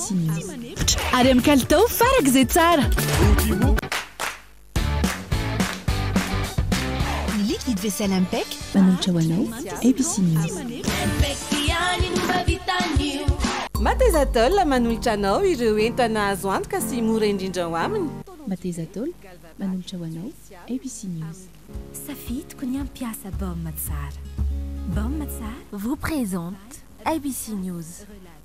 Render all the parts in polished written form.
ABC News. Ary amin'ny kalitao faraka izay tsara. Ny liquide vaisselle Impec manolotra ho anao ABC News. Matezatol manolotra anao ireo entana azo antoka sy mora indrindra ho aminy. Matezatol manolotra ho anao ABC News. Safidiko ny ampiasa Bomma Tsara. Bomma Tsara vous présente ABC News.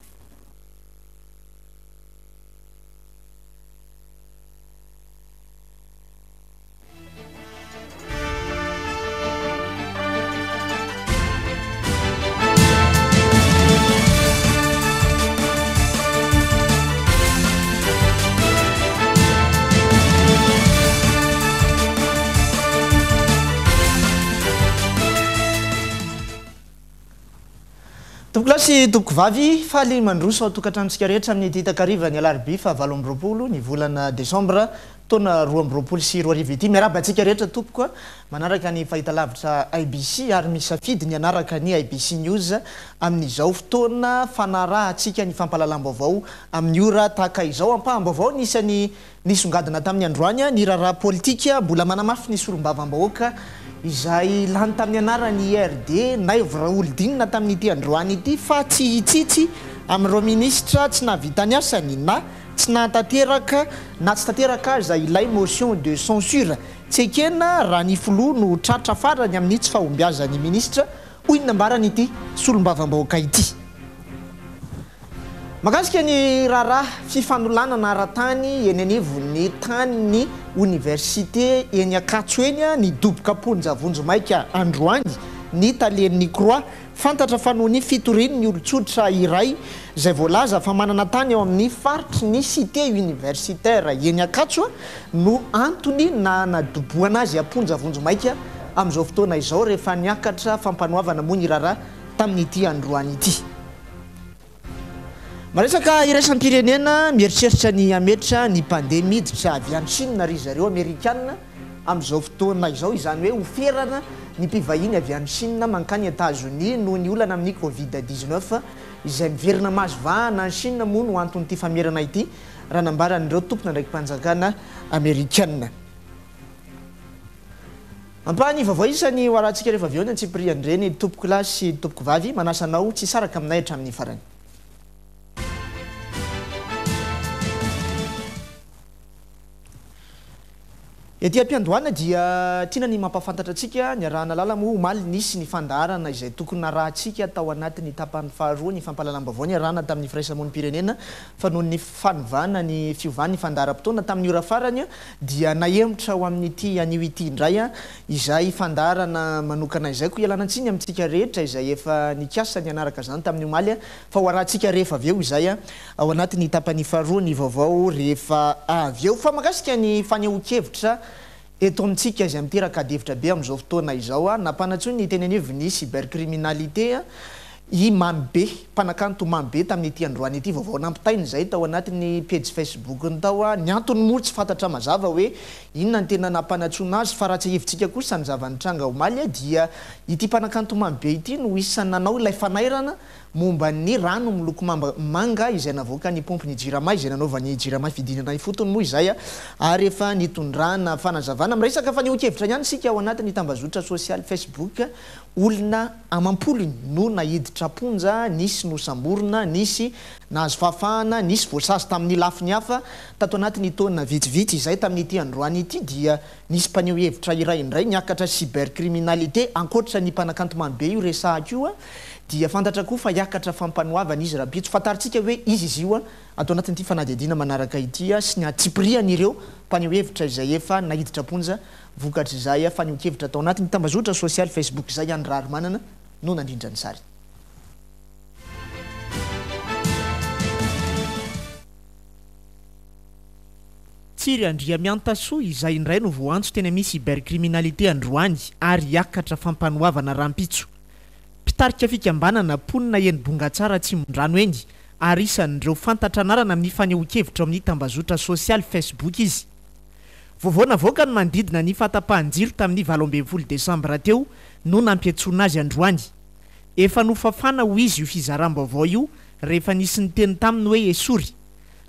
Tompoklasy tompoko vavy faly mandroso tokantranotsika rehetra amin'ny ditakariva ny alarobia fa 7 ny volana Desambra taona 2020 sy 2020 miarabantsika rehetra tompoko manaraka ny fahitalavitra ABC ary misafidy ny anaraka ny ABC News amin'izao fotoana fanarahantsika ny fampahalalam-baovao amin'ny ora tahaka izao ampaham-baovao nisany nisongadina tamin'ny androany ny raharaha politika mbola manamafy ny solombavambahoaka izay lany tamin'ny anarany IRD na Raolodinina tamin'ity androany ity fa tsy hitsitsy amin'ireo ministra tsy nahavita ny asany na tsy nahatanteraka na tsy tanteraka izay ilay motion de censure tsy ekena raha ny filoha no tratra farany amin'ny tsy fahombiazany ministra hoy ny nambarany ity solombavambahoaka ity. Makasika ny raharaha fifanolonana ara-tany eny anivon'ny tany université eny Akatso eny ny doboka ponjavonjo maika androany ny talen'ny Croix fantatra fa noho ny fitoriny ny olon-tsotra iray izay voalaza fa manana tany ao amin'ny faritry ny cité universitaire eny Akatso no antony na nadoboana azy aponjavonjo maika amin'izao fotoana izao rehefa niakatra fampanoavana moa ny raharaha tamin'ity androany ity. Maresaka iraisam-pirenena mieritreritra ny ametra ny pandemia miditra avy any Chine ry zareo Amerikanina amin'izao fotoana izao izany hoe oferana ny mpivahiny avy any Chine mankany États-Unis noho ny olana amin'ny Covid-19 izay miverina mahazovahana any Chine moa no anton'ity famerana ity raha nambaran'ireo tompona ndraiky mpanjakana Amerikanina. Ampahany vaovao isany ho arahantsika rehefa avy eo ny antsipirian'ireny tompoko lahy sy tompoko vavy manasanao tsy saraka aminay hatramin'ny farany. Ety am-piandohana dia tiana ny mampafantatra antsika ny arahana lala moa omaly nisy ny fandaharana izay tokony narahantsika tao anatin'ny tapany faharoa ny fampahalalam-baovao ny arahana tamin'ny firaisamonim-pirenena fa noho ny fanovana ny fiovan'ny fandaharam-potoana tamin'ny ora farany dia nahemotra ho amin'ity anio ity indray izay fandaharana manokana izay ko ialanantsiny amintsika rehetra izay efa nikasa ny anaraka zany tamin'ny omaly fa ho arahantsika rehefa avy eo izay ao anatin'ny tapany faharoa ny vaovao rehefa avy eo fa makasika ny fanehoan-kevitra eto amintsika izay miteraka devitra be amin'izao fotoana izao nampanatsony ny teny anivony cybercriminalité i mamy be mpanakanto mamy be tamin'ity androany ity vaovao nampitainy izay tao anatin'ny page Facebook ny tao ny antony moa tsy fantatra mazava hoe inona ny tena nampanatsona azy fa raha tsy hevitsika kosa ny zavanitranga omaly dia ity mpanakanto mamy be ity no isany nanao ilay fanairana momba ny rano miloko manga izay navoaka ny pompe ny jirama izay nanaovany jirama fidinana ifotony moa izay ary efa nitondrana fanazavana miresaka fa nihoan-kevitra ihany sika ao anatin'ny tambazotra social Facebook olona amampolony no nahiditra ponja nisy nosamborona nisy nahazo fahafahana nisy voasazy tamin'ny lafiny hafa tato anatin'ny taona vitsivitsy izay tamin'ity androany ity dia nisy mpaneho hevitra iray indray niakatra cybercriminalité ankoatra ny mpanakanto mamy be io resahako io dia fantatra koa fa hiakatra fampanoavana izy rabitso fantaritsika hoe izy io atao anatin'ity fanadihadiana manaraka ity sy ny atsipirian'ireo mpaneho hevitra izay efa nahiditra ponja vokatra izay fa nihoan-kevitra atao anatin'ny tambazotra social Facebook izay any rary manana no nandrindra ny sary. Tsiry andria miantasoa izay indray no voantso teny misy cybercriminalité androany ary hiakatra fampanoavana rampitso. Pitarika fikambanana ponina eny Bongatsara Tsimondrano eny ary isan'ireo fantatra anarana amin'ny fanehoan-kevitra amin'ny tambazotra social Facebook izy. Vaovao navoaka no manodidina ny fahatapahan-jiro tamin'ny 12 Desambra teo no nampiantsoana azy androany. Efa nofafana ho izy io fizaram-baovao io rehefa nisy ny teny taminy hoe esory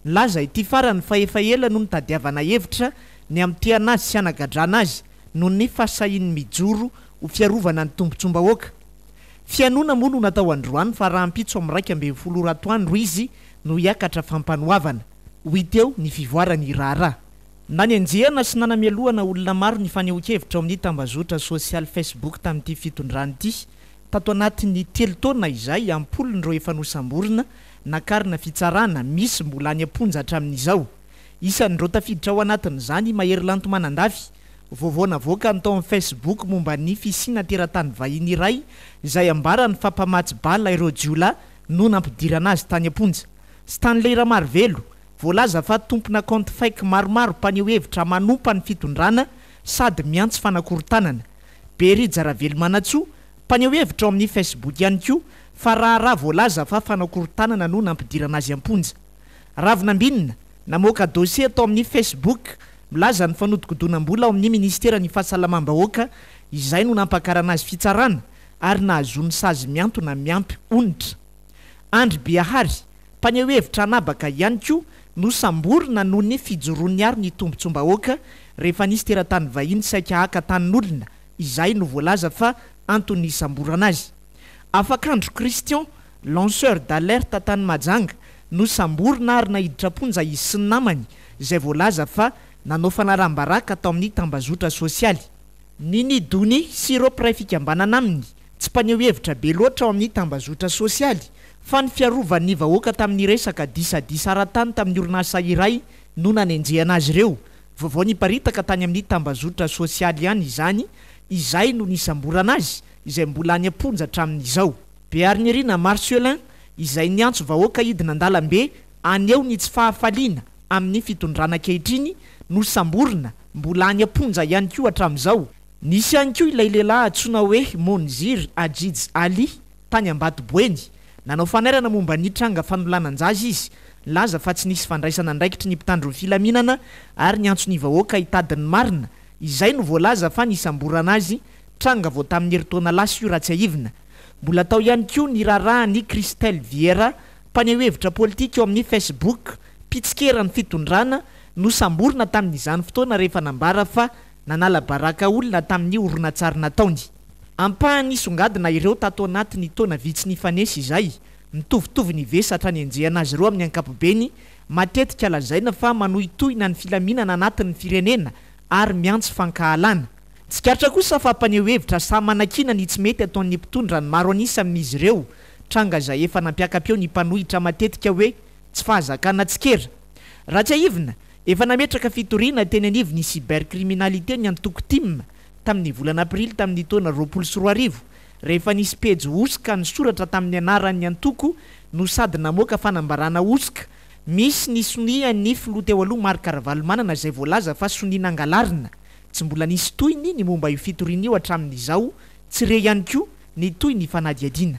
laza ity farany fa efa ela no nitadiavana hevitra ny amty anazy sy anagadrana azy no ny fasahiny mijoro ho fiarovana ny tombontsom-bahoaka. Fianona moa no natao androany fa raha ampitso amin'ny 12 ratoandro izy no hiakatra fampanoavana. Hoy teo ny fivoarany raharaha. Na ny anjehana sy nanamialohana olona maro ny fanehoan-kevitra ao amin'ny tambazotra sosialy Facebook tamin'ity fitondrany ity. Tato anatin'ny 3 taona izay ampolon'ireo efa nosamborina nakarina fitsarana misy mbola any amponja hatramin'izao. Isan'ireo tafiditra ao anatin'izany mahery lantomanandafy. Voavoana voaka nytao amin'ny Facebook momba ny fisina teratany vahiny iray izay ambarany fampamatsy bala ireo jiolahy no nampidirana azy tany amponja. Stanley Ramarvelo voalaza fa tompona compte fake maromaro mpaneho hevitra manompa ny fitondrana sady miantso fanakorontanana. Bery Jaravelo Manatsoa mpaneho hevitra ao amin'ny Facebook ihany koa fa raha voalaza fa fanakorontanana no nampidirana azy amponja. Ravinambinina namoaka dossier atao amin'ny Facebook milaza ny fanodikodonam-bola ao amin'ny ministera ny fahasalamam-bahoaka izay no nampakarana azy fitsarana ary nahazony sazy miantona miampy onitra. Andry Biahary mpaneho hevitra anabaka ihany koa no samborina noho ny fijoroany ary ny tombontsom-bahoaka rehefa nisy teratany vahiny saika haka tanin'olona izay no voalaza fa antony samborana azy. Afakandro Christian lanceur d'alerte tany Majanga no samborina ary nahiditra ponja izy sy ny namany izay voalaza fa nanao fanaram-baraka tao amin'ny tambazotra sosialy. Nini Doni sy ireo mpiray fikambanana aminy tsy mpaneho hevitra be loatra ao amin'ny tambazotra sosialy fa ny fiarovan'ny vahoaka tamin'ny resaka disadisa ara-tany tamin'ny orinasa iray no nanenjehana azy ireo. Vaovao niparitaka tany amin'ny tambazotra sosialy ihany izany izay no nisamborana azy izay mbola any amponja hatramin'izao. Bearnirina Marcelin izay niantso vahoaka hidina an-dalambe aneo ny tsy fahafaliana amin'ny fitondrana ankehitriny no samborina mbola any amponja ihany koa hatramin'izao. Nisy ihany koa ilay lehilahy antsoina hoe Monzir Adjidj Ali tany Ambatoboeny. Nanao fanairana momba ny tranga fanolanan-jazy izy, laza fa tsy nisy fandraisana andraikitry ny mpitandro ny filaminana ary niantso ny vahoaka hitadiny marina izay no voalaza fa nisamborana azy tranga vao tamin'ny herintaona lasa io Ratsiaivina. Mbola tao ihany koa ny raharahan'ny Christelle Vieira mpaneho hevitra politika eo amin'ny Facebook pitsikera ny fitondrana no samborina tamin'izany fotoana rehefa nambara fa nanala baraka olona tamin'ny oronan-tsary nataony. Ampahany songadina ireo tato anatin'ny taona vitsy nifanesy izay mitovitovy ny vesatra ny anjehana azy ireo amin'ny ankapobeny matetika lazaina fa manohitohina ny filaminana anatin'ny firenena ary miantso fankahalana. Tsikatra kosa fa mpaneho hevitra samy manakina ny tsy mety ataon'ny mpitondra ny maro anisa amin'izy ireo tranga izay efa nampiakapeo ny mpanohitra matetika hoe tsy fahazakana tsikera. Ratsiaivina efa nametraka fitoriana teny anivy ny cybercriminalité ny antoko tim tamin'ny volana aprily tamin'ny taona 2024 rehefa nisy pejy osika ny soratra tamin'ny anaran'ny antoko no sady namoaka fanambarana osika misy ny sonia ny filoha teo aloha Marc Caravalomanana izay voalaza fa soniana angalarina. Tsy mbola nisy toyny ny momba io fitoriana io hatramin'izao, tsy re ihany koa ny toy ny fanadiadiana.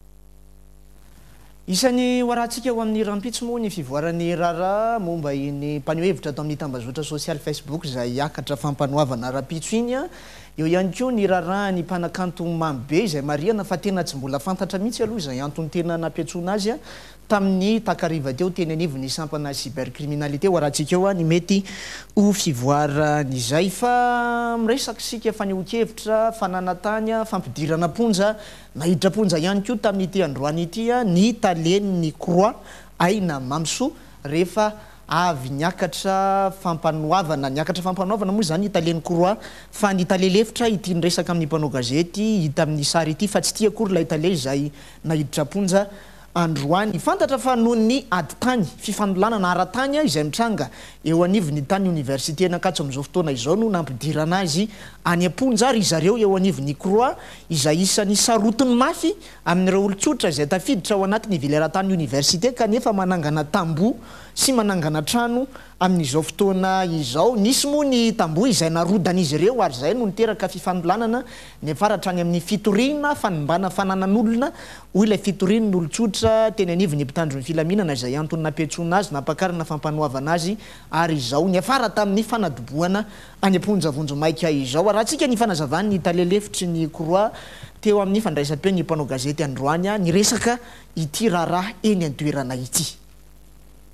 Isan'ny hoarantsika eo amin'ny rampitso moa ny fivoarany raharaha momba iny mpaneho hevitra atao amin'ny tambazotra sosialy Facebook izay hiakatra fampanoavana rampitso iny. Eo ihany koa ny raharaha ny mpanakanto Mambe izay marihana fa tena tsy mbola fantatra mihitsy aloha izay antony tena nampiatsoana azy tamin'ny takariva teo teny anivy ny sampana cybercriminalité hoarantsika eo ny mety ho fivoaran'izay fa miresaka sika fanehoan-kevitra fananatany fampidirana ponja nahiditra ponja ihany koa tamin'ity androany ity ny talen'ny Croix aina Mamso rehefa avy niakatra fampanoavana moa zany Italen'ny Croix fa ny talelefitra ity niresaka amin'ny mpanao gazety hita amin'ny sary ity fa tsy tia akory la Italia izay nahiditra ponja androany. Fantatra fa noho ny ady tany fifandolanana ara-tany izay mitranga eo anivon'ny tany université nakatso amin'izao fotoana izao no nampidirana azy any amponja ary izareo eo anivon'ny Croix izay isan'ny sarotiny mafy amin'ireo olon-tsotra izay tafiditra ao anatin'ny vilera-tany université kanefa manangana tambo sy manangana trano amin'izao fotoana izao. Nisy moa ny tambo izay narodan'izy ireo ary izay no niteraka fifandolanana ny faratra any amin'ny fitoriana fanimbana fananan'olona hoy ilay fitoriany n'olon-tsotra teny anivon'ny mpitandro ny filaminana izay antony nampiatsoana azy nampakarina fampanoavana azy ary izao ny afara tamin'ny fanadoboana any amponja vonjomaika izao. Rahantsika ny fanazavany ny talelefitry ny Croix teo amin'ny fandraisam-peo ny mpanao gazety androany ny resaka ity raharaha eny an-toerana ity.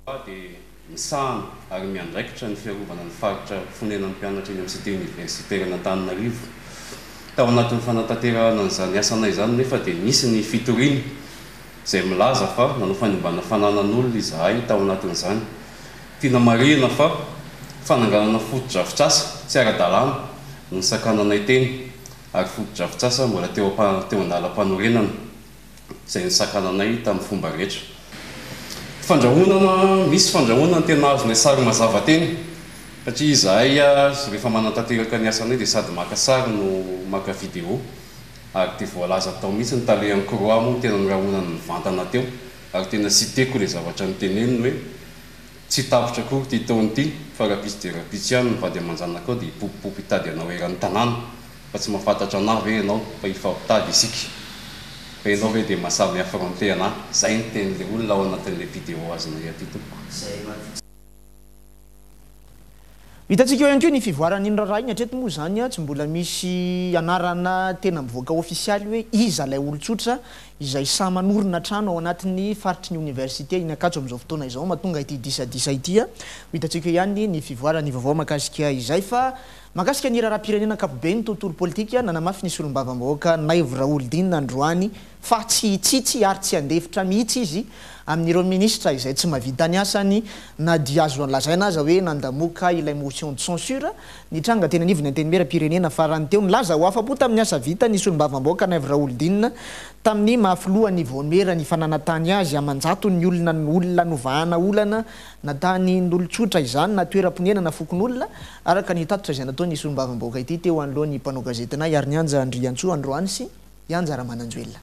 dia misahana ary miandraikitra ny fiarovana ny faritra fonenan'ny mpianatra eny amin'ny cité universitaire n'Antananarivo. Tao anatin'ny fanatanterahana an'izany asanay izany nefa dia nisy ny fitoriana izay milaza fa nanao fanimbana fananan'olona izahay tao anatin'izany. Tiana marihana fa fananganana foto-drafitrasa tsy ara-dalàna no nisakananay teny, ary foto-drafitrasa mbola teo andalam-panorenana izay nisakananay tamin'ny fomba rehetra. Fandrahonana, misy fandrahonana tena azonay sary mazava teny satria izahay rehefa manantanteraka ny asanay dia sady maka sary no maka vidéo, ary dia voalaza tao mihitsy ny talehan'ny croix moa tena nirahonana ny vantana teo, ary tena citeko ilay zavatra niteneniny hoe tsy tapitra akory ty taony ity fa rapisy dia rapisy ihany ny vady aman-janaka ao dia hipopopopo hitady anao eran'ny tanàna fa tsy mahafantatra anahy ve ianao fa hifampitady isika fa ianao hoe dia mahasamy affronté anahy. Izay ny tenin'ilay olona ao anatin'ilay vidéo azonay aty toko. Hitantsika eo ihany koa ny fivoaran'iny raha iny hatreto moa zany tsy mbola misy anarana tena mivoaka ofisialy hoe iza ilay olon-tsotra izay sa manorina trano ao anatin'ny faritry ny université iny akatso amin'izao fotoana izao mahatonga ity disadisa ity. Hitantsika ihany ny fivoarany vaovao mahakasika izay fa mahakasika ny raharam-pirenena ankapobeny tontolo politika nanamafy ny solombavam-bahoaka Naivo Raholdina androany fa tsy hitsitsy ary tsy andefitra mihitsy izy amin'ireo ministra izay tsy mahavita ny asany na dia azo lazaina aza hoe nandamoka ilay motion de censure ny tranga tena nivony anteny mera-pirenena farany teo nilaza ho afapo tamin'ny asa vita ny solombavam-bahoaka Naivo Raholdina tamin'ny mahafilohany voamera ny fananatany azy amanjato ny olona novahana olana natany n'olon-tsotra izany na toeram-ponena na fokon'olona araka ny tatotra izay natao ny solombavam-bahoaka ity teo anolohan'ny mpanao gazetena ary ny anja Andriantsoa androany sy ianja Ramananjoelina.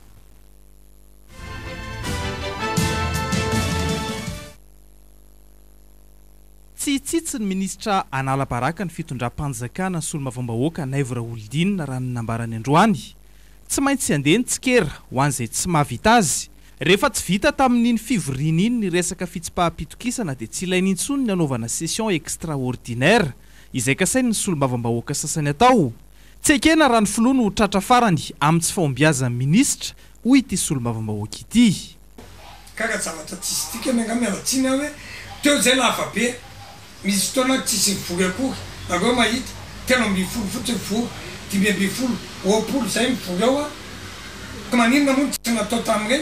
Tsy hitsitsy ny ministra Anala-Baraka ny fitondram-panjakana ny solombavam-bahoaka Naivo Raholdina raha ny nambarany androany. Tsy maintsy andeha ny tsikera ho an'izay tsy mahavita azy. Rehefa tsy vita tamin'iny fivoriana iny ny resaka fitsipaham-pitokisana dia tsy ilainy intsony ny anaovana session extraordinaire izay kasainy ny solombavam-bahoaka sasany atao. Tsy ekena raha ny filoha no tratra farany amin'ny tsy fahombiazan'ny ministra hoy ity solombavam-bahoaka ity. Kaka zavatra tsisy tika miangamialatsiny hoe teo zay lava be misy fotoana tsisy vory akory nareo mahita 3 fotsiny vory 5 roapolo zay mivory ao ka maninona moa tsy natao tamin'ireny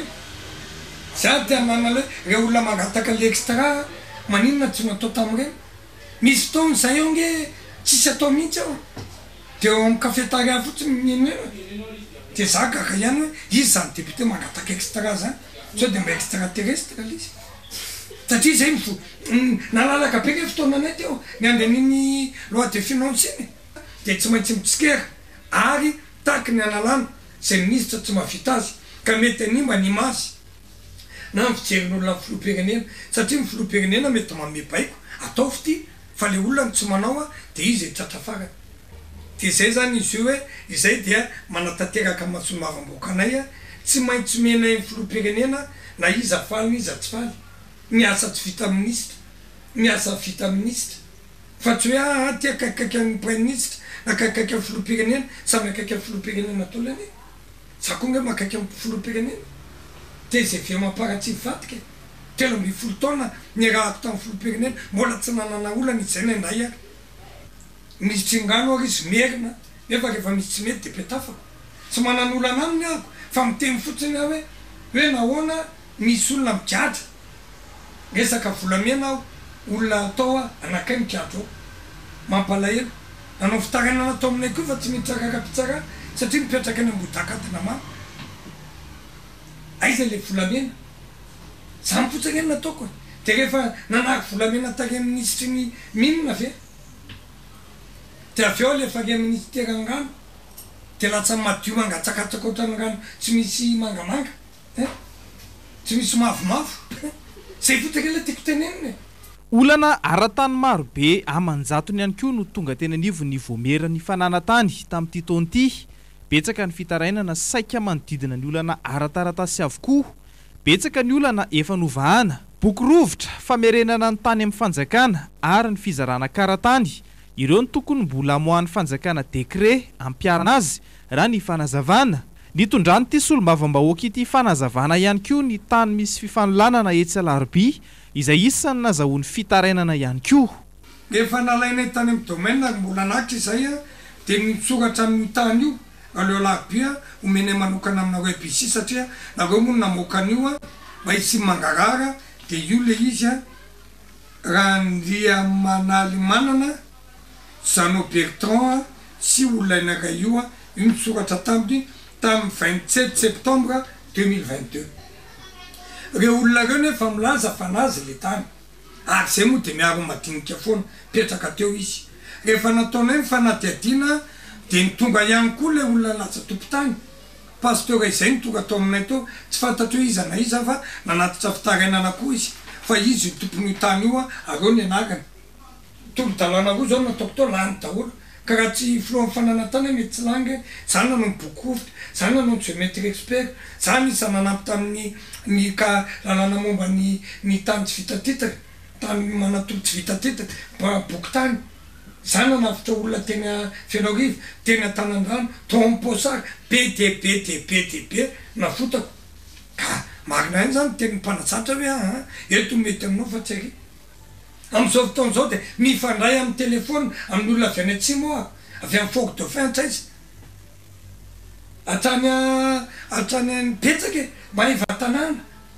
za tia nanale re olona mangataka le extra maninona tsy natao tamin'ireny misy fotoana zay ao nge tsisy atao mihitsy ao dia eo amin'ny cafétéria fotsiny mihinana dia za gaga ihany hoe izy zany député mangataka extra zany sao dia mba extraterrestre izy satria zay nalalaka be ny fotoananay teo ny anden'iny loi de finance iny dia tsy maintsy mitsikera ary taky ny analana zay ministre tsy mahavita azy ka mety animba ny mazy na ny fijerin'olona ny filoham-pirenena satria ny filoham-pirenena mety mamebaiko ataovy ty fa le olona ny tsy manao dia izy tratra farany dia zay zany izy io hoe izay dia manatanteraka mahasolombavam-bahoaka anay tsy maintsy menay ny filoham-pirenena na iza faly iza tsy faly ny asa tsy vita ministre ny asa vita ministre fa tsy hoe ty akaikaiky amin'ny prime ministre akaikaiky amin'ny filoham-pirenena samy akaiky amin'ny filoham-pirenena tolo any za koa nge makaiky amin'ny filoham-pirenena dia zay ve mamparatsy vatika 13 taona ny rahako tamin'ny filoham-pirenena mbola tsy nanana olana izay ny anday ary misy tsingano ary izy merina nefa rehefa misy tsy mety dia petafako tsy manana olana aminy ako fa miteny fotsiny aho hoe nahoana misy olona migadra resaka volamena aho olona atao anakay mikadro ao mampalahelo nanao fitaranana atao aminay koa fa tsy mitsaraka-pitsara satria mipetraka any ambodakatina mano aiza le volamena za mifotsaka eny nataoko dia rehefa nanahako volamena tary amin'ny ministry ny minina ave dia avy eo lefa re ministère angano dia latsa madio mangatsakatsaka ohatrany rano tsy misy mangamanga tsy misy mavomavo zay fotsaka ilay tiako tenenina olana ara-tany marobe amanjatony ihany koa no tonga tena nivo ny voamera ny fananatany tamin'ity taona ity. Betsaka ny fitarainana saika manodidina ny olana ara-taratasy avokoa. Betsaka ny olana efa novahana boky rovitra famerenana ny tany amin'ny fanjakana ary ny fizarana karatany. Ireo ny tokony mbola amohan'ny fanjakana dekret ampiarana azy raha ny fanazavana. Nitondrany ity solombavam-bahoaka ity fanazavana ihany koa ny tany misy fifaноlanana etsy Alarobia izay isany nazahoany fitarainana ihany koa. Efa nalainay tany amin'ny domaine mbola anakitra izay dia mitsoratra amin'ny tany io aleo labia omenay manokana aminareo ABC satria nareo moa namoakan'io mba tsy mangarara dia io le izy raha ndia manaly manana Zano Bertrand sy olona inaray io io mitsoratra tamin'ny 27 septembre 2022. Reo olona reo nefa milaza fa nazy le tany ary zay moa dia miaro madinika foana petraka teo izy. Rehefa nataonay mifanadiadiana dia nitonga ihany koa le olona laza tompotany pasteur izay nitonga tao aminay teo tsy fantatro iza na iza fa nanatitra fitarainana koa izy fa izy tompon'io tany io areo ny anarany tolo-dalàna roa zao nataoko tao lany daholo ka raha tsy filoha mifananantany mety tsy langy zany nanao mibokovitra zany nanao géométre expert zany isa nanampy tamin'ny ka lalàna momba ny tany tsy vita titaka tany manatory tsy vita titaka boky tany zany nanafitra olona tena Fianarivy tena Tanandrano tromposary be nafotako ka marina iny zany teny mpanazatra hoe eto mety aminao fa tsy ry amin'izao fotoan'izao dia mifandray amin'ny telefôna amin'ny olona avy any atsimo avy amin'ny Fort Dauphin tsaizy hatrany nipetsaka mba iva tanàna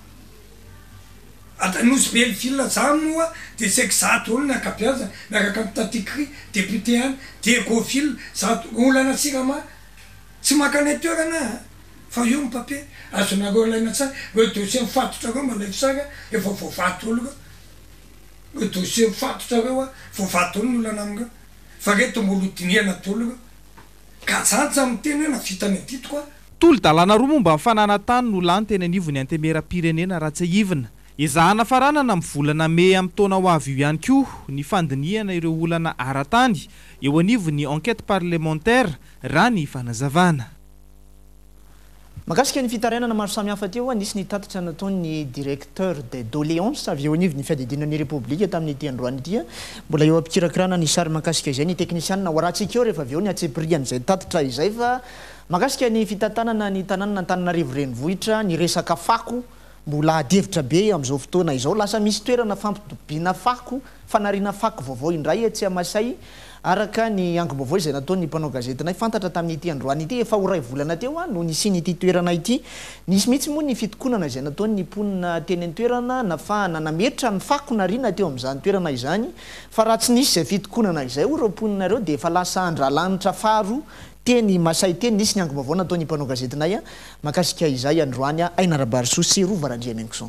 nosy Belleville zany moa dia c'est que zato olo ny akabiaza miaraka amin'ny Tatikry député any dia Ecofil zato olana Sirama tsy mankany toerana fa io ny papier azonareo ilaina tsara hoe dossier mifatotra reo malaky sara efa voavato olo reo dossier mifatotra reo voavato olo ny olana amireo fa reto molo diniana tolo reo ka zany za miteny hoe navitany adito koa. Tolo-dalàna roa momba mifananantany no lany teny anivon'ny antemera-pirenena Ratsahivina. Izahana faranana mivolana me amin'ny taona ho avy io ihany koa ny fandiniana ireo olana ara-tany eo anivon'ny enquête parlementaire raha ny fanazavana. Mahakasika ny fitarainana maro samihafa teo nisy nitatitra nataony directeur de doléance avy eo anivon'ny fiadidinan'ny République tamin'ny ity androany ity mbola eo ampikirakirana ny sary mahakasika izay ny teknisianina hoaratsika eo rehefa avy eo ny hatseprian'izay tatitra izay fa mahakasika ny fitantanana ny tanàna Antananarivo renivohitra ny resaka fako mbola adevitra be amin'izao fotoana izao lasa misy toerana fampidobiana fako fanariana fako vaovao indray tsy amasay araka ny ango-baovao izay nataony mpanao gazetinay fantatra tamin'ity androany ity efa ho ray volana teo no nisiny ity toerana ity nisy mihitsy moa ny fitokonana izay nataony mponina teny an-toerana nafahana nametritra ny fako nariana teo amin'izany toerana izany fa raha tsy nisy izay fitokonana izay ireo mponina ireo dia efa lasa andralanitra faro teny masay teny nisy ny ango-baovao nataony mpanao gazetinay mahakasika izay androany Aina Rabariso sy Rova Randriamengson.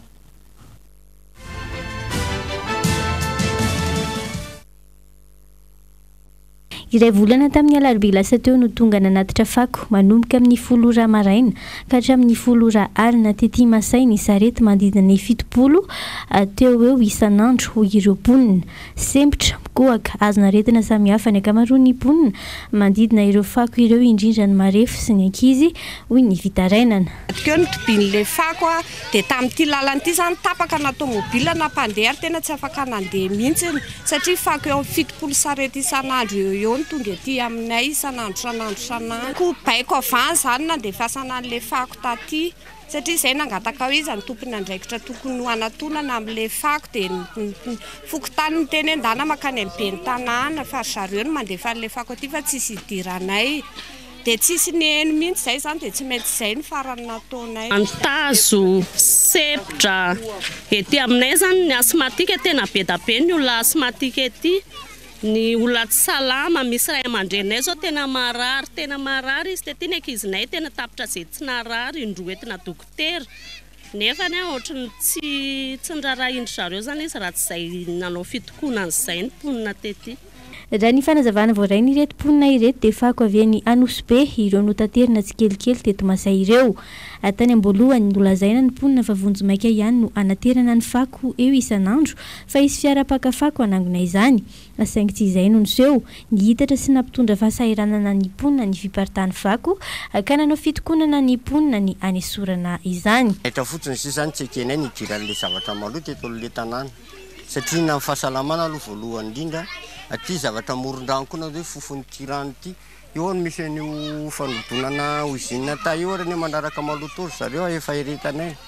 Iray volana tamin'ny alarobia lasa teo no tonga nanatitra fako manomboka amin'ny 10 ora maraina ka hatramin'ny 10 ora alina tety Masay ny sarety mandidina ny 70 teo eo isan'andro ho ireo mponina sempotra mikohaka azon'aretina samihafa ny ankamaroan'ny mponina mandidina ireo fako ireo indrindra ny marefo sy ny ankizy hoy ny vitarainana. Keo ny tobin'le fako dia tamin'ity lalana ity zany tapaka na tomobila na mpandeha tena tsy afaka nandeha mihitsy satria fako eo amin'ny 70 sarety isan'andro eo tonga ety aminay isan'andro ko baiko avany zany na dia fiasana an'le fako taty satria izay nangataka hoe izy ny tompony andraikitra tokony ho anatonana amin'le fako dia fokotany ny teny endana makany amin'ny be ny tanàna fa zareo no mandefa an'le fako aty fa tsisy idiranay dia tsisy ny eny mihitsy izay zany dia tsy maintsy izay ny farany nataonay. Antazo sepotra ety aminay zany ny asmatika tena be da be ny olona asmatika ety ny olona tsy salama misy ray aman-drenay zao tena marary izy tety ny ankizinay tena tapitra izay tsy narary indroa entina dokotera nefa ny ohatrany tsy ndrara indry zareo zany izy raha tsy izay nanao fitokonana izay ny mponina tety. Raha ny fanazavana voarainy ireto mponina ireto dia fako avy any Anosbe ireo notaterina tsikelikely teto Masay ireo. Tany am-boalohany nolazaina ny mponina fa Vonjomaika ihany no anaterana ny fako eo isan'andro fa isy fiara-paka fako anangona izany. Saingy tsy izay no niseho nihitatra sy nampitondra fahasahiranana ny mponina ny fiparitany fako ka nanao fitokonana ny mponina ny anesorana izany. Etra fotsiny sy zany tsy ekenay ny idiran'le zavatra maloha teto amin'le tanàna satria na fahasalamana aloha voalohany indrindra aty zavatra moron-drano koa na hoe fofon'ny tirano ity io ny misy an'io fanodonana usine ta io ary manaraka malotory zareo efa iretanay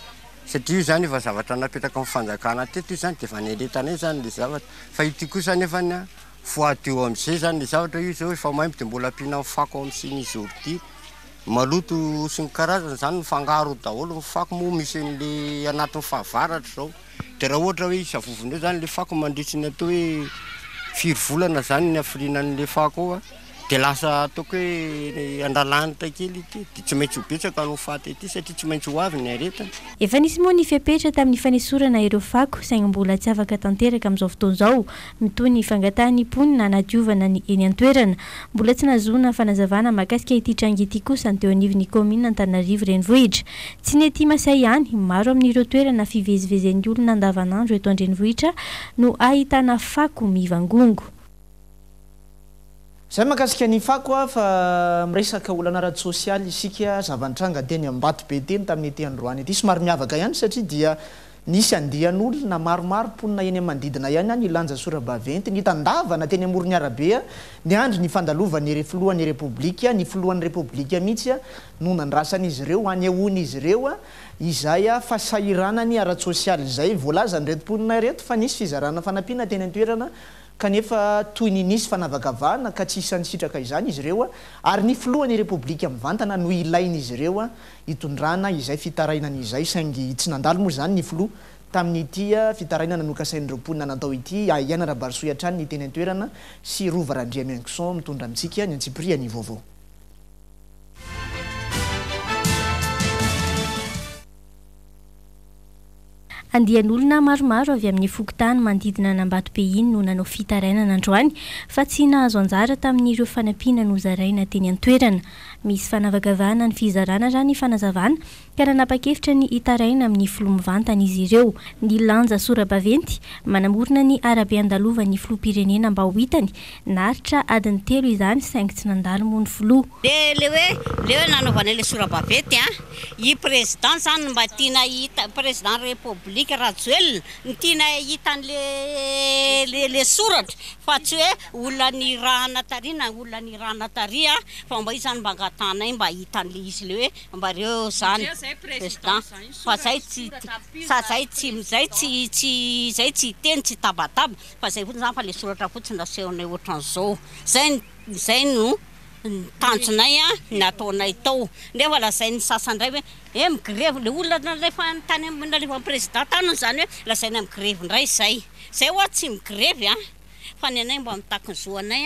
satria io zany efa zavatra napetraka mifanjakana teto io zany de efa neretanay zany le zavatra fa ity kosa nefa ny foateo am'izay zany le zavatra io zao efa maimbo de mbola ampiana mifako am'siny izy ority maloto sy ny karazana zany mifangaro daholo mifako moa misy an'le anatin'ny fahavaratra zao de raha ohatra hoe isavovon'eo zany le fako mandritsiny atao hoe 4 volana zany ny afirinan'le fako ao de lasa ataoko hoe andalanitra kely ity de tsy maintsy ho betsaka no faty ity satria tsy maintsy ho avy ny aretana efa nisy moa ny fepetra tamin'ny fanesorana ireo fako saingy mbola tsy afaka tanteraka amin'izao fotoana izao mitoy ny fangatahany ponina nadiovana ny eny an-toerana mbola tsy nazona fanazavana mahakasika ity trangy ity kosa ny teo anivon'ny komina Antananarivo renivohitra tsy ny ety Masay ihany maro amin'ireo toerana fivezivezen'ny olona andavanandro eto an-drenivohitra no ahitana fako mivangongo. Zay makasika ny fako fa miresaka olana ara sosialy isika zavantranga teny Ambatobe teny tamin'ny ety Androany ity somary miavaka ihany satria dia nisy andian'olona maromaro ponina eny amandidina ihany ny lanja sorabaventy ny tandavana teny amorony arabe ny andro ny fandalovan'ny filohan'ny repoblika ny filohan'ny repoblika mihitsy no nandrasan'izy ireo hanehoan'izy ireo izay fasahiranany ara sosialy izay voalaza ny reto ponina reto fa nisy fizarana fanampiana teny an-toerana kanefa toy ny nisy fanavakavahana ka tsy isan'ny sitraka izany izy ireo ary ny filohan'ny repoblika mivantana no ilain'izy ireo hitondrana izay fitarainana izay saingy tsy nandalo moa zany ny filoha tamin'ny ity fitarainana nokasain'ireo ponina natao ity Iana Rabarsoa hatrany ny teny an-toerana sy Rova Randriamiankison mitondra amintsika ny Antsipria ny vaovao. Andian'olona maromaro avy amin'ny fokontany manodidina n'Ambatobe iny no nanao fitarainana androany fa tsy nahazo anjara tamin'ireo fanampiana nozaraina teny an-toerana. Misy fanavakavahana ny fizarana raha ny fanazavana ka nanapa-kevitra ny hitaraina amin'ny filoha mivantana izy ireo. Ny lanja sorabaventy manamorona ny arabe andalovan'ny filoham-pirenena mba ho hitany naritra adiny 3 izany saingy tsy nandalo moa ny filoha. Le hoe nanaovana le sorabaventy i président zany mba tiana hita président république Rajoelina ny tiana hitan'le soratra fa tsy hoe olona ny rahana tarina olona ny rahana taria fa mba izany mba angatanay mba hitan'le izy le hoe mba reo zany président fa zay tsy teny tsy tabataba fa zay fotsiny zany fa le soratra fotsiny nasehonay ohatran'izao zay no tanjonay nataonay tao nefa lazain'ny sasandray hoe migrevy le olona rehefa tany rehefa président tany zany hoe lazaina migrevy ndray zay oa tsy migrevy fa ny anay mba mitakinzoanay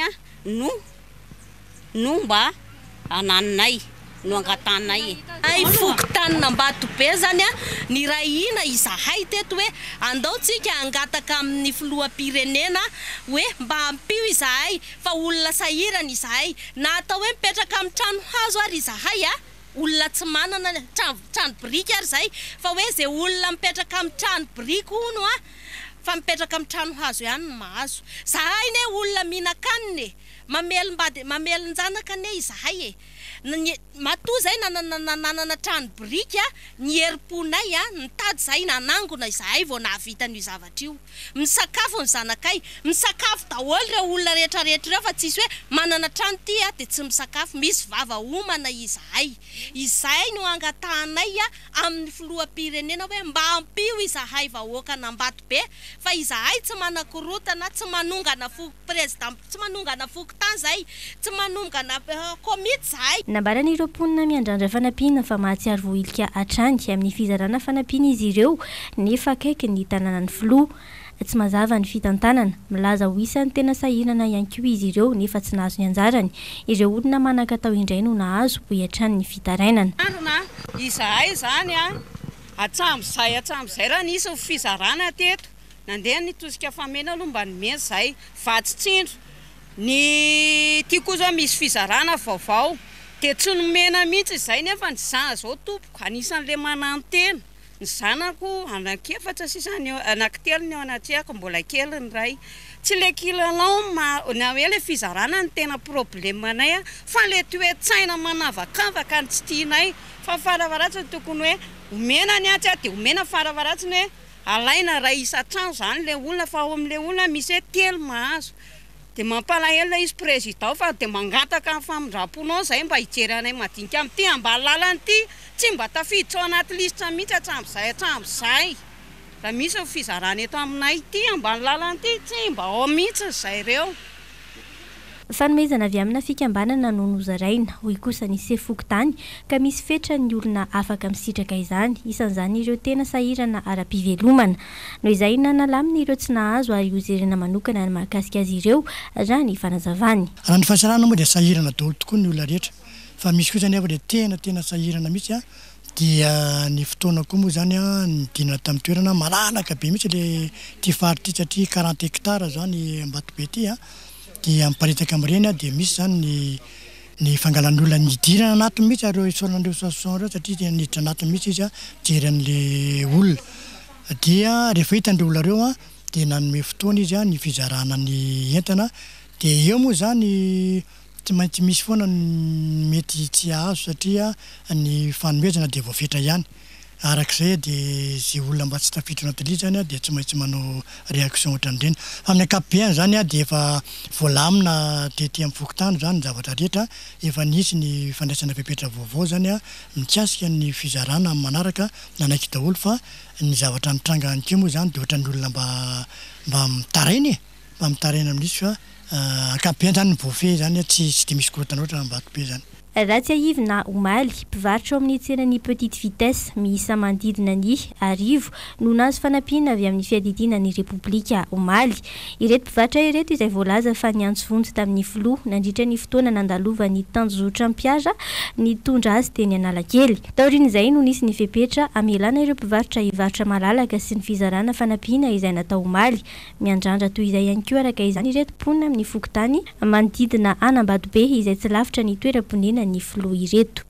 no mba ananinay no angatanay ay fokontany Ambatobe zany ny rahina izahay teto hoe andaotsika angataka amin'ny filoham-pirenena hoe mba ampio izahay fa olona sahirana izahay na atao hoe mipetraka amin'ny trano hazo ary izahay olona tsy manana trano biriky ary zay fa hoe zay olona mipetraka amin'ny trano biriky hono fa mipetraka amin'ny trano hazo ihany no mahazo zahay ne olona mihinan-kanina mamely njanaka ne izahay matoa zay nanana trano biriky ny herim-ponay nitady zay nanangona izahay vao nahavita ny zavatra io misakafo ny zanakay misakafo daholo ireo olona rehetrarehetra ireo fa tsisy hoe manana trano ty de tsy misakafo misy vava homana izahay no angatahanay amin'ny filoham-pirenena hoe mba ampio izahay vahoaka n'Ambatobe fa izahay tsy manakorotana tsy manongana président tsy manongana fokontany zay tsy manongana komity zahay. Nambaran'ireo ponina miandrandra fanampiana fa mahatsiaro vohilika hatrany amin'ny fizarana fanampiana izy ireo nefa akaiky ny tanàna ny filoha tsy mazava ny fitantanana milaza ho isan'ny tena sahirana ihany koa izy ireo nefa tsy nahazo ny anjarany ireo olona manan-katao indray no nahazo ho hiatrany ny fitarainana. Izahay zany atsamizay raha nisy fizarana teto nandeha nitosika famena aloha mba nomena zay vatsitsindro ny tia koa zao misy fizarana vaovao de tsy nomena mihitsy izay nefa ny zana zao tompoko anisan'le manantena ny zanako anakefatra sisany anankitelo ny ao anatriako mbola kely ny ray tsy le kilalao na hoe le fizarana ny tena problemanay fa le toe-tsaina manavakavaka ny tsy tianay fa faravaratsy tokony hoe omena ny atsy de omena faravaratsy ny hoe alaina ray isa-trano zany le olona fa ao amin'le olona misy hoe telo mahazo dia mampalahelo izy président fa dia mangataka ny famindraponao zay mba hijery anay madinika amin'ity ambany lalana ity tsy mba tafiditra ao anaty lisitra mihitsy hatramin'izay raha misy fizarana eto aminay ity ambany lalana ity tsy mba ao mihitsy zay ireo. Fanomezana avy amina fikambanana no nozaraina hoy kosa ny sefokotany ka misy fetra ny olona afaka misitraka izany isan'izany ireo tena sahirana ara-pivelomana noho izay nanalamina ireo tsy nahazo ary hozerena manokana ny mahakasika azy ireo raha ny fanazavany. Raha ny fahasarana moa dia sahirana daholo tokoa ny olona rehetra fa misy kosa nefa dia tena sahirana mihitsy dia ny fotoana koa moa zany nidinana tamin'ny toerana malalaka be mihitsy le ty faritra satria 40 hectara zany Ambatobe ty dia miparitaka amin'ireny dia misy zany ny fangalan'olona nidirana anatiny mihitsy ary isorandreo sason reo satria dia niditra anatiny mihitsy izy jery an'le olona dia rehefa hitandreo olona reo dia nanome fotoana izy ny fizarana ny entana dia eo moa zany tsy maintsy misy foana mety tsy azo satria ny fanomezana dia voafetra ihany arak'izay dia zay olona mba tsy tafiditra anaty lisitra zany dia tsy maintsy manao réaction ohatran'ireny fa amin'ny ankapobeny zany dia efa voalamina tetỳ amin'ny fokotany zany ny zavatra rehetra efa nisy ny fandraisana fepetra vaovao zany mikasika ny fizarana amin'ny manaraka nanaiky daholo fa ny zavatra mitranga an'keo moa zany dia ohatran'ny olona mba mitarainy amin'ny lisy fa ankapobeny zany ny voafehy zany tsy dia misy korotana ohatra Ambatobe zany. Ratsy Aivina Omaly mpivarotra ao amin'ny tsenany petite vitesse miisa manodidina ny 10 no nahazo fanampiana avy amin'ny fiadidina ny Repoblika Omaly. Ireto mpivarotra ireto izay voalaza fa niantso vonjy tamin'ny filoha nandritra ny fotoana nandalovan'ny Tanjozotra Mpiara nitondra azy teny Analakely. Taorian'izay no nisy ny fepetra amelana ireo mpivarotra hivarotra malalaka sy ny fizarana fanampiana izay natao Omaly. Miandrandra toy izay ihany koa araka izany ireto mponina amin'ny fokotany manodidina Ambatobe izay tsy lavitra ny toeram-ponena ny filoha ireto.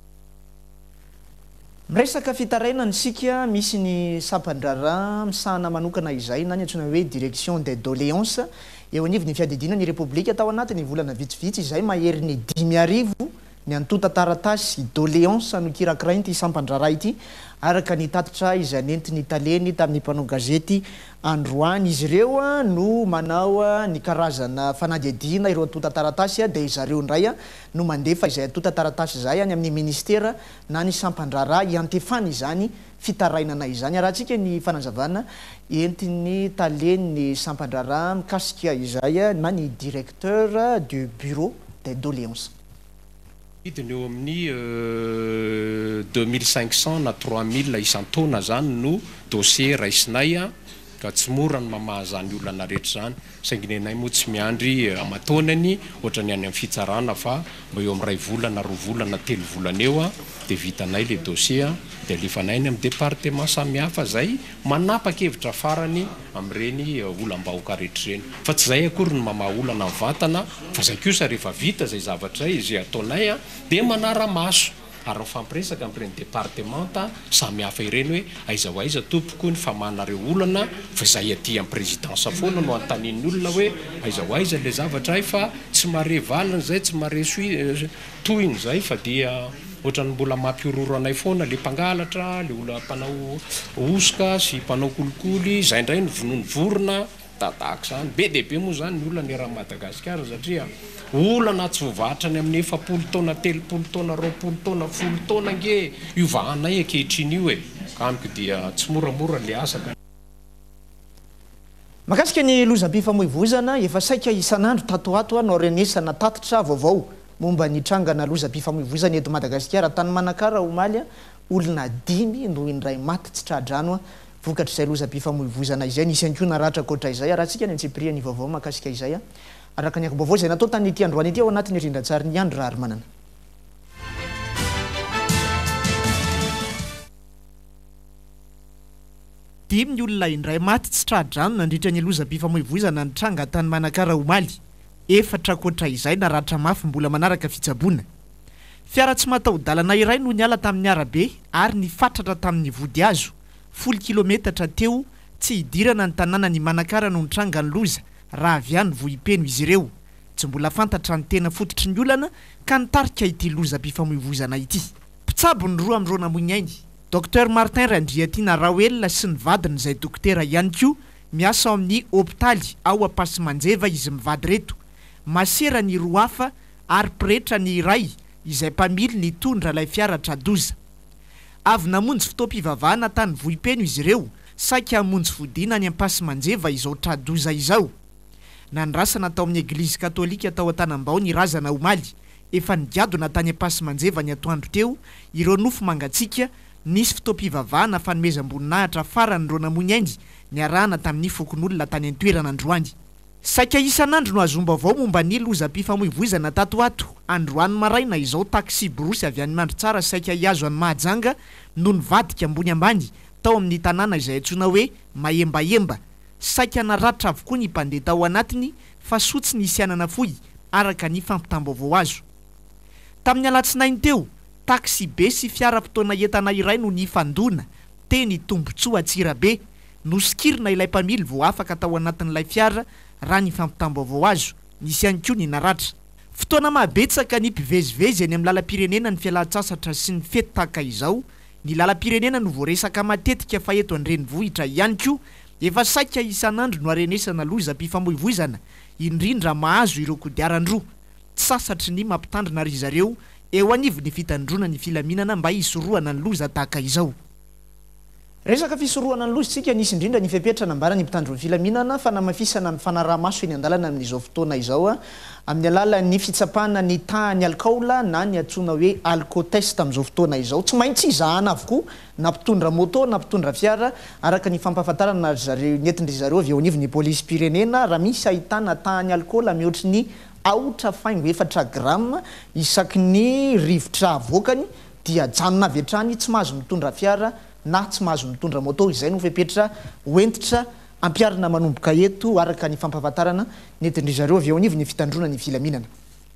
Miresaka fitaraina nisika misy ny sampandrara misahana manokana izay na ny antsoina hoe direction des doléances eo anivy ny fiadidina ny Repoblika tao anatiny volana vitsivitsy izay mahery ny 5,000 ny antota taratasy doléance no kirakirainy ity sampandrara ity araka ny tatitra izay nentiny taleny tamin'ny mpanao gazety androany. Izy ireo no manao ny karazana fanadihadihana ireo antota taratasy dia izareo ndray no mandefa izay antota taratasy zay any amin'ny ministera na ny sampandrara iantefany izany fitarainana izany. Arahantsika ny fanazavana entiny taleny ny sampandrara mikasika izay na ny directeur du bureau des doléances. Idiny eo amin'ny 2500 na 3000 isan-taona zany no dossier raisinay ka tsy mora ny mamaha zany olana rehetra zany saingy nenay moa tsy miandry amataonany ohatra ny any amin'ny fitsarana fa mba eo amin'ny 2 volana 2 volana 3 volana eo dia vitanay le dossier dia alefanay ny amin'ny département samihafa zay manapa-kevitra farany amin'ireny olam-bahoaka rehetrareny fa tsy zay akory ny mamaha olana vatana fa zay kosa rehefa vita zay zavatra izay ataonay dia manara-maso ary mifampiresaka amin'ireny départementa samihafa ireny hoe aiza ho aiza tompoko ny famanareo olana fa izay aty amin'ny présidence foana no antanin'ny olona hoe aiza ho aiza le zavatra fa tsy mare valina zay tsy mare tohiny zay fa dia ohatrany mbola mampiororo anay foana le mpangalatra le olona mpanao osoka sy mpanao kolikoly zay indray ny vonony vorona tataka zany be dehibe moa zany ny olona ny raha Madagasikara satria olana tsy voavatrany amin'ny 7 taona 3 taona 20 taona 10 taona nge io vahanay ankehitriny io ka amiko dia tsy moramora le asaka. Makasika ny lozam-pifamoivoizana efa saika isan'andro tatoato no renesana tatitra vaovao momba ny trangana lozam-pifamoivoizana eto Madagasikara tany Manakara Omaly olona 5 no indray maty tsy tradrano vokatra izay lozam-pifamoivoizana izay nisy ihany koa naratra koatra izay arahantsika ny antsipria ny vaovao makasika izay araka ny vaovao izay natao tany ity androany ity ao anatin'ny rindran-tsary ny andro rary manana. Dimy ny olona indray maty tsy tradrano nandritra ny lozam-pifamoivoizana ny tranga tany Manakara Omaly. 4 koatra izay naratra mafy mbola manaraka fitsaboana. Fiara tsy mataho-dalana iray no niala tamin'ny arabe ary nifatratra tamin'ny vody azo 10 kilometatra teo tsy hidirana ny tanàna ny Manakara no nitranga ny loza raha avy any vohipeno izy ireo. Tsy mbola fantatra ny tena fototry ny olana ka nitarika ity lozam-pifamoivoizana ity. Mpitsabo ny roa amin'ireo namoignainy. Dr Martin Randriatina Rawel sy ny vadiny izay dokotera ihany koa miasa ao amin'ny hôpitaly ao Ampasimanjeva izy mivady reto. masera ny roa hafa ary pretra ny iray izay mpamily ny tondra ilay fiara tradoza. Avy namonjy fotoam-pivavahana tany vohipeno izy ireo saika hamonjy fodiana any Ampasimanjeva izao tradoza izao. Nandrasana tao amin'ny eglizy katolika tao Antanambao ny razana omaly, efa nigadona tany Ampasimanjeva ny atoandro teo ireo nofo mangatsika nisy fotoam-pivavahana fanomezam-boninahitra farany reo namony aindy niarahana tamin'ny fokon'olona tany an-toerana androany. Saika isan'andro no azombaovao momba ny lozam-pifamoivoizana tato ato. Androany maraina izao taksi borosy avy any Mandrotsara saika iazo any Mahajanga no nivadika ambony ambany tao amin'ny tanàna izay antsoina hoe Maembaemba. Saika naratra avokoa ny mpandeha tao anatiny fa sotsy ny isianana foy araka ny fampitam-baovao azo. Tamin'ny alatsinainy teo, taksi be sy fiara fotoana entana iray no nifandona teny Tombontsoa Antsirabe. Nosikirina ilay mpamily vao afaka tao anatin'ilay fiara raha ny fampitam-baovao azo, nisy ihany koa ny naratra. Fotoana mabetsaka ny mpivezivezy any amin'ny lalam-pirenena ny fialan-tsasatra sy ny fety tahaka izao. Ny lalam-pirenena no voaresaka matetika fa eto an-drenivohitra ihany koa efa saika isan'andro no arenesana lozam-pifamoivoizana indrindra mahazo ireo kodiaran-droa. Tsy sasatry ny mampitandrina ry zareo eo anivo ny fitandrona ny filaminana mba hisorohana ny loza tahaka izao. Resaka fisorohana ny lozitsika nisy indrindra ny fepetrana ambara ny mpitandro ny filaminana fa namafisana ny fanaraha-maso eny an-dalana amin'izao fotoana izao amin'ny alalan'ny fitsapana ny tahany alkaola na ny antsoina hoe alkotest amin'izao fotoana izao. Tsy maintsy izahana avokoa na mpitondra moto na mpitondra fiara araka ny fampahafantarana zareo netindry zareo avy eo anivon'ny polisy pirenena raha misy ahitana tahany alkaola mihoatry ny 4.4 grama isaky ny rivotra avoakany dia janona avy hatrany tsy mahazo mitondra fiara na tsy mahazo mitondra moto. Izay no fepetra hoentitra ampiarina manomboka eto araka ny fampahafantarana netindry zareo avy eo anivo ny fitandrona ny filaminana.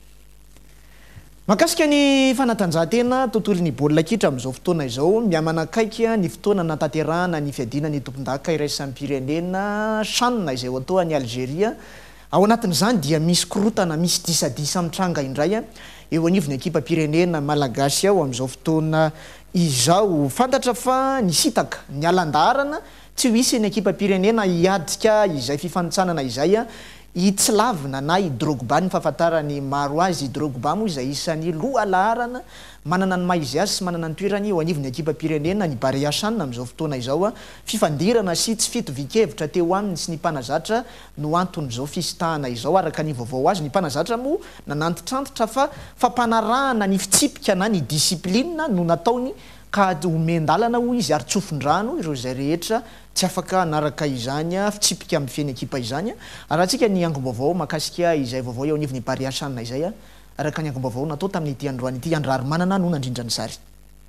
Makasika ny fanatanjahantena tontolon'ny baolina kitra amin'izao fotoana izao miamanakaiky ny fotoana natanterahana ny fiadina ny tompon-daka iraisampirenena Channa izay ho atao any Algeria. Ao anatin'izany dia misy korotana misy disadisa mitranga indray eo anivon'ny ekipa pirenena malagasy ao amin'izao fotoana izao. Fantatra fa nisitaka ny alandarana tsy ho isy ny ekipa pirenena hiadika izay fifanitsanana izay Itslavna na i Drogba ny fahafantarany maro azy. Drogba moa izay isan'ny loha laharana manana ny maizy azy sy manana ny toerany eo anivon'ny ekipa pirenena ny Barea Channa amin'izao fotoana izao. Fifandirana sy tsy fitovikevitra teo aminy sy ny mpanazatra no anton'izao fisitahana izao araka ny vaovao azy. Ny mpanazatra moa nanantitrantitra fa fampanarahana ny fitsipika na ny disiplinina no nataony ka omendalana ho izy ary tsofin-drano ireo zay rehetra tsy afaka naraka izany fitsipika amin'ny feny ekipa izany. Arahantsika ny angom-baovao makasika izay vaovao eo anivon'ny Barea Channa izay araka ny angom-baovao natao tamin'ity androany ity Andrary Manana no nandrindra ny sary.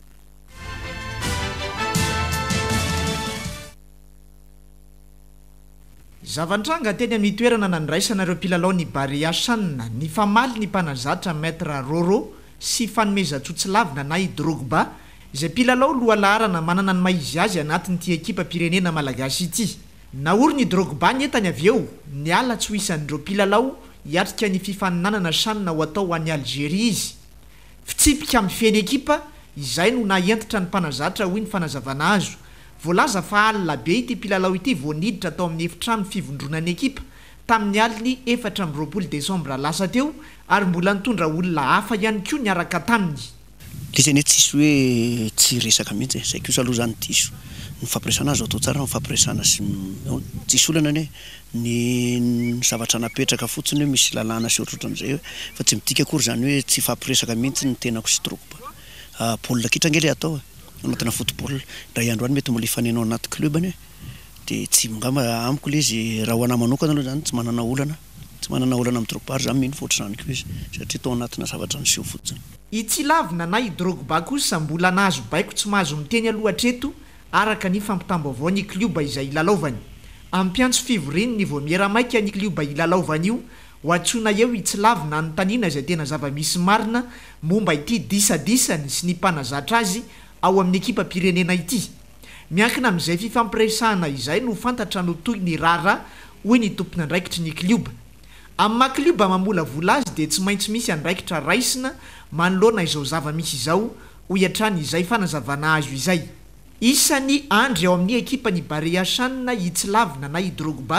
Zavantranga teny amin'ny toerana nandraisanareo mpilalao ny Barea Channa ny famaly ny mpanazatra Maître Roro sy fanomezan-tsotsy lavina na i Drogba izay mpilalao loha laharana manana ny maizy azy anatin'ity ekipa pirenena malagasy ity. Naory ny Drogba ny entany avy eo niala tsy ho isan'ireo mpilalao hiatrika ny fifaninanana Channa ho atao any Algeria izy. Fitsipika amin'ny feny ekipa izay no naentitra ny mpanazatra hoy ny fanazavana azo. Voalaza fa alina be ity mpilalao ity vao niditra tao amin'ny efitrano fivondronan'ny ekipa tamin'ny aliny 4 Desambra lasa teo ary mbola nitondra olona hafa ihany koa niaraka taminy. Lisany tsisy hoe tsy resaka mihitsy zay kosa aloha zany tiso ny fampiresana azy atao tsara ny fampiresana sy tsisy olana ny ny zavatra napetraka fotsiny hoe misy lalàna sy ohatrohatran'izay fa tsy midika akory zany hoe tsy fampiresaka mihitsy ny tenako sy Drogba. Baolina kitra angely atao anatina football raha androany mety mbola ifanenao anaty clubany dia tsy ngamba amiko le izy raha ho anahy manokana aloha zany tsy manana olana amin'ny Drogba ary zany mino foatra zany koa izy satria tao anatina zavatra niseho fotsiny. Itsilavina na i Drogba kosa mbola nahazo baiko tsy mahazo miteny aloha hatreto araka ny fampitam-baovao ny kluba izay ilalaovany. Ampiantso fivoriany ny vao miaramaika ny kluba ilalaovany io ho antsoina eo Itsilavina ny taniana izay tena zava-misy marina momba ity disadisany sy ny mpanazatra azy ao amin'ny ekipa pirenena ity. Miankina amin'izay fifampiresahana izay no fantatra no toy ny rara hoy ny tompony andraikitry ny kluba. Amin'ny maha-kluba mamola vola azy dia tsy maintsy misy andraikitra raisina manoloana izao zava-misy izao ho iatrany izay fanazavana azo izay. Isan'ny andry ao amin'ny ekipa ny Barea Channa Itsilavina na i Drogba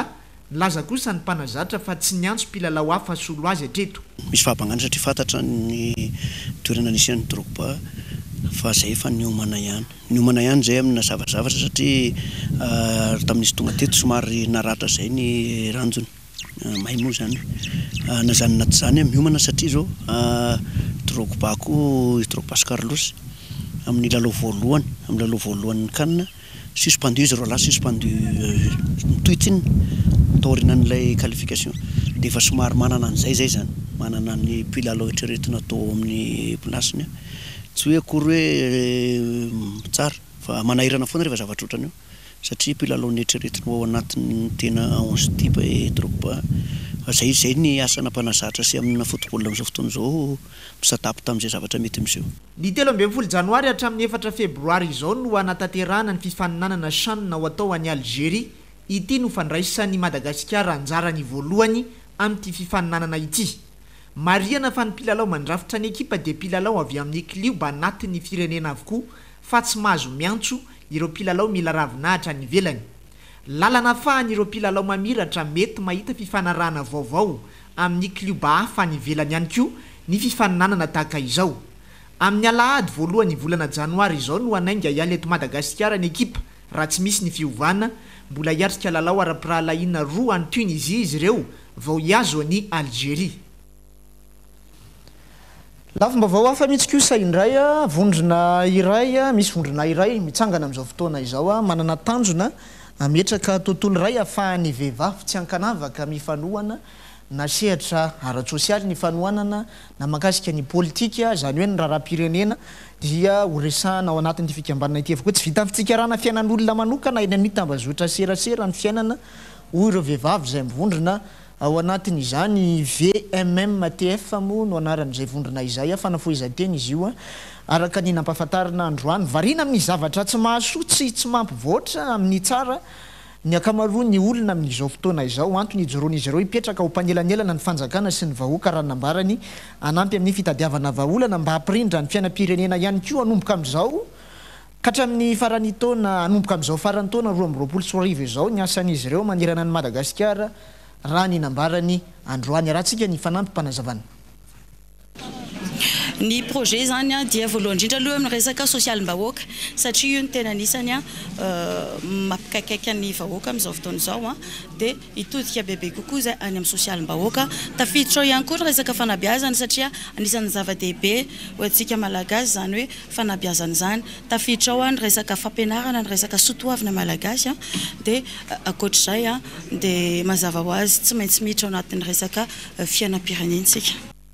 Laza kosa ny mpanazatra fa tsy niantso mpilalao hafa solo azy hatreto. Misy fahabangana satria fantatra ny toerana nisy ny Drogba fa zay efa niomana ihany zay amina zavazavatra satria tamin'izy tonga teto somary naratra zay ny ranjony mahay moa zany na zany naty zany miomana satria zao Drogba ko Drogba sy Carlos amin'ny lalao voalohan'ny kanina suspendu izy roa suspendu mitohitsiny taorinan'ilay qualification dia efa somary manana an'izay zany manana ny mpilalao eritreretina atao amin'ny plasiny tsy hoe akory hoe tsara fa manahirana foana rehefa zavatra ohatrany io satria mpilalao ny eritreretina ao anatin'ny tena 11 type Drogba zay ny asana mpanazatra sy amina football amin'izao fotoana izao misatapy tamin'izay zavatra mety miseho. Ny 13 janoary hatramin'ny 4 febroary izao no anatanterahana ny fifaninanana CHAN ho atao any Algérie. Ity no fandraisan'ny Madagasikara anjarany voalohany amin'ity fifaninanana ity. Marihana fa ny mpilalao mandrafitra ny ekipa dia mpilalao avy amin'ny klioba anatin'ny firenena avokoa fa tsy mahazo miantso ireo mpilalao mila ravinahitra ny ivelany. Lalana afahany ireo mpilalao mamiratra mety mahita fifanarahana vaovao amin'ny klioba hafa ny ivelany ihany koa ny fifaninanana tahaka izao. Amin'ny alahady voalohany volana janoary izao no anainga ialy eto Madagasikara ny ekipa raha tsy misy ny fiovana mbola hiatrika lalao ara-pirahalaina 2 any Tunisie izy ireo vao hiazo ny Algérie. Lafim-baovao hafa mihitsy kosa indray vondrona iray misy vondrona iray mitsangana amin'izao fotoana izao manana tanjona ametraka tontolo iray ahafahan'ny vehivavy tsy ankanavaka mifanohana na sehatra ara-tsosialy ny fanohanana na makasika ny politika zany hoe ny raharam-pirenena dia horesahana ao anatin'ity fikambanana ity avokoa tsy vita fitsikirana fiainan'olona manokana eny amin'ny tambazotra serasera ny fiainana hoy ireo vehivavy izay mivondrona ao anatin'izany VMMTF moa no anaran'izay vondrona izay fanafohezan-teny izy io araka ny nampahafantarana androany variana amin'ny zavatra tsy mahasoa tsy mampivoatra amin'ny tsara ny akamaroany olona amin'izao fotoana izao antony ijoroan'izy ireo hipetraka ho mpanelanelana ny fanjakana sy ny vahoaka raha nambarany anampy amin'ny fitadiavana vahaolana mba hampirindra ny fiainam-pirenena ihany koa anomboka amin'izao ka hatramin'ny farany taona anomboka amin'izao farany taona 2024 izao ny asan'izy ireo manerana ny Madagasikara raha ny nambarany androany rahantsika ny fanampy mpanazavana. Ny projet zany dia voalohany indrindra aloha amin'ny resaka sosialim-bahoaka satria io ny tena anisany mampikaikaika ny vahoaka amin'izao fotoana izao dia hitodika bebe kokoa zay any amin'ny sosialim-bahoaka tafiditra ao ihany koa ny resaka fanabeazana satria anisan'ny zava-dehibe ho antsika malagasy zany hoe fanabeazana izany tafiditra ao ny resaka fampianarana ny resaka soatoavina malagasy dia ankoatr'izay dia mazava ho azy tsy maintsy miditra ao anatin'ny resaka fiainam-pirenentsika.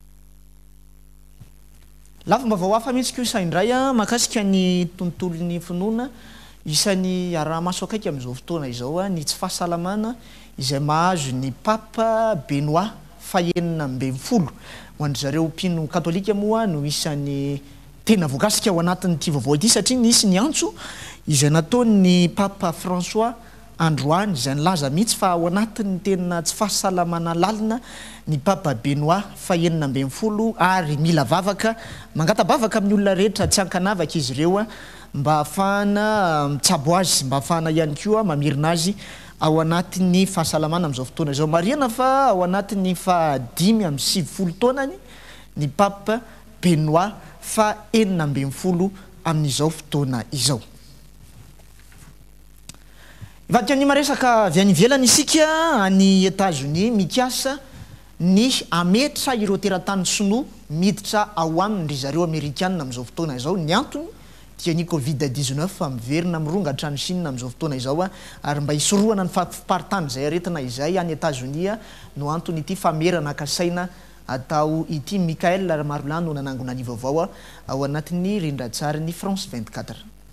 Lafim-baovao hafa mihitsy kosa indray makasika ny tontolon'ny finoana isan'ny arahamaso akaiky amin'izao fotoana izao ny tsy fahasalamana izay mahazo ny Papa Benoît faha 40 ho an'ny zareo mpino katolika moa no isan'ny tena voakasika ao anatin'ity vaovao ity satria nisy ny antso izay nataony Papa François androany izay nilaza mihitsy fa ao anatin'ny tena tsy fahasalamana lalina ny Papa Benoît faha 40 ary mila vavaka mangatabavaka amin'ny olona rehetra tsy ankanavaka izy ireo mba ahafahana mitsabo azy mba ahafahana ihany koa mamirina azy ao anatin'ny fahasalamana amin'izao fotoana izao. Marihana fa ao anatin'ny faha 70 taonany ny Papa Benoît faha 40 amin'izao fotoana izao. Ivadika ny maresaka avy any ivelany isika any États-Unis mikasa ny ametra ireo teratany sinoa miditra ao aminy ry zareo Amerikanina amin'izao fotoana izao ny antony dia ny Covid-19 miverina mirongatra ny Chine amin'izao fotoana izao ary mba hisorohana ny famparitany izay aretina izay any États-Unis no antony ity famerana kasaina atao ity Michael Marolano nanangona ny vaovao ao anatin'ny rendratsary ny France 24.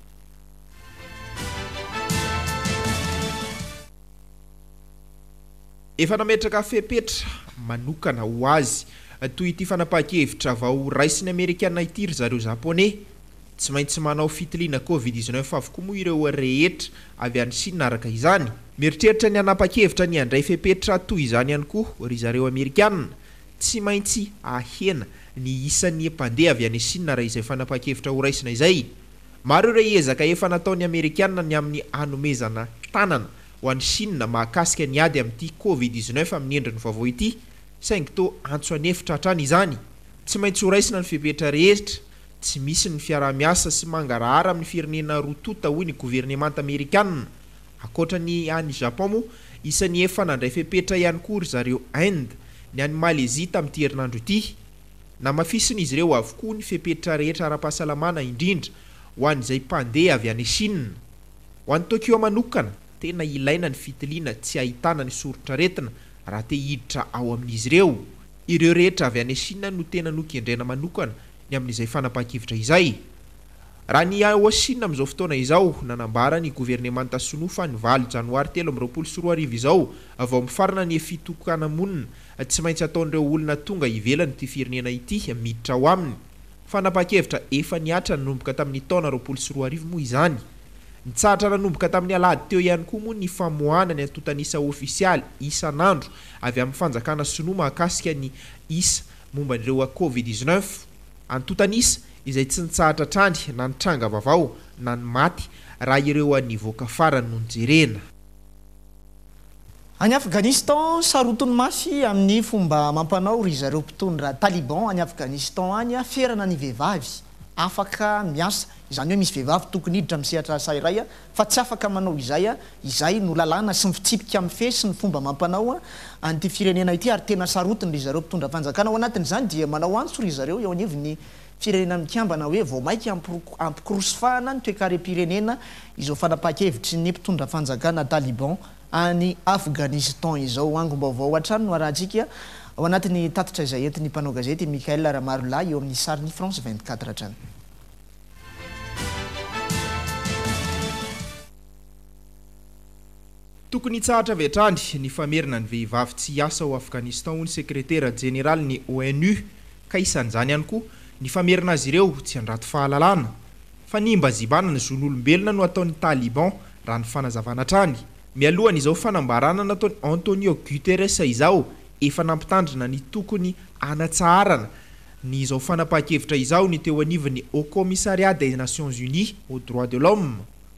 Efa nametraka fepetra manokana ho azy toy ity fanapahan-kevitra vao raisiny Amerikanina ity ry zareo Japonais tsy maintsy manao fitiliana Covid-19 avokoa moa ireo rehetra avy any Chine araka izany. Mieritreritra ny hanapa-kevitra ny andray fepetra toy izany ihany koa ry zareo Amerikanina tsy maintsy ahena ny isan'ny mpandeha avy any Chine raha izay fanapahan-kevitra ho raisina izay. Maro ireo ezaka efa nataon'ny Amerikanina ny amin'ny hanomezana tanana ho an'ny Chine mahakasika ny ady amin'ity Covid-19 amin'ny endriny vaovao ity, saingy to antso anefitra hatrany izany. Tsy maintsy ho raisina ny fepetra rehetra, tsy misy ny fiarah-miasa sy mangarahara amin'ny firenena rotota hoy ny gouvernement américain. Akoatra ny any Japon moa, isan'ny efa nandray fepetra ihany koa ry zareo Inde, ny any Malaisie tamin'ity herinandro ity. Namafisina izy ireo avokoa ny fepetra rehetra ara-pahasalamana indrindra ho an'izay mpandeha avy any Chine. Ho an'ny Tokyo manokana, tena ilaina ny fitiliana tsy ahitana ny soritra retina raha te hiditra ao amin'izy ireo. Ireo rehetra avy any Chine no tena nokendrena manokana ny amin'izay fanapahan-kevitra izay. Raha ny ao Chine amin'izao fotoana izao, nanambara ny gouvernement Sinoa ny 8 Janoary 2024 izao, avao amin'ny farana ny fitokana monina, tsy maintsy ataon'ireo olona tonga ivelany ity firenena ity miditra ao aminy. Fanapahan-kevitra efa niatra nanomboka tamin'ny taona 2024 moa izany. Nitsahatra nanomboka tamin'ny alahady teo ihany koa moa ny famoahana ny antotanisa ofisialy isan'andro avy amin'ny fanjakana Sinoa mahakasika ny isa momba an'ireo Covid-19. Antotanisa izay tsy nitsahatra trany na nitranga vaovao na ny maty raha ireo anivoaka farany no nijerena. Any Afghanistan sarotony mafy amin'ny fomba mampanao ry zareo mpitondra Taliban any Afghanistan any ferana ny vehivavy afaka miasa, izany hoe misy vehivavy tokony hiditra amin'ny sehatra asa iray fa tsy afaka manao izay no lalàna sy mifitsipika amin'ny fesy ny fomba mampanao an'ity firenena ity, ary tena sarotiny ry zareo mpitondra fanjakana. Ao anatin'izany dia manao antso ry zareo eo anivon'ny firenena mikambana hoe vao mainka ampikorosofahana ny toe-karem-pirenena izao fanapahan-kevitry ny mpitondra fanjakana Taliban any Afghanistan izao. Angom-baovao hatrany no arahantsika ao anatin'ny tatitra izay entin'ny mpanao gazety Mikael Ramarolay eo amin'ny sarin'ny France 24 hatrany. Tokony tsahatra avy hatrany ny famerina ny vehivavy tsy hiasa ao Afghanistan ho ny sekretera jeneraly ny ONU, ka isan'izany ihany koa ny famerina azy ireo tsy handrato fahalalana. Fa ny mbazibana ny zon'olombelona no ataon'ny Taliban raha ny fanazavana hatrany. Mialohany izao fanambarana nataon'ny Antonio Guterres izao efa nampitandrina ny tokony anatsarana ny izao fanapahan-kevitra izao ny teo anivon'ny Haut Commissariat des Nations Unies aux droits de l'homme.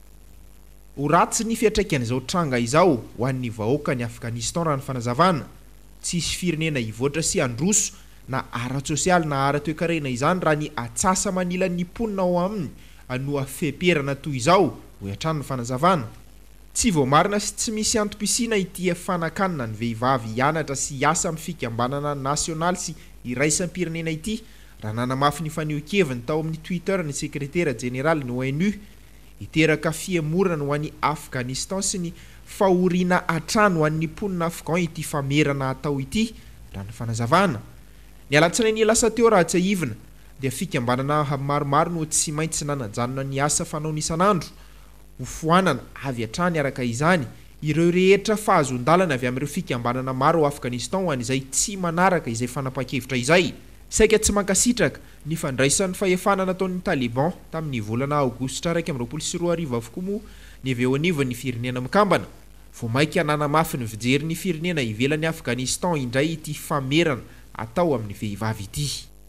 Ho ratsy ny fiantraikan'izao tranga izao ho an'ny vahoaka ny Afghanistan raha ny fanazavana. Tsisy firenena hivoatra sy androso na ara-tsosialy na ara-toekarena izany raha ny atsasa manila ny mponina ao aminy anoa feperana toy izao ho hatrany ny fanazavana. Tsy voamarina sy tsy misy antom-pisina ity fanakanina ny vehivavy hianatra sy hiasa amin'ny fikambanana nasionaly sy iraisam-pirenena ity raha nanamafy ny faneho-keviny tao amin'ny Twitter ny sekretera jeneraly ny ONU. Iteraka fiemorana ho an'ny Afghanistan sy ny fahoriana hatrany ho an'ny mponina Afghan ity famerana atao ity raha ny fanazavana. Ny alatsinainy lasa teo raha tsy ahivina dia fikambanana maromaro no tsy maintsy nanajanona ny asa fanao isan'andro ho foanana avy hatrany araka izany ireo rehetra fahazon-dalana avy amin'ireo fikambanana maro ao Afghanistan ho an'izay tsy manaraka izay fanapahan-kevitra izay. Saika tsy mankasitraka ny fandraisan'ny fahefana nataon'ny Taliban tamin'ny volana Aogositra 2022 avokoa moa ny avy eo anivon'ny firenena mikambana. Vao mainka nanamafy ny fijery ny firenena ivelan'ny Afghanistan indray ity famerana atao amin'ny vehivavy ity.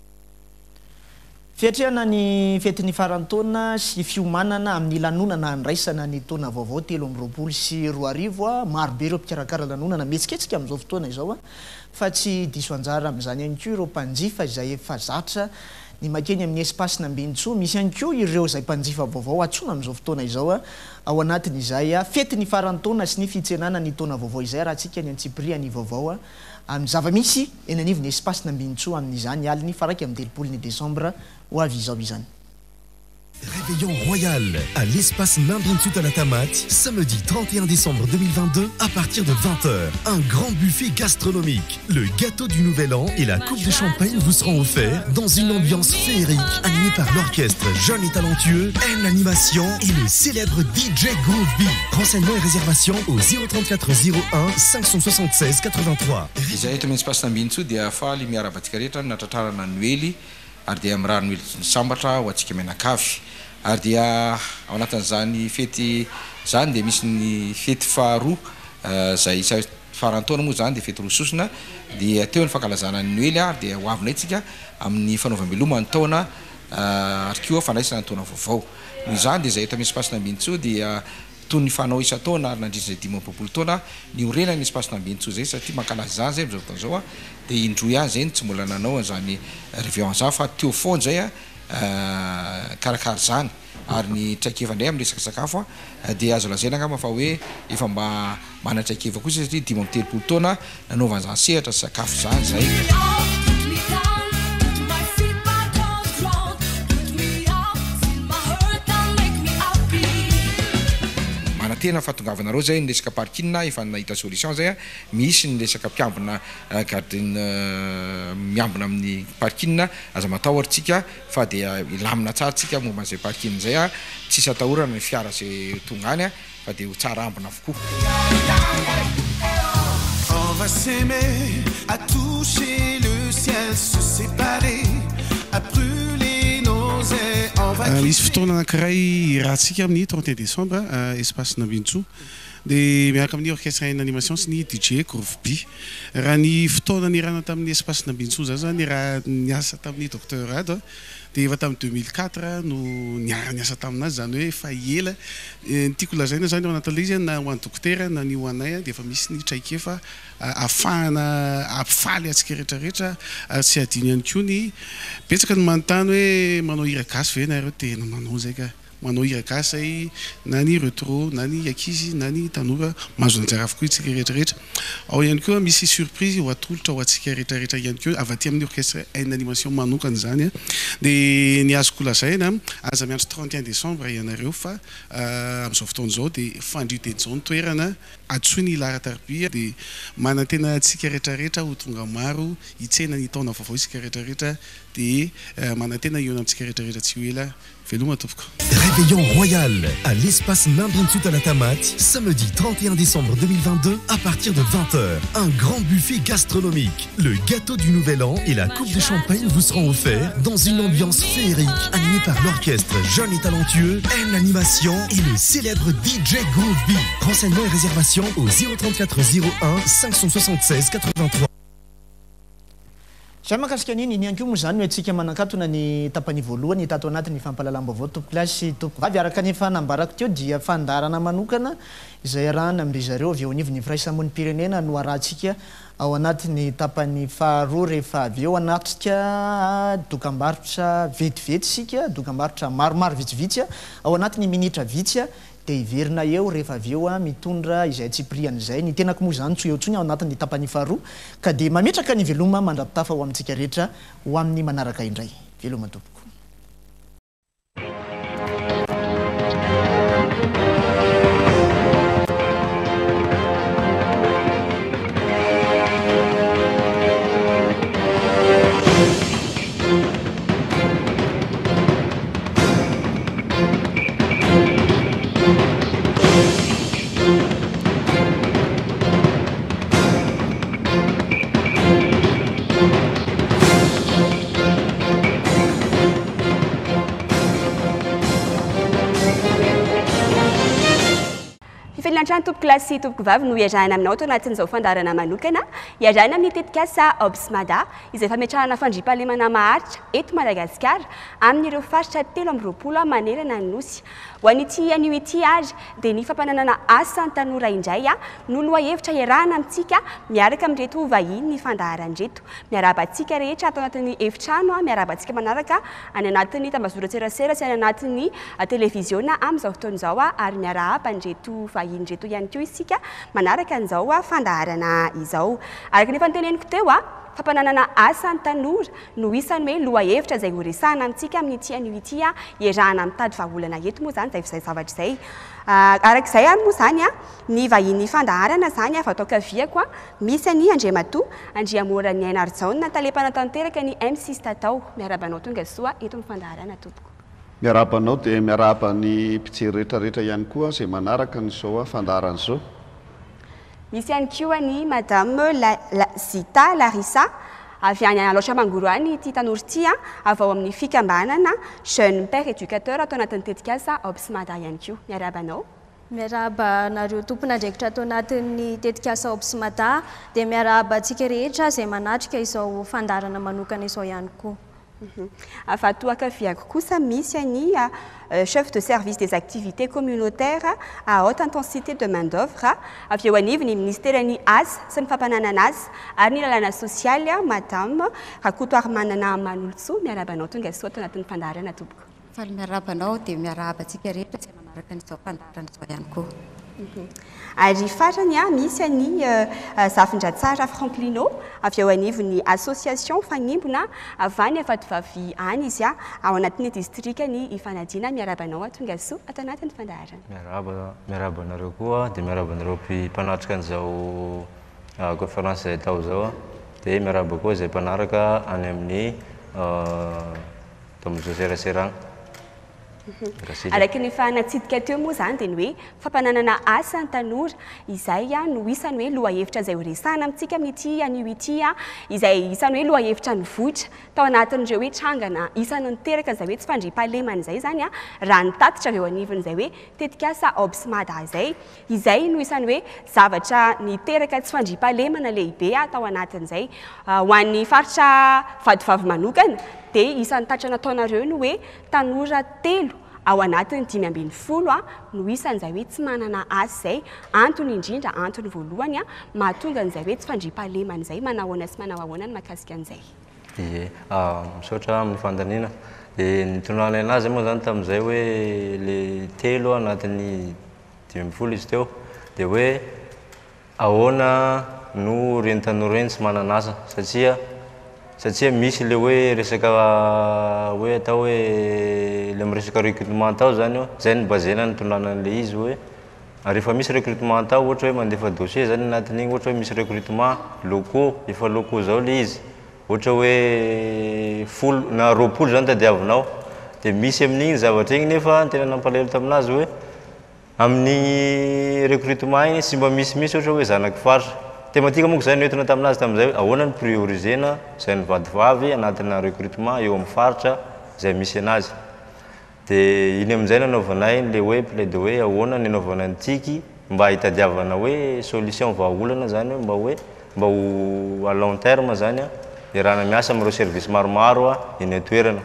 Fiatrehana ny fetin'ny farantaona sy fiomanana amin'ny lanonana andraisana ny taona vaovao 2024 marobe ireo mpikarakara lanonana metsiketsika amin'izao fotoana izao fa tsy diso anjara amin'izany ihany koa ireo mpanjifa izay efa zatra ny makeny amin'ny espace Nambintsoa. Misy ihany koa ireo izay mpanjifa vaovao atsona amin'izao fotoana izao ao anatin'izay fetin'ny farantaona sy ny fitsenana ny taona vaovao izay raha antsika ny Antsipria ny vaovao amin'ny zava-misy eny anivon'ny espace Nambintsoa amin'izany aliny faraky amin'ny 10 décembre ho avy izao izany. Réveillon royal à l'espace Nambintsoa Talamati, samedi 31 décembre 2022 à partir de 20h. Un grand buffet gastronomique, le gâteau du Nouvel An et la coupe de champagne vous seront offerts dans une ambiance féerique animée par l'orchestre Jeune et Talentueux, M l'animation et le célèbre DJ Groovy. Renseignements et réservations au 034 01 576 83. Izay eto amin'ny espace Nambintsoa dia faly miaravatsika rehetra natratrarana Noely ary dia amin'ny raha Noely sambatra ho antsika menakavy. Ary dia ao anatin'izany fety zany dia misy ny fety faharoa zay farantaona moa zany dia fety rososina dia teo ny fankalazana ny Noely ary dia ho avy naitsika amin'ny fanaovam-beloma ny taona ary koa fandraisana ny taona vaovao. Noho izany dia zay eto amin'ny espace Nambintsoa dia toy ny fanao isa-taona ary nandritra zay 5 taona ny orena ny espace Nambenitsoa zay satria mankalaza zany zay am'izao fotoana zao a dia indroy azy zany tsy mbola nanao an'izany réveillon zany fa teo foana zay a karakara zany ary ny traikeva indray amin'ny resaka sakafo a dia azo lazaina angamba fa hoe efa mba manatraikeva kosa satria 5 taona nanaovany zany sehatra sakafo zany zay tena fahatongavanareo zay ny resaka parkina efa nahita solution zay a misy ny resaka mpiambina garden miambina amin'ny parkina aza matahoratsika fa dia ilamina tsara tsika momba an'izay parkina zay a tsisy atahorana ny fiara zay tonga any a fa dia ho tsara ambina avokoa. On va s'aimer à toucher le ciel, se séparer à brûler nos ailes. Misy fotoana anankiray rahantsika amin'ny 31 décembre espace Nambenitsoa dia miaraka amin'ny orchestre d'animation sy ny DJ Groovy. Raha ny fotoana nirana tamin'ny espace Nambenitsoa zany raha niasa tamin'ny docteur Ado dia efa tamin'ny 2004 no niasa taminazy zany hoe efa ela ny tiako lazaina zany ao anatin'ilay izy na ho an'ny dokotera na ny ho anay dia efa misy ny traikefa ahafahana ampifaly antsika rehetrarehetra ary tsy adino ihany koa ny betsaka ny manontany hoe manao hira gasy ve nareo tena manao zay ka manao hira gasy na ny retro na ny ankizy na ny tanora mahazo anjara avokoa itsika rehetrarehetra. Ao ihany koa misy surprise ho atolotra ho antsika rehetrarehetra ihany koa avy aty amin'ny orchestre d'animation manokana zany a dia ny azoko lazaina aza miandro 31 décembre ianareo fa amin'izao fotoana izao dia fandrioteny izao ny toerana antsoiny Ilaratarby dia manantena antsika rehetrarehetra ho tonga maro hitsena ny taona vaovao isika rehetrarehetra dia manantena eo amintsika rehetrarehetra tsy ho ela. Réveillon royal à l'espace Nambenitsoa Talatamaty, samedi 31 décembre 2022 à partir de 20h. Un grand buffet gastronomique. Le gâteau du Nouvel An et la coupe de champagne vous seront offerts dans une ambiance féerique animée par l'orchestre jeune et talentueux M Animation et le célèbre DJ Groovy. Renseignements et réservations au 034 01 576 83. Zay mahakasika an'iny ihany koa moa zany hoe antsika manan-katona ny tapany voalohany tato anatin'ny fampahalalam-baovao tompo kilasy tompo vavy araka ny fanambarako teo dia fandarana manokana izay arahana amin'ry zareo avy eo anivon'ny firaisamon'ny pirenena no arahantsika ao anatin'ny tapany faharoa rehefa avy eo anatrika dokam-barotra vetivety sika dokam-barotra maromaro vitsivitsy ao anatin'ny minitra vitsy dia iverina eo rehefa avy eo mitondra izay tsipriany izay ny tenako moa zany tsy eo tsony ao anatin'ny tapany faharoa ka dia mametraka ny veloma mandrapitafa ho amintsika rehetra ho amin'ny manaraka indray veloma tompoko. Filantrano tompo kilasy tompo vavy no iarahana aminao tao anatin'izao fandarana manokana iarahana amin'ny tetikasa Obsmada izay fametrahana fandriampahalemana maharitra eto Madagasikara amin'ireo faritra 3 manerana ny nosy. Ho an'ity anio ity ary dia ny fampananana asa ny tanora indray no loha hevitra iarahana amintsika miaraka amin'ireto vahiny ny fandaharan'ireto. Miarabantsika rehetra atao anatin'ny efitrano miarabantsika manaraka any anatin'ny tambazora serasera sy any anatin'ny televiziona amin'izao fotoan'izao ary miaraban'ireto vahiny reto ihany koa isika manaraka an'izao fandaharana izao. Araka ny fanteneniko teo fampananana asa ny tanora no isany hoe loha hevitra izay horesahana amintsika amin'ity anio ity iarahana mitady vahaolana eto moa zany izay zavatra izay. Arak'izay moa zany ny vahiny fandaharana zany fatao kaviako misy ny Andriamatoa Andriamora ny Ainarzao talepana tanteraka ny M6 Tatao miarabanao tonga soa eto amin'ny fandaharana tompoko. Miarabanao dia miaraba ny mpijery rehetrarehetra ihany koa izay manaraka n'izao fandaharan'izao. Misy ihany koa ny Madame Zita Larissa avy any Alaotra Mangoroany ity tanora ity avy ao amin'ny fikambanana jeune père éducateur atao anatin'ny tetikasa Obsmada ihany koa. Miarabanao. Miaraba nareo tompon'andraikitra atao anatin'ny tetikasa Obsmada dia miaraba antsika rehetra izay manatrika izao fandarana manokana izao ihany koa. Afatoaka viako kosa misy ny chef de service des activités communautaires à haute intensité de main d'œuvre avy eo anivy ny ministèren'ny asa sy ny fampananana azy ary ny lalàna sosialy madame Rakoto Armanana Manolotsoa miarabanao tonga soa tao anatin'ny fandaharana tompoko. Faly miarabanao dia miarabantsika rehetra tsy manaraka nyzao fandaharana zao ihany koa. Ary farany misy ny Zafindratsara Franklino avy eo anivon'ny association fagnimbona avany Avatovavy any izy ao anatin'ny districtny Ifanadina miarabanao tonga soa atao anatin'ny fandaharana. Miarabanareo koa dia miarabanareo mpanatrika an'izao conférence zay tao zao dia miaraba koa zay mpanaraka any amin'ny tombozo serasera. Araky ny efa natsidika teo moa zany dia ny hoe fampananana asa ny tanora izay no isany hoe lohahevitra izay ho resahana amintsika amin'ity anio ity izay isany hoe lohahevitra ny vohitra tao anatin'ireo hoe trangana isany niteraka izay hoe tsy fandriam-pahalemana izay zany raha nitatitra avy eo anivon'izay hoe tetika asa obsmada izay no isany hoe zavatra niteraka tsy fandriam-pahalemana lehibe tao anatin'izay ho an'ny faritra vadivavy manokana dia isan'ny tatra nataonareo no hoe tanora telo ao anatin'ny 520 no isan'izay hoe tsy manana asa izay antony indrindra antony voalohany mahatonga an'izay hoe tsy fandriam-pahalemana izay manao ahoana sy manao ahoana ny mahakasika an'izay. Ie, misaotra amin'ny fandaniana dia nitondrana anazy moa zany tamin'izay hoe le telo anatin'ny 520 izy teo dia hoe ahoana no reny tanora reny tsy manana asa satria misy le hoe resaka hoe atao hoe le miresaka recrutement tao zany zay ny bazena nitondrana an'le izy hoe rehefa misy recrutement tao ohatra hoe mandefa dossier zany anatin'igny ohatra hoe misy recrutement locaux efa locaux zao le izy ohatra hoe folo na roapolo zany tadiavinao dia misy amin'igny zavatra igny nefa tena nampalahelo taminazy hoe amin'igny recrutement igny sy mba misimisy ohatra hoe zanaky faritra thématique moa zay noentina taminazy tamin'izay ahoana ny priorisena zay ny vadivavy anatina recrutement eo amin'ny faritra zay misy anazy dia iny amin'izay nanaovanay le hoe plaidoyer ahoana ny anaovana antiky mba hitadiavana hoe solution vahaolana zany hoe mba ho à long terme zany irana miasa amin'ireo service maromaro eny atoerana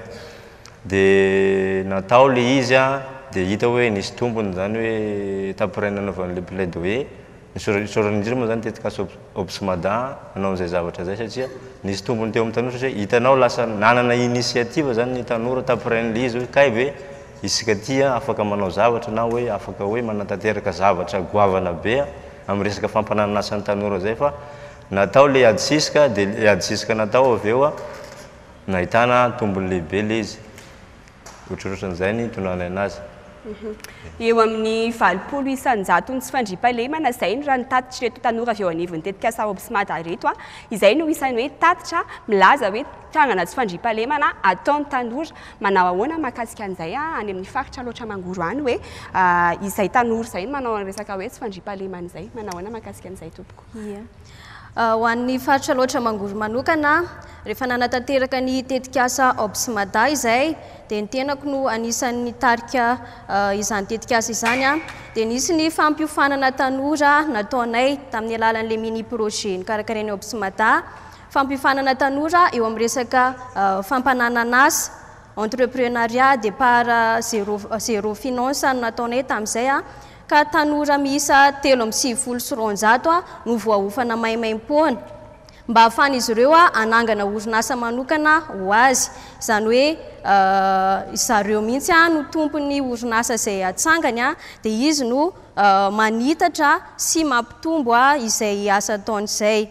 dia natao le izy dia hita hoe nisy tompony zany hoe tapiray nanaovana le plaidoyer nisorany indrindra moa zany tetika asa obsmada nanao an'izay zavatra zay satria nisy tombony teo amin'ny tanora satria hitanao lasa nanana initiative zany ny tanora tapirain'le izy hoe kay ve isika ty afaka manao zavatra na hoe afaka hoe manatateraka zavatra goavana be amin'ny resaka fampananana asan'ny tanora zay fa natao le adisisika dia le adisisika natao avy eo nahitana tombony lehibe le izy ohatrohatran'izay ny tondrana anazy. Eo amin'ny 20 isan-jato ny tsy fandriam-pahalemana izay no raha nitatitra reto tanora avy eo anivony tetika asa obsmada reto izay no isany hoe tatitra milaza hoe trangana tsy fandriam-pahalemana ataon'ny tanora manao ahoana mahakasika an'izay any amin'ny faritra loatra mangoro any hoe izay tanora izay no manao resaka hoe tsy fandriam-pahalemana izay manao ahoana mahakasika an'izay tompoko. Ho an'ny faritra loatra mangoro manokana rehefa nanatanteraka ny tetika asa obsmada izay dia ny tenako no anisan'ny tarika izany tetika asa izany dia nisy ny fampiofanana tanora nataonay tamin'ny alalan'le mini projet ny karakarain'ny obsmada fampiofanana tanora eo amin'ny resaka fampananana asa entrepreneuriat de par zéro finance no nataonay tamin'izay ka tanora miisa 370 no voahofana maimaim-poana mba ahafahan'izy ireo anangana orinasa manokana ho azy izany hoe zareo mihitsy no tompony orinasa izay atsangany dia izy no manitatra sy mampitombo izay asa ataon'izay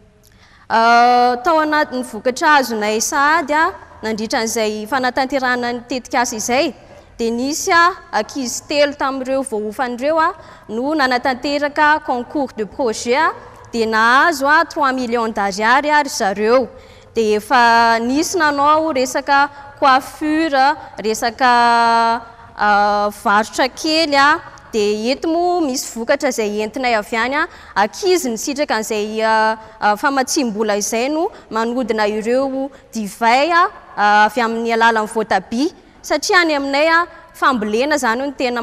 tao anatin'ny vokatra azonay sahady nandritran'izay fanatanterahana ny tetika asa izay dia nisy ankizy telo tamin'ireo voahofan'ireo no nanatanteraka concours de projet dia nahazo 3 millions d'ariary ary zareo dia efa nisy nanao resaka coiffure resaka varotra kely dia eto moa misy vokatra izay entinay avy any ankizy ny sitraka an'izay famatsim-bola izay no manodina ireo divay avy amin'ny alalan'ny voatabia satria any aminay fambolena zany no tena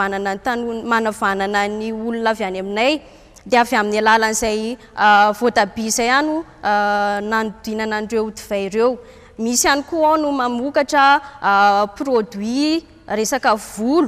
manavanana ny olona avy any aminay dia avy amin'ny alalan'izay voatabia izay no nanodinana an'ireo divay ireo misy ihany koa ao no mamokatra produit resaka volo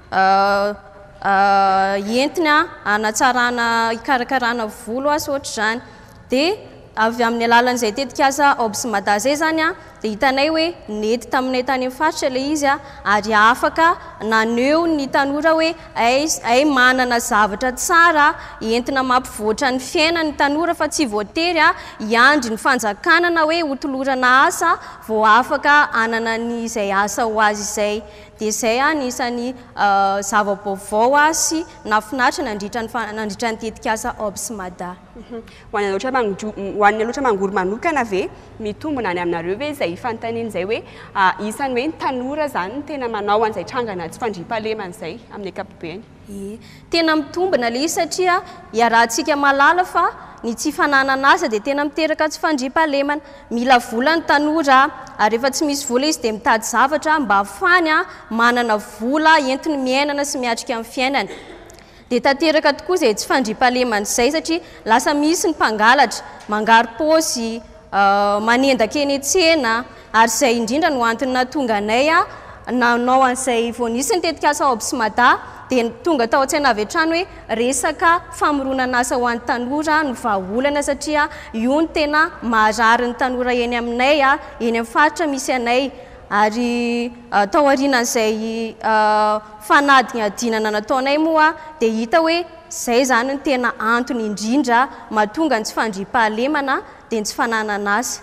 entina anatsarana ikarakarana volo asa ohatra zany dia avy amin'ny alalan'izay tetika asa obsmada zay zany a dia hitanay hoe nety taminay tany amin'ny faritra ilay izy a ary afaka naneo ny tanora hoe ay manana zavatra tsara entina mampivoatra ny fiainany tanora fa tsy voatery a hiandry ny fanjakanana hoe hotolorana asa vao afaka anana ny izay asa ho azy izay dia izay anisany zava-baovao sy nafinaritra nandritra ny tetika asa obsmada. Ho an'ny loatra mangory manokana ve mitombona any aminareo ve izay fanontaniana izay hoe isany hoe ny tanora zany tena manao an'izay trangana tsy fandriam-pahalemana izay amin'ny ankapobeny? Tena mitombona ilay izy satria iarahantsika malala fa ny tsy fananana asa dia tena miteraka tsy fandriam-pahalemana. Mila vola ny tanora ary rehefa tsy misy vola izy dia mitady zavatra mba ahafany manana vola entiny miainana sy miatrika amin'ny fiainana. Dia tanteraka tokoa izay tsy fandriam-pahalemana izay satria lasa misy ny mpangalatra mangary paosy manendaka eny an-tsena ary izay indrindra no antony nahatonga anay nanao an'izay vao nisy ny tetika asa obsmada dia tonga tao an-tsaina avy hatrany hoe resaka famoronana asa ho an'ny tanora no vahaolana satria io ny tena maharary ny tanora eny aminay eny amin'ny faritra misy anay ary tao aorianan'izay fanadiny adinana nataonay moa dia hita hoe izay zany ny tena antony indrindra mahatonga ny tsy fandriam-pahalemana dia ny tsy fananana asa.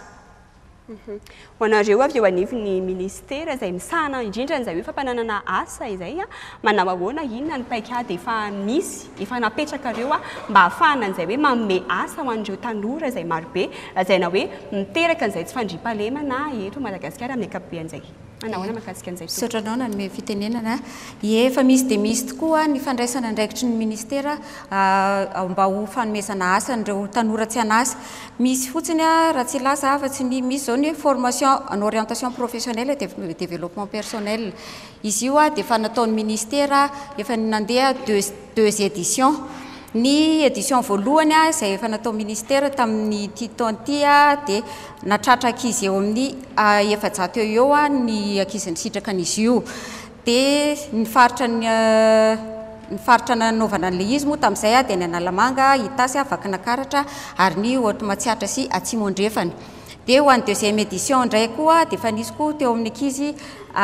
Ho anareo avy eo anivon'ny ministera izay misahana indrindra n'izay hoe fampananana asa izay manao ahoana, inona ny paikady efa misy efa napetrakareo mba ahafahana an'izay hoe manome asa ho an'ireo tanora izay marobe lazaina hoe miteraka an'izay tsy fandriam-pahalemana eto Madagasikara amin'ny ankapobeny. Anahoana mahakasika an'izay? Sotranao nanome fitenenana efa misy dia misy tokoa ny fandraisana andraikitry ny ministera mba ho fanomezana asa n'ireo tanora tsy anasa. Misy fotsiny raha tsy lasa afa-tsy ny misy zao ny formation en orientation professionnelle et développement personnel. Izy io dia efa nataon'ny ministera efa nandeha deux éditions. Ny édition voalohany izay efa natao ministera tamin'ny titonty dia natratraka izy eo amin'ny 700 eo ny ankizy nisitraka an'izy io. Dia ny faritra nanaovana an'ilay izy moa tamin'izay dia ny Analamanga, Itasy, Vakinakaratra ary ny Otramatsiatra sy Atsimondrefana. Dia ho an'ny deuxième édition indray koa dia efa nisy koa teo amin'ny ankizy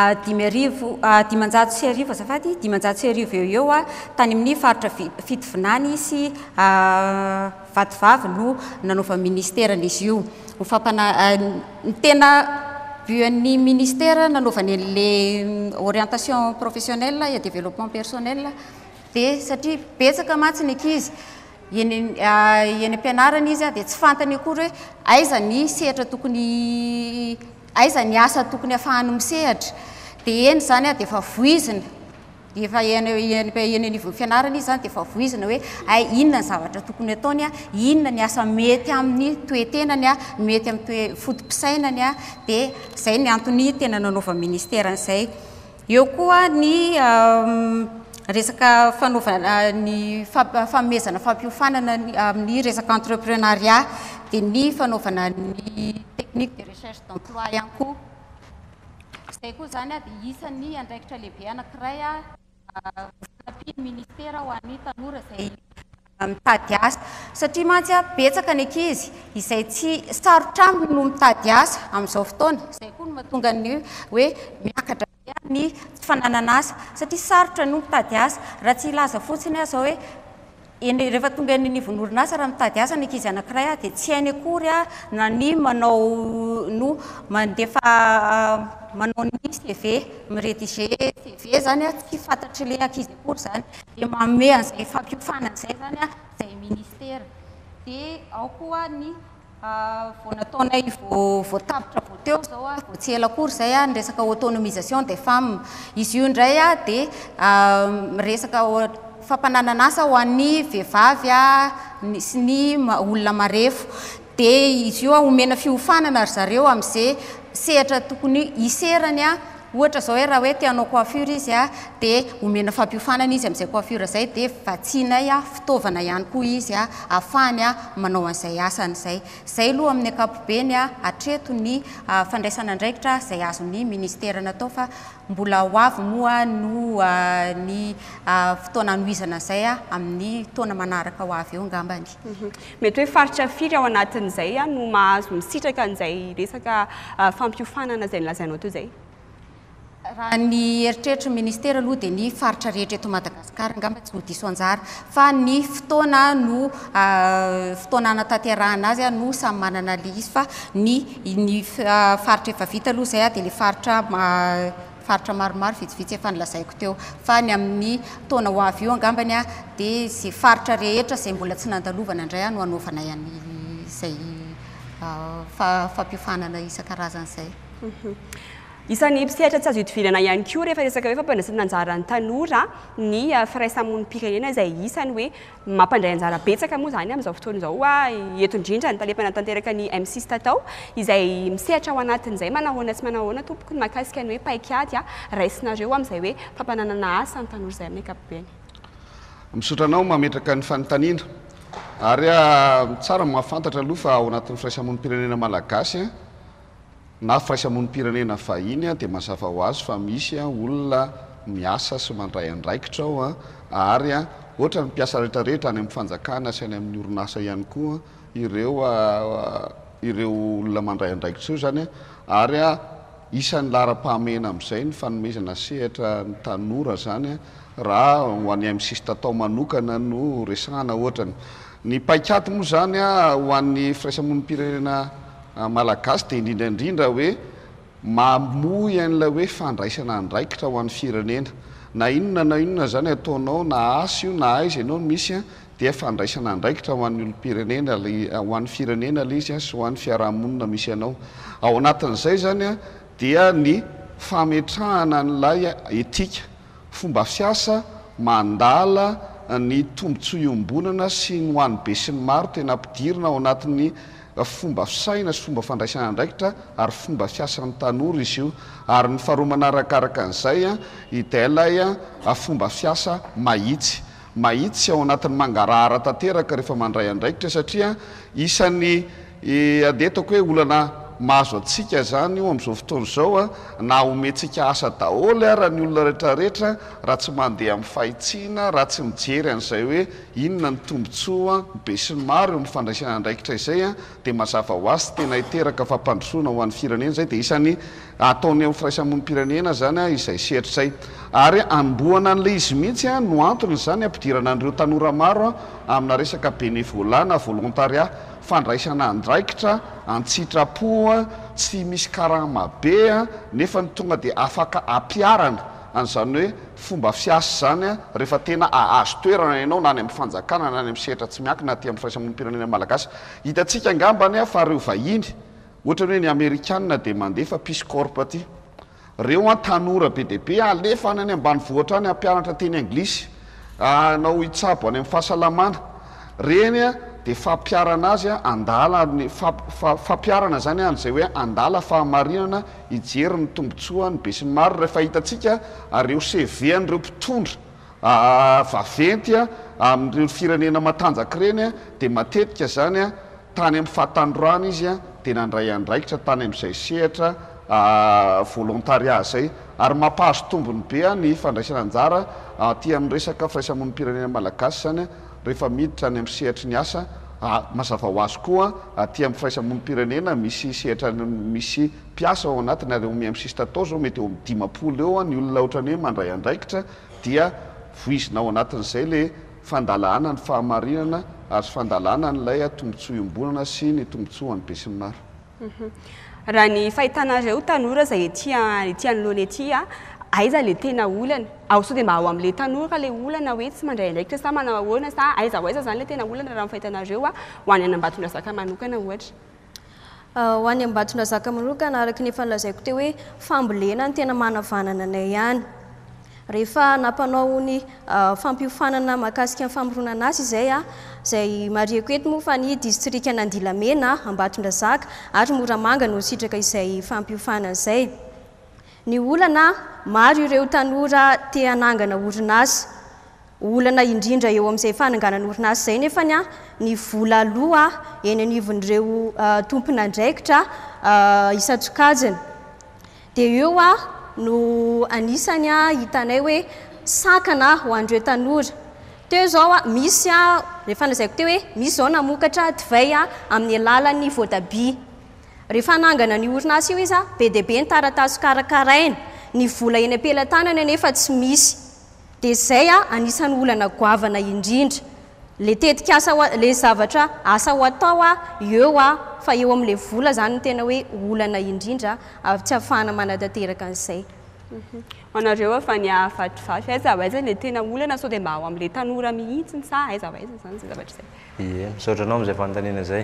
500 azafady 500 eo tany amin'ny faritra Fitovinany sy Vatovavy no nanaova ministeran'izy io. Ny tena buan'ny ministera nanaovany an'ilay orientation professionnelle et développement personnel dia satria betsaka mantsy ny ankizy eny am-pianarana izy dia tsy fantany akory hoe aiza ny sehatra tokony aiza ny asa tokony ahafahany misehatra. Dia eny zany dia efa voizina efa eny anivon'ny fianarana izy zany dia efa voizina hoe inona ny zavatra tokony ataony inona ny asa mety amin'ny toe-tenany mety amin'ny fotom-pisainany dia izay ny antony tena nanaova ministera an'izay. Eo koa ny resaka fanaovana ny fanomezana fampiofanana amin'ny resaka entreprenariat dia ny fanaovana ny technique de recherche d'emploi ihany koa. Izay koa zany dia isan'ny andraikitra lehibe anankiray voalampian'ny ministera ho an'ny tanora izay mitady asa satria mantsy betsaka ny ankizy izay tsy sarotra aminy no mitady asa amin'izao fotoana. Izay koa no mahatonga ny hoe miakatra ny fananana asa satria sarotra no mitady asa raha tsy ilaza fotsiny zao hoe rehefa tonga eny nivonorinasa raha mitady asa ny ankizy anankiray dia tsy hainy akory na ny manao no mandefa manao ny CV mirédiger CV zany tsy fantatry ilay ankizy akory zany dia manome an'izay fampiofanana izay zany izay ministera. Dia ao koa ny vao nataonay voatapitra vao teo zao vao tsy ela akory izay ny resaka autonomisation des femmes. Izy io indray dia resaka fampananana asa ho an'ny vehivavy sy ny olona marefo. Dia izy io omena fiofanana ry zareo amin'izay sehatra tokony iserany ohatra zao hoe raha hoe tianao coiffure izy a dia omena fampiofanana izy amin'izay coiffure izay dia vatsianay a fitaovana ihany koa izy a ahafahany a manao an'izay asany izay. Izay aloha amin'ny ankapobeny a hatreto ny fandraisana andraikitra izay azon'ny ministera natao fa mbola ho avy moa no ny fotoana anohizana izay a amin'ny taona manaraka ho avy eo angambany. Mety hoe faritra firy ao anatin'izay no mahazo misitraka an'izay resaka fampiofanana izay nilazainao toy izay? Raha ny eritreritry ministera aloha dia ny faritra rehetra eto Madagasikara angamba tsy ho diso anjara fa ny fotoana no fotoana anatanterahana azy no samy manana le izy fa ny faritra efa vita aloha izay dia le faritra maromaro vitsivitsy efa nilazaiko teo fa ny amin'ny taona ho avy eo angambany dia izay faritra rehetra izay mbola tsy nandalovana indray no hanaovana ihany izay fampiofanana isan-karazany izay. Isan'ny mpisehatra tsy azo idivirana ihany koa rehefa resaka hoe fampandraisana anjara ny tanora ny firaisamonim-pirenena izay isany hoe mampandray anjara betsaka moa izany amin'izao fotoana izao eto indrindra ny talepana tanteraka ny M6 tatao izay misehatra ao anatin'izay manahoana sy manahoana tompoko ny mahakasika ny hoe paikady raisinareo amin'izay hoe fampananana asa ny tanora izay amin'ny ankapobeny. Misotranao mametraka ny fanontaniana ary tsara mahafantatra aloha fa ao anatin'ny firaisamonim-pirenena malagasy na firaisamonim-pirenena vahiny dia mazava ho azy fa misy olona miasa sy mandray andraikitra ao ary ohatra ny mpiasa rehetrarehetra any amin'ny fanjakana sy any amin'ny orinasa ihany koa ireo olona mandray andraikitra io zany ary isan'ny lara-pahamena amin'izay ny fanomezana sehatra ny tanora zany raha ho any M6 tatao manokana no resahana ohatrany. Ny paikady moa zany ho an'ny firaisamonim-pirenena malagasy dia indrindraindrindra hoe mamoy an'ilay hoe fandraisana andraikitra ho an'ny firenena na inona zany ataonao na asa io na aiza ianao misy dia fandraisana andraikitra ho an'ny olom-pirenena ho an'ny firenena ilay izy sy ho an'ny fiarahamonina misy ianao. Ao anatin'izay zany dia ny fametrahana n'ilay etika fomba fiasa mandala ny tombontsoa iombonana sy ny ho an'ny be sy ny maro tena ampidirina ao anatin'ny fomba fisaina sy fomba fandraisana andraikitra ary fomba fiasan'ny tanora izy io ary ny faharoa manarakaraka an'izay idailay fomba fiasa mahitsy ao anatin'ny mangarahara tanteraka rehefa mandray andraikitra satria isan'ny adetako hoe olana mahazo atsika zany io amin'izao fotoana izao na omentsika asa daholo raha ny olona rehetrarehetra raha tsy mandeha amin'ny fahitsiana raha tsy mijery an'izay hoe inona ny tombontsoa be sy ny maro eo amin'ny fandraisana andraikitra izay dia mazava ho azy tena hiteraka fampandrosoana ho an'ny firenena zay dia isan'ny ataony amin'ny firaisamonim-pirenena zany izay sehatra izay ary amboana an'ilay izy mihitsy no antony zany ampidirana an'ireo tanora maro amina resaka bénévolat volontariat fandraisana andraikitra antsitrapo tsy misy karama be nefa ny tonga dia afaka ampiarana an'izany hoe fomba fiasa zany rehefa tena ahazo toerana ianao na any amin'ny fanjakana na any amin'ny sehatra tsy miankina aty amin'ny firaisamonim-pirenena malagasy. Hitantsika angambany fa reo vahiny ohatra hoe ny amerikanina dia mandefa Peace Corps aty reo tanora be dia be alefa any ambanivohitra any ampianatra teny anglisy nao hitsabo any amin'ny fahasalamana reny dia fampiarana azy andala fampiarana zany an'izay hoe andala fahamarinana hijery ny tombontsoa ny be sy ny maro rehefa hitantsika reo CV an'ireo mpitondra vaventy amin'ireo firenena matanjaka reny dia matetika zany tany amin'ny fahatandroana izy dia nandray andraikitra tany amin'izay sehatra volontariat zay ary mampahazo tombony be ny fandraisana anjara aty amin'ny resaka firaisamonim-pirenena malagasy zany rehefa miditra any amin'ny sehatry ny asa mazava ho azy koa aty amin'ny firaisamonim-pirenena misy sehatra misy mpiasa ao anatiny ary M6 tatao zao mety eo amin'ny 50 eo ny olona ohatrany hoe mandray andraikitra dia voizina ao anatin'izay le fandalana ny fahamarinana ary fandalana n'ilay tombontsoa iombonana sy ny tombontsoa any be sy ny maro. Raha ny fahitanareo tanora izay ety anoloana ety aiza le tena olana ao sao dia mba ao amin'ilay tanora le olana hoe tsy mandray andraikitra sa manao ahoana sa aiza ho aiza zany le tena olana raha ny fahitanareo ho any Ambatondrazaka manokana ohatra? Ho any Ambatondrazaka manokana araka ny efa nolazaiko teo hoe fambolena ny tena manavanana anay ihany. Rehefa nampanao ny fampiofanana mahakasika ny famoronana azy izay mariako eto moa fa ny distrika Nandilamena Ambatondrazaka ary Moramanga no sitraka izay fampiofanana izay. ny olana maro ireo tanora te hanangana orinasa olana indrindra eo amin'izay fananganana orinasa zay nefany a ny vola aloha eny anivon'ireo tompon'andraikitra isatsokajiny dia eo a no anisany a hitanay hoe sakana ho andreo tanora teo zao a misy a rehefa nazaiko teo hoe misy zao namokatra divay a amin'ny alalan'ny voatabia rehefa hanangana ny orinasa io izy a be dia be ny taratasy karakaraina ny vola eny ampelantanana nefa tsy misy dia zay a anisan'ny olana goavana indrindra le tetika asa le zavatra asa ho atao a eo a fa eo amin'le vola zany no tena hoe olana indrindra tsy ahafahana manatanteraka an'izay anareo efa ny afatifaty aiza aiza le tena olana sao dia mba ao amin'le tanora mihitsy sa aiza aiza zany zay zavatra zay ie misaotra anao amin'izay fanontaniana zay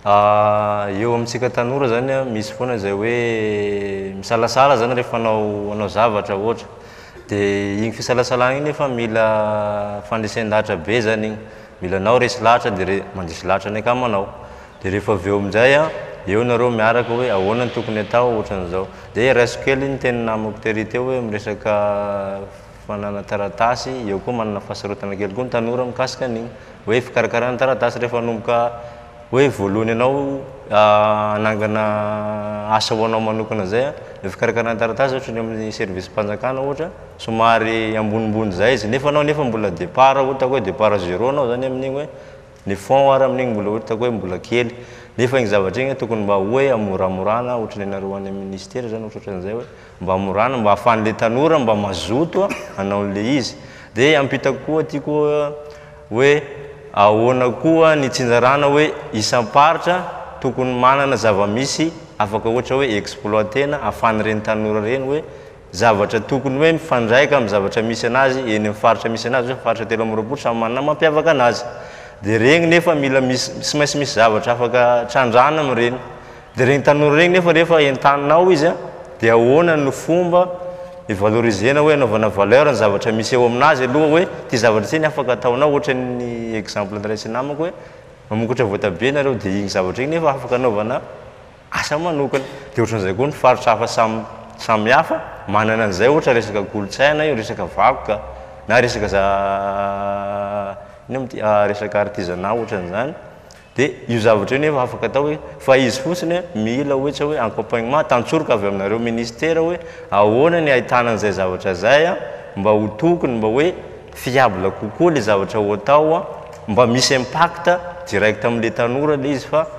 eo amintsika tanora zany a misy foana zay hoe misalasala zany rehefa anao zavatra ohatra dia igny fisalasalana igny nefa mila fandresen-dahatra be zany igny mila anao resy lahatra dia mandresy lahatra ny akamanao dia rehefa avy eo amin'izay a eo nareo miaraka hoe ahoana ny tokony atao ohatran'izao dia raiso kely ny teny namako tery teo hoe miresaka fanana taratasy eo koa manana fahasarotana kely koa ny tanora mikasika an'igny hoe fikarakarana taratasy rehefa nomboka hoe voalohany anao anangana asa ho anao manokana zay a fikarakarana taratasy ohatra ny amin'ny service mpanjakana ohatra somary ambonimbony zay izy nefa anao nefa mbola départ ohatra hoe départ zéro anao zany amin'igny hoe ny fond ary amin'igny mbola ohatra hoe mbola kely nefa igny zavatra igny tokony mba hoe amoramorana ohatra ny anareo any ministère zany ohatran'izay hoe mba amorana mba ahafahan'le tanora mba mazoto anao le izy dia ampitako koa ty koa hoe ahoana koa ny tsinjarana hoe isam-paritra tokony manana zava-misy afaka ohatra hoe exploitena ahafahan'ireny tanora reny hoe zavatra tokony hoe mifandraika amin'ny zavatra misy anazy eny amin'ny faritra misy anazy hoe faritra 3 samy manana mampiavaka anazy dia regny nefa mila sy maintsy misy zavatra afaka trandrana amin'ireny dia regny tanora regny nefa rehefa entaninao izy a dia ahoana no fomba ivalorizena hoe anaovana valeur ny zavatra misy eo aminazy aloha hoe ty zavatra ty ny afaka ataonao ohatra ny exemple ndraisy namako hoe mamokatra voatabia nareo dia igny zavatra igny nefa afaka anaovana asa manokana dia ohatran'izay koa ny faritra hafa samy hafa manana an'izay ohatra resaka kolotsaina io resaka vakoka na resaka resaka artisanat ohatran'izany dia io zavatra io nefa afaka atao hoe fa izy fotsiny mila ohatra hoe accompagnement tantsoroka avy aminareo ministère hoe ahoana ny ahitana an'izay zavatra zay a mba ho tokony mba hoe fiable kokoa le zavatra ho atao a mba misy impact direct amin'le tanora le izy fa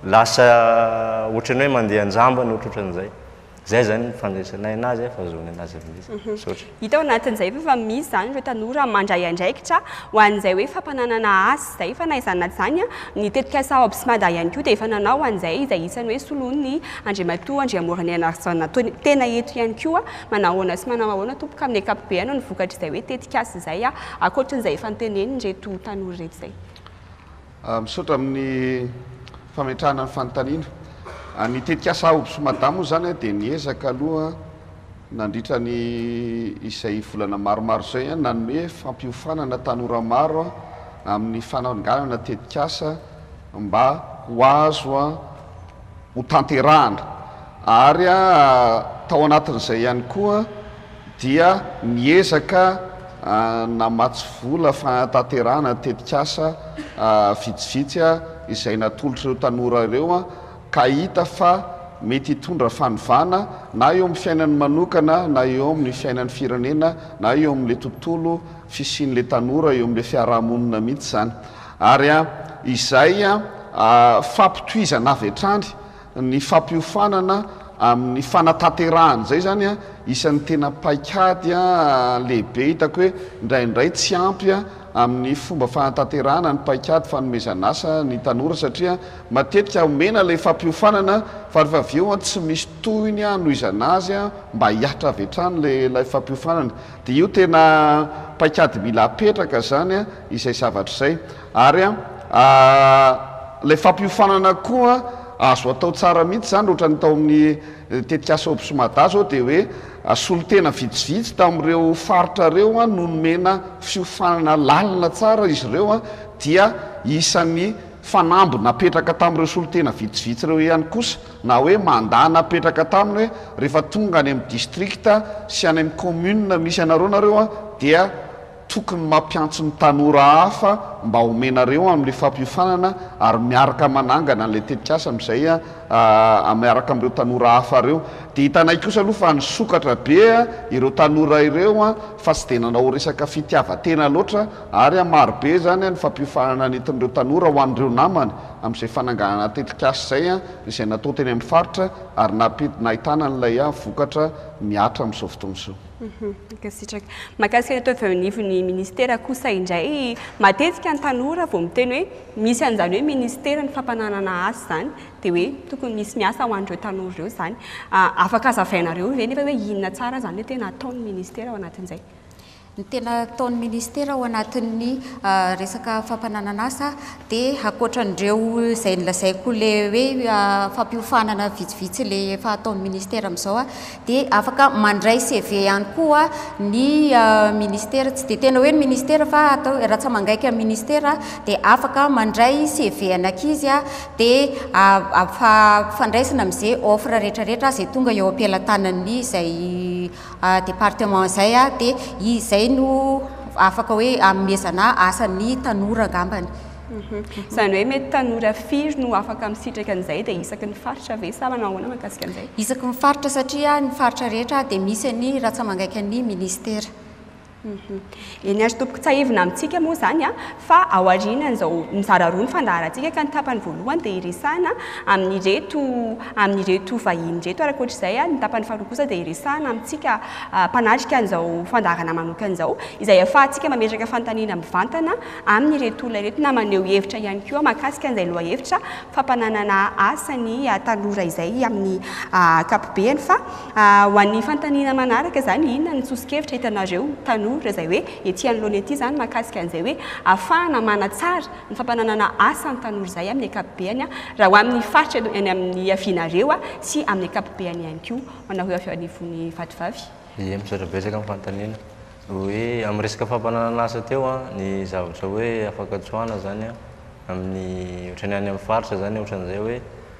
lasa ohatrany hoe mandeha anjambany ohatrohatran'izay zay zany fandraisanay anazy fa zony anazy amin'izy hita ao anatin'izay fa misy zany ireo tanora mandray andraikitra ho an'izay hoe fampananana asa zay fa na izany zany a ny tetika asa obsmada ihany koa dia efa nanao ho an'izay izay isany hoe solon'ny andriamatoa andriamorany anarana tena eto ihany koa manao ahoana sy manao ahoana tompoka amin'ny akapobeany ny vokatra izay hoe tetika asa izay a akoatran'izay efa noteneny reto tanora reto izay misaotra amin'ny fametrahana ny fanontaniana ny tetika asa obsmada moa zany dia niezaka aloha nandritra ny izay volana maromaro zay a nanome fampiofanana tanora maro amin'ny fananganana tetika asa mba ho azo a ho tanterahana ary tao anatin'izay ihany koa dia niezaka namatsy vola fantanterahana tetika asa vitsivitsy a izay natolotra ireo tanora ireo a ka hita fa mety hitondra fanovana na eo amin'ny fiainany manokana na eo amin'ny fiainan'ny firenena na eo amin'le tontolo fisian'le tanora eo amin'le fiarahamonina mihitsy zany ary izay fampitoizana avy hatrany ny fampiofanana amin'ny fanatanterahana zay zany isan'ny tena paikady lehibe hitako hoe indraindray tsy ampy amin'ny fomba fanatanterahana ny paikady fanomezana asa ny tanora satria matetika omena le fampiofanana fa rehefa avy eo tsy misy tohiny no izana azy mba hiatra avy hatrany lay fampiofanana dia io tena paikady mila apetraka zany izay zavatra izay ary le fampiofanana koa azo atao tsara mihitsy zany ohatrany tao amin'ny tetika asa obsmada zao dia hoe solotena vitsivitsy tamin'ireo faritra reo no nomena fiofanana lalina tsara izy ireo dia isan'ny fanambo napetraka tamin'ireo solotena vitsivitsy reo ihany kosa na hoe mandaa napetraka taminy hoe rehefa tonga any amin'ny districta sy any amin'ny commune misy anareo nareo a dia tokony mampiantso ny tanora hafa mba omenareo amin'le fampiofanana ary miaraka manangana n'le tetikasa amin'izay miaraka amin'ireo tanora hafa reo dia hitanay kosa aloha fa nisokatra be ireo tanora ireo fa tsy dia nanao resaka fitiavatena loatra ary marobe zany ny fampiofanana nentin'ireo tanora ho an'ireo namany amin'izay fananganana tetikasa izay natao teny amin'ny faritra ary nahitana n'ilay vokatra miatra amin'izao fotoana izao. Kasitraka mahakasika atao feonivony ministera kosa indray matetika ny tanora vao miteny hoe misy an'izany hoe ministera ny fampananana asa zany dia hoe tokony misy miasa ho an'ireo tanora ireo zany afaka azavainareo ve nefa hoe inona tsara zany hoe tena ataon'ny ministera ao anatin'izay? Ny tena ataon'ny ministera ao anatin'ny resaka fampananana asa dia ankoatran'ireo izay nilazaiko le hoe fampiofanana vitsivitsy le efa ataon'ny ministera amin'izao dia afaka mandray CV ihany koa ny ministera tsy dia tena hoe ny ministera fa atao raha tsy mangaika amin'ny ministera dia afaka mandray CV anankizy dia fandraisana amin'izay offre rehetrarehetra izay tonga eo am-pelantanan'ny izay département izay dia izay no afaka hoe amezana asan'ny tanora angambany. Izany hoe mety tanora firy no afaka misitraka an'izay dia isaky ny faritra ve sa manao ahoana mahakasika an'izay? Isaky ny faritra satria ny faritra rehetra dia misy ny raha tsy mangaika ny ministera. Eny azo tompoko tsahivina amintsika moa zany fa ao aorianan'izao mizara roa ny fandaharantsika ka ny tapany voalohany dia iresahana amin'ireto vahiny reto araka ohatr'izay ny tapany faharoa kosa dia iresahana amintsika mpanatrika an'izao fandarana manokana izao izay ahafahantsika mametraka fanontaniana mivantana amin'ireto olona ireto na maneho hevitra ihany koa mahakasika an'izay loha hevitra fampananana asa ny tanora izay amin'ny ankapobeny fa ho an'ny fanontaniana manaraka zany inona ny tsosikevitra hitanareo tanora izay hoe ety anoloana ety zany mahakasika an'izay hoe ahafahana manatsara ny fampananana asa ny tanora izay amin'ny ankapobeny raha ho amin'ny faritra eny amin'ny avianareo sy amin'ny ankapobeny ihany koa manao hoe anivon'ny vatovavy. Ie misaotra betsaka amin'ny fanontaniana hoe amin'ny resaka fampananana asa teo ny zavatra hoe afaka tsoana zany amin'ny ohatrany any amin'ny faritra zany ohatran'izay hoe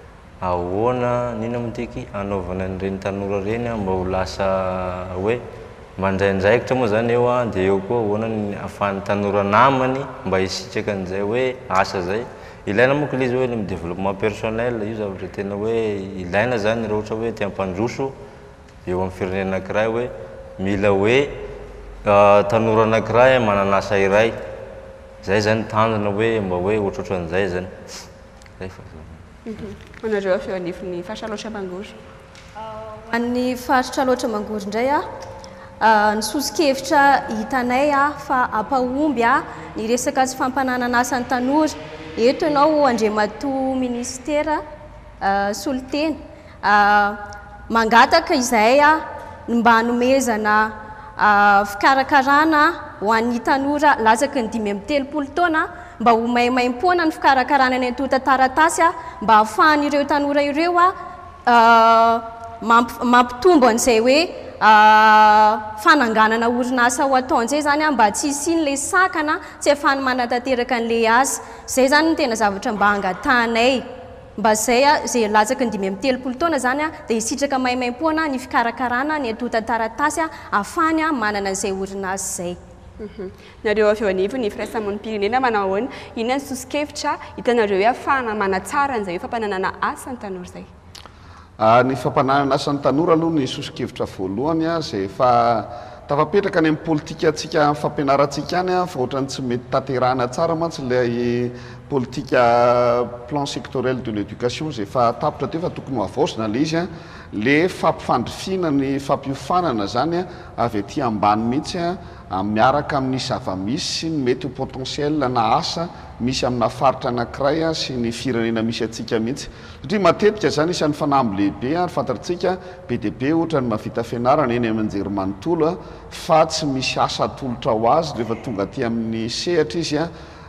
ahoana nina mitiky anaovana n'ireny tanora reny mba ho lasa hoe mandraindraikitra moa zany eo dia eo koa ahoana ny ahafahan'ny tanora namany mba hisitraka an'izay hoe asa zay ilaina moa izy hoe amin'ny développement personnel io zavatra tena hoe ilaina zany raha ohatra hoe tia hampandroso eo amin'ny firenena anankiray hoe mila hoe tanora anankiray manana asa iray zay zany tanjona hoe mba hoe ohatrohatran'izay zany zay fa manareo feo anivon'ny faritra loatra mangory an'ny faritra loatra mangory indray ny sosikevitra hitanay fa ampahomby ny resaka tsy fampananana asan'ny tanora eto ianao andriamatoa ministera soliteny mangataka izay mba hanomezana fikarakarana ho an'ny tanora latsaky ny 5-telopolo taona mba ho maimaim-poana ny fikarakarana ny antotan-taratasy mba ahafahan'ireo tanora ireo mampitombo an'izay hoe fananganana orinasa ho ataon'izay zany mba tsy isian'ilay sakana tsy ahafahany manatanteraka an'ilay azy zay zany ny tena zavatra mba angatanay mba zay latsaky ny 5-telopolo taona zany dia hisitraka maimaim-poana ny fikarakarana ny antotan-taratasy ahafahany manana an'izay orinasa zay. Nareo avy eo anivo ny firaisamon'ny pirenena manao ahoana inona ny sosikevitra hitanareo hoe ahafahana manatsara an'izay hoe fampananana asa ny tanora zay? Ny fampananana asan'ny tanora aloha ny sosikevitra voalohany izay efa tafapetraka any amin'ny politika antsika fampianarantsika any fa ohatrany tsy mety tanterahana tsara mantsy ilay politika plan sectoriel de l'éducation izay efa tapitra teo fa tokony ho avaosina le izy le fampifandrifina ny fampiofanana zany avy aty ambany mihitsy miaraka amin'ny zava-misy ny mety potentiel na asa misy amina faritra anankiray sy ny firenena misy atsika mihitsy satria matetika zany isan'ny fanamby lehibe ary fantatritsika be dia be ohatra ny mavita fianarana eny amin'jery manontolo fa tsy misy asa atolotra ho azy rehefa tonga aty amin'ny sehatra izy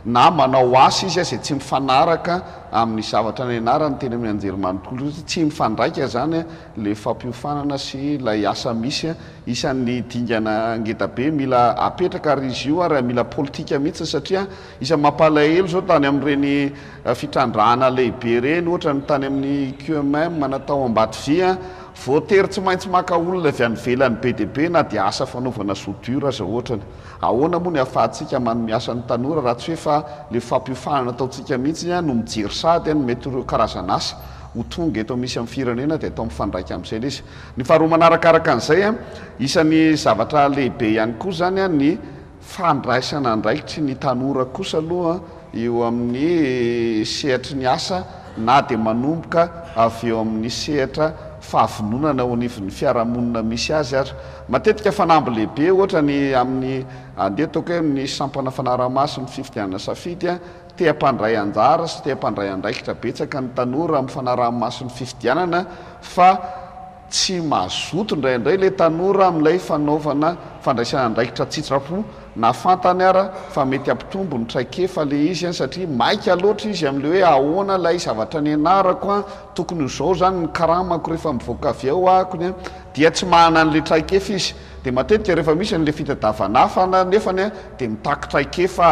na manao asa izy zay tsy mifanaraka amin'ny zavatra ny anarany teny amin'ny anjerimanontolo tsy mifandraika zany le fampiofanana sy lay asa misy isan'ny dingana ngetabe mila apetraka ary izy io ary mila politika mihitsy satria isa mampalahelo zao tany amin'ireny fitrandrahana lehibe reny ohatra ny tany amin'ny QMM natao Ambatovia voatery tsy maintsy maka olona avy any velany be dia be na dia asa fanaovana soudure aza ohatrany ahoana moa ny ahafahantsika manome asan'ny tanora raha tsy hoe fa le fampiofanana ataontsika mihitsy no mijery sady any mety ireo karazana asa ho tonga eto misy amin'ny firenena dia atao mifandraika amin'izay le izy ny faharoa manarakaraka an'izay isan'ny zavatra lehibe ihany koa zany ny fandraisana ndraikitry ny tanora kosa aloha eo amin'ny sehatry ny asa na dia manomboka avy eo amin'ny sehatra fahavononana ao anivon'ny fiarahamonina misy azy ary matetika fanamby lehibe ohatra ny amin'ny andeha ataoko hoe amin'ny sampana fanarahamaso ny fifidianana safidy te-handray anjara sy te-handray andraikitra betsaka ny tanora amin'ny fanarahamaso ny fifidianana fa tsy mazoto indraindray le tanora amin'ilay fanaovana fandraisana andraikitra tsitrapo na fantany ara fa mety ampitombo ny traikefa le izy satria maika loatra izy amin'le hoe ahoana lay zavatra ny anarako tokony zao zany ny karamako rehefa mivoaka avy ao akony dia tsy mahana an'le traikefa izy dia matetika rehefa misy an'le fitadavanafana nefany dia mitaky traikefa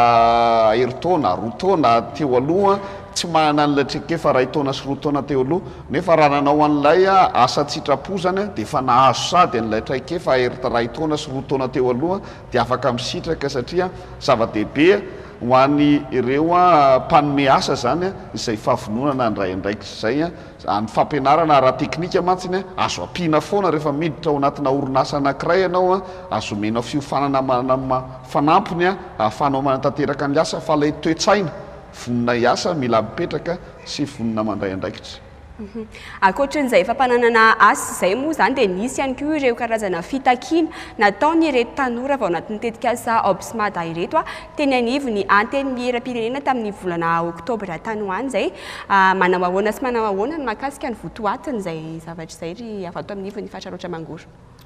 heritaona roa taona teo aloha tsy mahana an'la traikefa ray taona sy roa taona teo aloha nefa raha nanao an'ilay asa tsitrapo zany dia efa nahazo sady an'ilay traikefa ray taona sy roa taona teo aloha dia afaka misitraka satria zava-dehibe ho an'ny ireo mpanome asa zany izay fahavononana andraindraikitra zay any fampianarana raha teknika mantsiny azo ampiana foana rehefa miditra ao anatina orinasa anankiray ianao azo menao fiofanana manama fanampony ahafanao manatanteraka ny asa fa lay toe-tsaina vonina iasa mila mipetraka sy vonina mandray andraikitra ankoatran'izay fampananana asa izay moa zany dia nisy ihany koa ireo karazana fitakiana nataon'ireto tanora vao anatin'ny tetikasa Obsmada ireto teny anivo ny anteny miera-pirenena tamin'ny volana oktobra tany ho any izay manao ahoana sy manao ahoana ny mahakasika ny votoatiny izay zavatra izay ry avy ato amin'ny ivon'ny fahatraroatra mangoro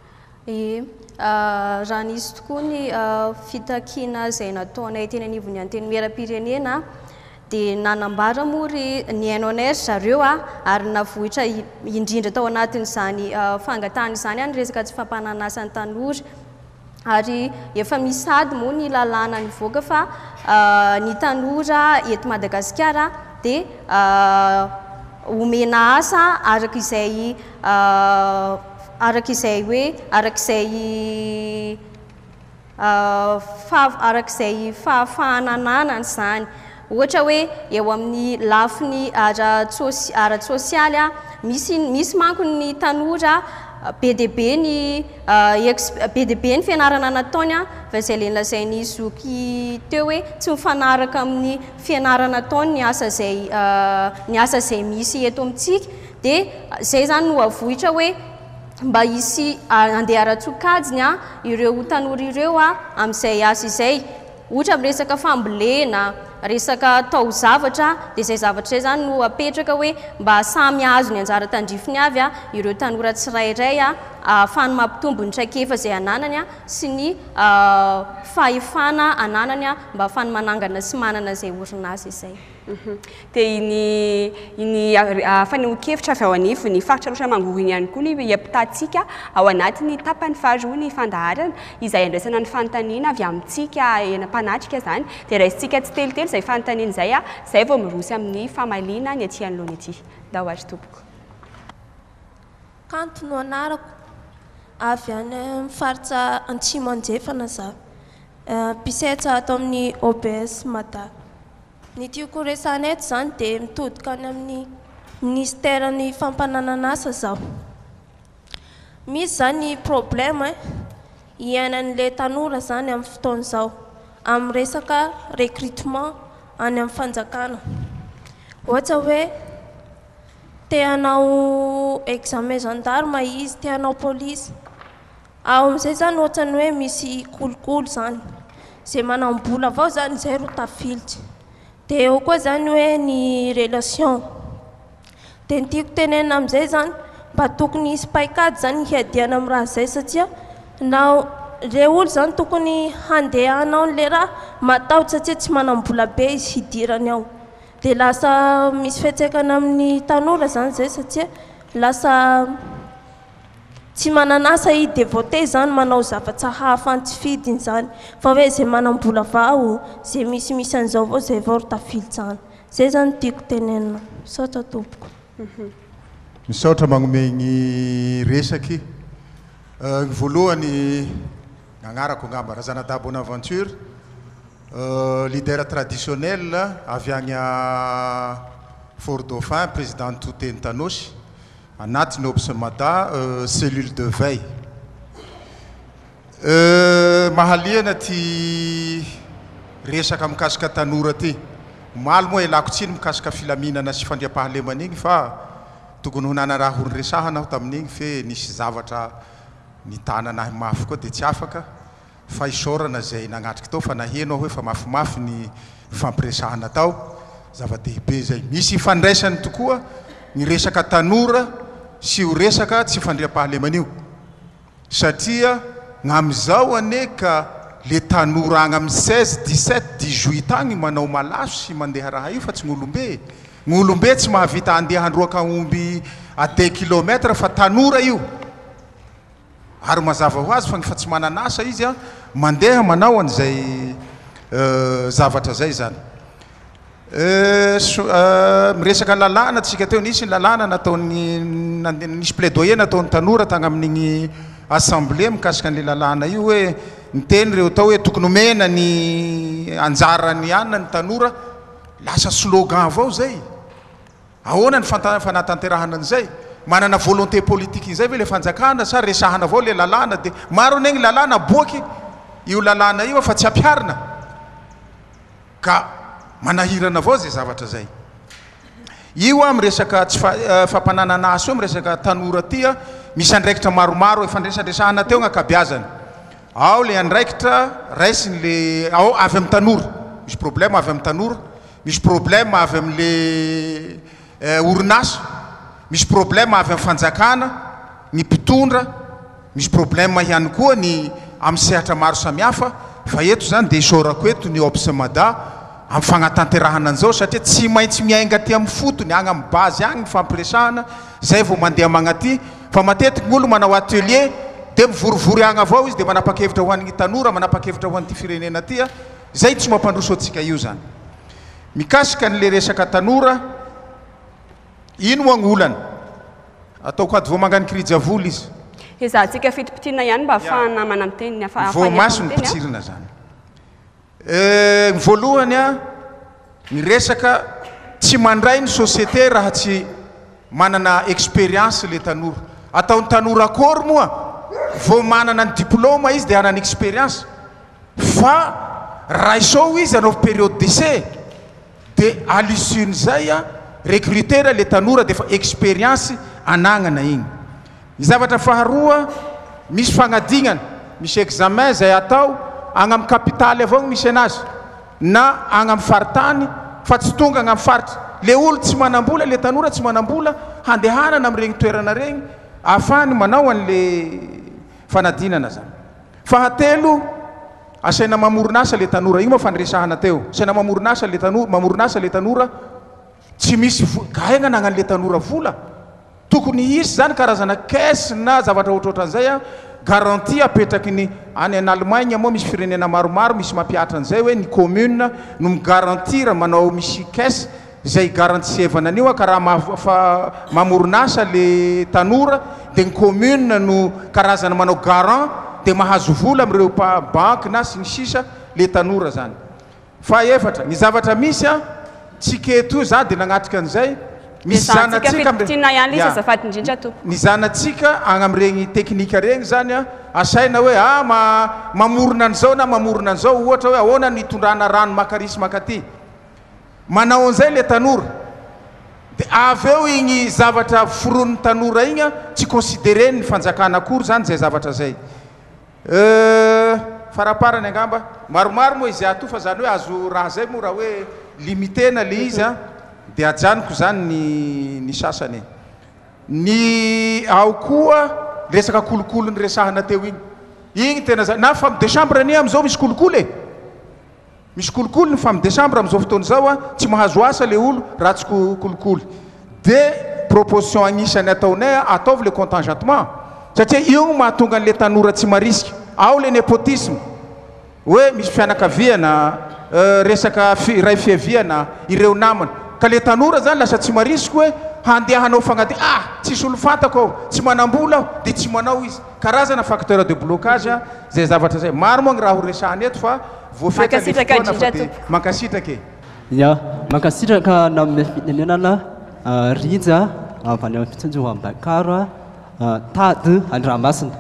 raha nisy tokoa ny fitakiana izay nataonay teny anivon'ny anteny miera-pirenena dia nanambara mory ny NONR zareo ary navohitra indrindra tao anatin'izany fangatahana izany any resaka tsy fampananasan'ny tanora ary efa misy sady moa ny lalàna nivoaka fa ny tanora eto Madagasikara dia omena asa arak'izay fahafahananana izany ohatra hoe eo amin'ny lafiny ara-tsosialy misy manko ny tanora be dia be ny fianarana nataony fa izay le nolazainy zoky teo hoe tsy mifanaraka amin'ny fianarana nataony ny asa izay misy eto amintsika dia izay zany no avohitra hoe mba hisy andeha ara-tsokajiny ireo tanora ireo amin'izay asa izay ohatra amin'ny resaka fambolena resaka taozavatra dia izay zavatra izay zany no apetraka hoe mba samy azo ny anjara tandrifiny avy ireo tanora tsirairay ahafahany mampitombo ny traikefa izay ananany sy ny fahefana ananany mba ahafahany manangana sy manana izay orinasa izay dia iny faneho-kevitra avy ao anivo ny faritraroatra mangoro iny ihany koa ny hiampitatsika ao anatin'ny tapany faharoa ny fandaharana izay andraisana ny fanontaniana avy amintsika mpanatrika zany dia raisitsika tsy telitely izay fanontaniana izay izay vao mirosy amin'ny famaliana ny aty anoloana aty da hoatry tompoko kanto no anarako avy any mifaritra Antsimo Anjefana za mpisetra atao amin'ny OBS Mada ny tiako resahana eto zany dia mitodika any amin'ny ministèren'ny fampananana asa zaho misy zany problème iainan'ilay tanora zany amin'ny fotoana izao amin'ny resaka recrutement any amin'ny fanjakana ohatra hoe te hanao examen gendarme izy te hanao police ao amin'izay zany ohatrany hoe misy kolokolo zany izay manambola avao zany izay ro tafilitra dia eo koa zany hoe ny relation dia ny tiako tenenina amin'izay zany mba tokony hisy paikady zany hiadiana amin'ny raha izay satria nao re olo zany tokony handehanao n'le raha matahotra satsia tsy manambola be izy hidirany ao dia lasa misy fiantsaikana amin'ny tanora zany zay satria lasa tsy mananasa i dévoté zany manao zavatra hafa tsy fidiny zany fa hoe zay manambola vao zay misimisy an'izao avao zay vao ro tafilitsana zay zany tiako tenenina misaotra tompoko misaotra magnomegny resaky ny voalohany nagnarako angamba Razanadà Bonaventure leader traditionnel avy agny à Fort Dauphin président Toteny Tanosy anatiny Obsemada cellule de veille mahaliana ty resaka mikasika tanora ty maly moa elako tsiny mikasika filaminana sy fandriam-pahalemana igny fa tokony ho nana raha horyresahana aho tamin'igny fe nisy zavatra nitananahy mafy koa dia tsy afaka fa isorana zay nagnatriky tao fa nahenao hoe fa mafimafy ny fampiresahana tao zava-dehibe zay misy ifandraisany tokoa ny resaka tanora sy ho resaka tsy fandriam-pahalemana io satria gn'amizao ane ka le tanora agny amin'ny 16 17 18 agny manao malaso sy mandeha raha io fa tsy gn'olombe gn'olombe tsy mahavita andeha androaka omby à 2 kilomètres fa tanora io ary mazava ho azy fa ny fa tsy mananasa izy a mandeha manao an'izay zavatra zay zany miresaka lalàna tsika teo nisy ny lalàna nataony nisy plaidoyer nataony tanora tagny amin'igny assemblée mikasika an'le lalàna io hoe niteny reo tao hoe tokony omena ny anjarany anina ny tanora lasa slogan avao zay ahoana ny fanatanterahana an'izay manana volonté politique izay ve le fanjakana sa resahana avao le lalàna dia maro anegny lalàna boaky io lalàna io fa tsy ampiarina ka manahirana avao zay zavatra zay io a miresaka tsy fampanananasa io miresaka tanora tya misy andraikitra maromaro efandresadresahana teo gn'akabiazany ao le andraikitra raisiny le ao avy amin'ny tanora misy problème avy amin'ny tanora misy problème avy amin'le orinasa misy problème avy amin'ny fanjakana ny mpitondra misy problème ihany koa ny amin'ny sehatra maro samihafa fa eto zany dia isorako eto ny Obsemada amin'ny fagnatanterahana an'izao satria tsy maintsy miainga aty amin'ny fotony agny amin'ny base agny ny fampiresahana zay vao mandeha magnaty fa matetiky gn'olo manao atelier dia mivorivory agny avao izy dia manapa-kevitra ho an'ny tanora manapa-kevitra ho an'ity firenena tya zay tsy mampandroso antsika io zany mikasika n'le resaka tanora ino moa gn'olana ataoko ady vao mangany kirijavoly izy izahantsika fitipitiana ihany mba ahafahana manamteniny vao maso ny pitsirina zany ny voalohany a ny resaka tsy mandray ny société raha tsy manana expérience le tanora ataony tanora akory moa vao manana ny diplôme izy dia hanany expérience fa raha isao izy anao période d'essai dia à l'issue zay a recruter le tanora dia fa expérience anagnana igny ny zavatra faharoa misy fagnadignana misy examen zay atao agny amin'ny kapitaly avao misy anazy na agny amin'ny faritany fa tsy tonga agny amin'ny faritra le olo tsy manambola le tanora tsy manambola handehanana amin'regny toerana regny ahafahany manao an'le fanadinana zany fahatelo asaina mamoronasa le tanora igny moa fanresahana teo asaina mamoronasa le tanora tsy misy gaegna nagnan'le tanora vola tokony hisy zany karazana caisse na zavatra ohatrohatran'izay a garantie apetraky ny any an'Allemagne moa misy firenena maromaro misy mampiatra an'izay hoe ny commune no migarantira manao misy caisse zay garantisevana an'io a ka raha mamoronasa le tanora dia ny commune no karazana manao garant dia mahazo vola amin'ireo banque na sy ny sisa le tanora zany fa efatra ny zavatra misy a tsika eto za dia nagnatrika an'izay misy zanatsika ny zanatsika agny amin'regny teknika regny zany a asaina hoe mamorona an'izao na mamorona an'izao ohatra hoe ahoana nitondrana rano makarisy makaty manao an'izay le tanora dia avy eo igny zavatra foron'ny tanora igny a tsy considéré ny fanjakana akory zany zay zavatra zay faraparany angamba maromaro moa izy ato fa zany hoe azo raha zay moa raha hoe limitena le izy a dia ajaniko zany ny sasany ny ao koa resaka kolokolo ny resahana teo igny igny tena zany na fa décembre any am'izao misy kolikoly misy kolikoly ny fa décembre am'izao fotoana zao a tsy mahazo asa le olo raha tsy kolikoly de proposition agnisany ataonay ataovy le contingentement satria io mahatonga an'le tanora tsy marisika ao le népotisme hoe misy fianakaviana resaka ray fiaviana ireo namana ka le tanora zany lasa tsy marisika hoe handehanao fagnady tsisy olo fantako ao tsy manambola aho de tsy manao izy karazana facteur de blocage zay zavatra zay maro moa ny raha ho resahany eto fa mankasitraka ya mankasitraka na amin'ny firenenana rija avy any amin'ny fitsonjo ambakaro tady Andramasina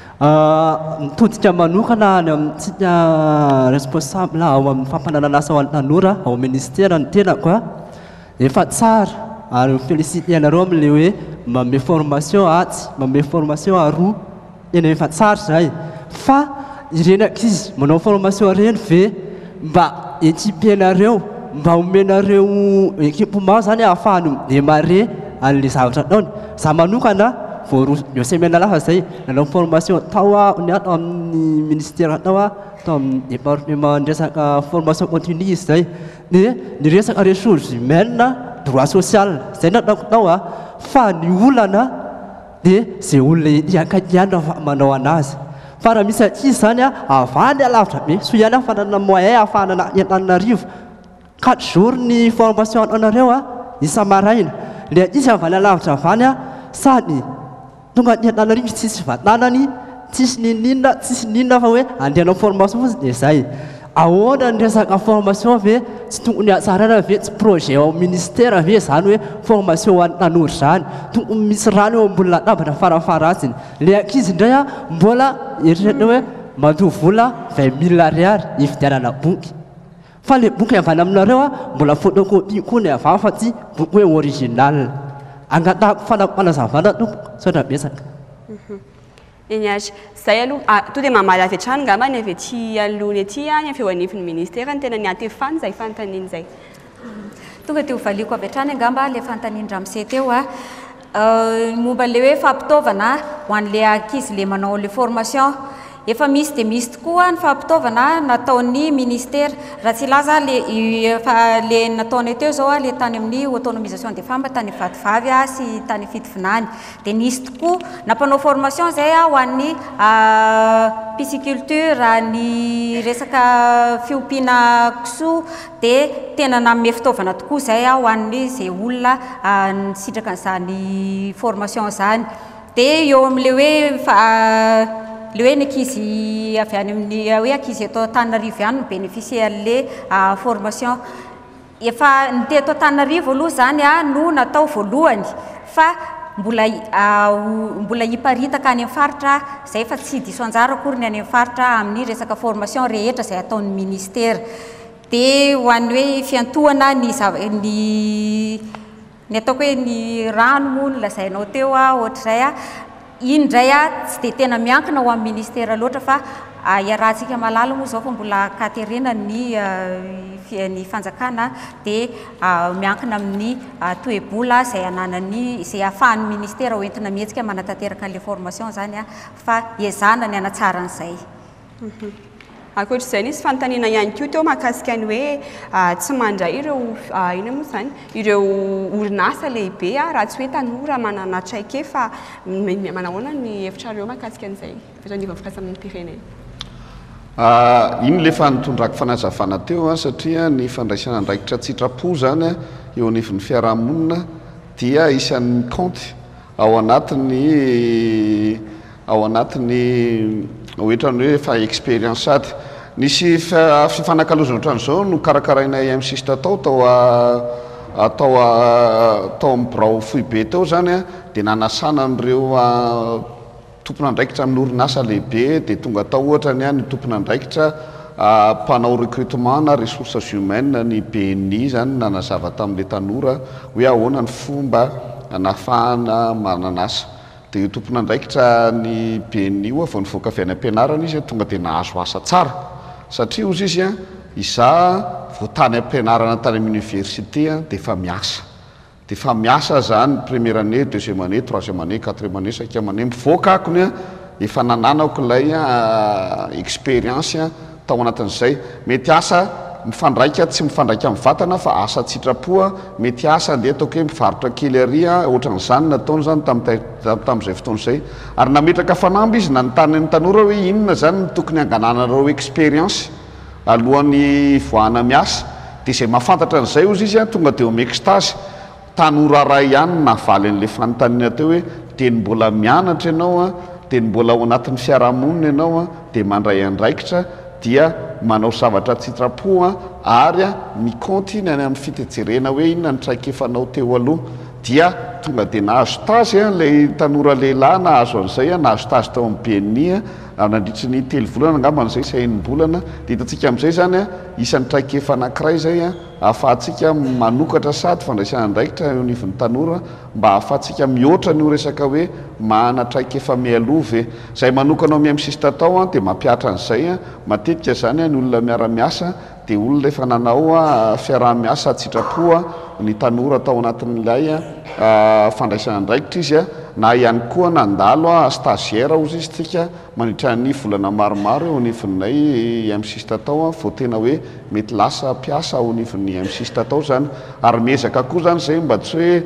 mitodika manokana any amintsika responsable ao amin'ny fampanananasa ho an'ny tanora ao ministère ny tenako efa tsara ary félicité anareo amin'le hoe mame formation atsy mame formation aroa tena efa tsara zay fa ireny ankizy manao formation reny ve mba équipenareo mba omenareo équipement zany ahafahany démarrer an'le zavatra ataony za manokana voaroa semaine lafa zay nanao formation tao ny atao amin'ny ministère tao atao amin'ny département ndresaka formation continue zay de ny resaka ressources humaines droit social zay nataoko tao fa ny olana de zay olona iakaiany raha manao anazy fa raha misy ankizy zany avany alavitra be so ihany afanana moyen ahafahana Antananarivo 4 jours ny formation anareo isa-maraina le ankizy avany alavitra avany sady tonga ny Antananarivo tsisy vatanany tsisy ninina fa hoe andehanao formation fotsy de zay ahoana ny resaka formation ve tsy tokony atsarana ve tsy projet ao ministère ve zany hoe formation ho an'ny tanora zany tokony misy rano eo ambony latabatra farafaratsiny le ankizy indray mbola eritreretna hoe mandoha vola 20 000 ariary ividianana boky fa le boky avany aminareo mbola photocopie koa ny avao fa tsy boky hoe original angatahako fanazavana tompoko sotra betsaka eny azy zay aloha to dia mamaly avy hatrany ngamba ny avy aty alohany aty ny avy eo anivin'ny ministère ny tena ny antefany zay fanontaniany zay tonga teo valiko avy hatrany angamba le fanontanian-dramose teo momba le hoe fampitaovana ho an'le ankizy le manao le formation efa misy de misy tokoa ny fampitaovana nataon'ny ministère raha tsy laza le nataony teo zao le tany amin'ny autonomisation des femmes tany vadivavy sy tany fitovinany de nisy tokoa nampanao formation zay ho an'ny pisciculture ny resaka fiompiana kisoa de tena nanome fitaovana tokoa zay ho an'ny zay olona nisitraka an'izany formation zany de eo amin'le hoe le hoe ny ankizy avy any amin'ny hoe ankizy atao Antananarivo ihany no bénéficier an'le formation efa ny te atao Antananarivo aloha zany no natao voalohany fa mbola hiparitaka any amin'ny faritra zay fa tsy diso anjara akory ny any amin'ny faritra amin'ny resaka formation rehetra zay ataon'ny ministère de ho an'ny hoe fiantohana ny ataoko hoe ny rano moa no lazainao teo ohatr'izay iny ndray tsy dia tena miankina ho amin'ny ministère loatra fa iarahantsika malala moa zao fa mbola katerena ny fanjakana dia miankina amin'ny toe-bola zay ananany zay ahafahan'ny ministère hoentina mihetsika manatanteraka an'le formation zany fa iezana ny anatsara an'izay ankoatr'izay nisy fanontaniana ihany koa teo mahakasika ny hoe tsy mandray ireo ina moa zany ireo orinasa lehibe raha tsy hoe tanora mananatraike fa manahoana ny efitrareo mahakasika an'izay fitoniva fikasa amin'ny pirenena iny le fantondrako fanazavana teo satria ny fandraisana andraikitra tsitrapo zany eo anivin'ny fiarahamonina dia isan'ny compte ao anatiny ohatrany hoe fa expérience sady nisy fifanakalozana ohatran'izao no karakarainay msiste atao amin'ny brao foy be teo zany dia nanasana an'ireo tompon'andraikitra amin'ny orinasa lehibe dia tonga atao ohatrany ny tompon'andraikitra mpanao recrutement na ressources humaines ny BNI zany nanazava tamin'le tanora hoe ahoana ny fomba anafahana mananasa dia io tompon'andraikitra ny BNI vo nivoaka avy any ampianarana izy tonga dia nahazo asa tsara satria ozy izy izaho voatany ampianarana tany amin'ny université dia efa miasa zany première année deuxième année troisième année quatrième année cinquième année mivoaka akony efa nananako ilay expérience tao anatin'izay mety asa mifandraika tsy mifandraika amin'ny vatana fa asa tsitrapoa mety asa ndeha ataoko hoe mivarotra kely arya ohatran'izany nataony zany tamin'izay fotoan'izay ary nametraka fanamby izy na nytany ny tanora hoe inona zany ny tokony angananareo expérience alohan'ny voana miasa dia izay mahafantatra an'izay ozy izy tonga dia omextase tanora ray ihany navaly an'la fanontaniana teo hoe teny mbola mianatra ianao teny mbola ao anatin'ny fiarahamonina ianao dia mandray andraikitra dia manao zavatra tsitrapoa ary micontinue any amin'ny fitejirena hoe inona ny traikefanao teo aloha dia tonga dia nahazo tazy lay tanora lehilahy nahazo an'izay nahazo tazy tao amin'ny BNI nandritry ny 3 volana angamban'izay sy 1 bolana dia hitantsika amin'izay zany isan'ny traikefa anankiray zay ahafahantsika manokatra sady fandraisana andraikitra eo anivon'ny tanora mba ahafahantsika mihoatra ny resaka hoe mahana traikefa mialova zay manokana ao miamisista tao dia mampiatra an'izay matetika zany ny olona miara-miasa dia olona efa nanao fiaraha-miasa tsitrapoa ny tanora tao anatin'ilay fandraisana andraikitra izy na ihany koa nandalo stagiaire ozy izy tsika mandritra ny volana maromaro eo anivonayamisista tao vao tena hoe mety lasa mpiasa ao anivon'nyamisista tao zany ary miezaka koa zany zay mba tsy hoe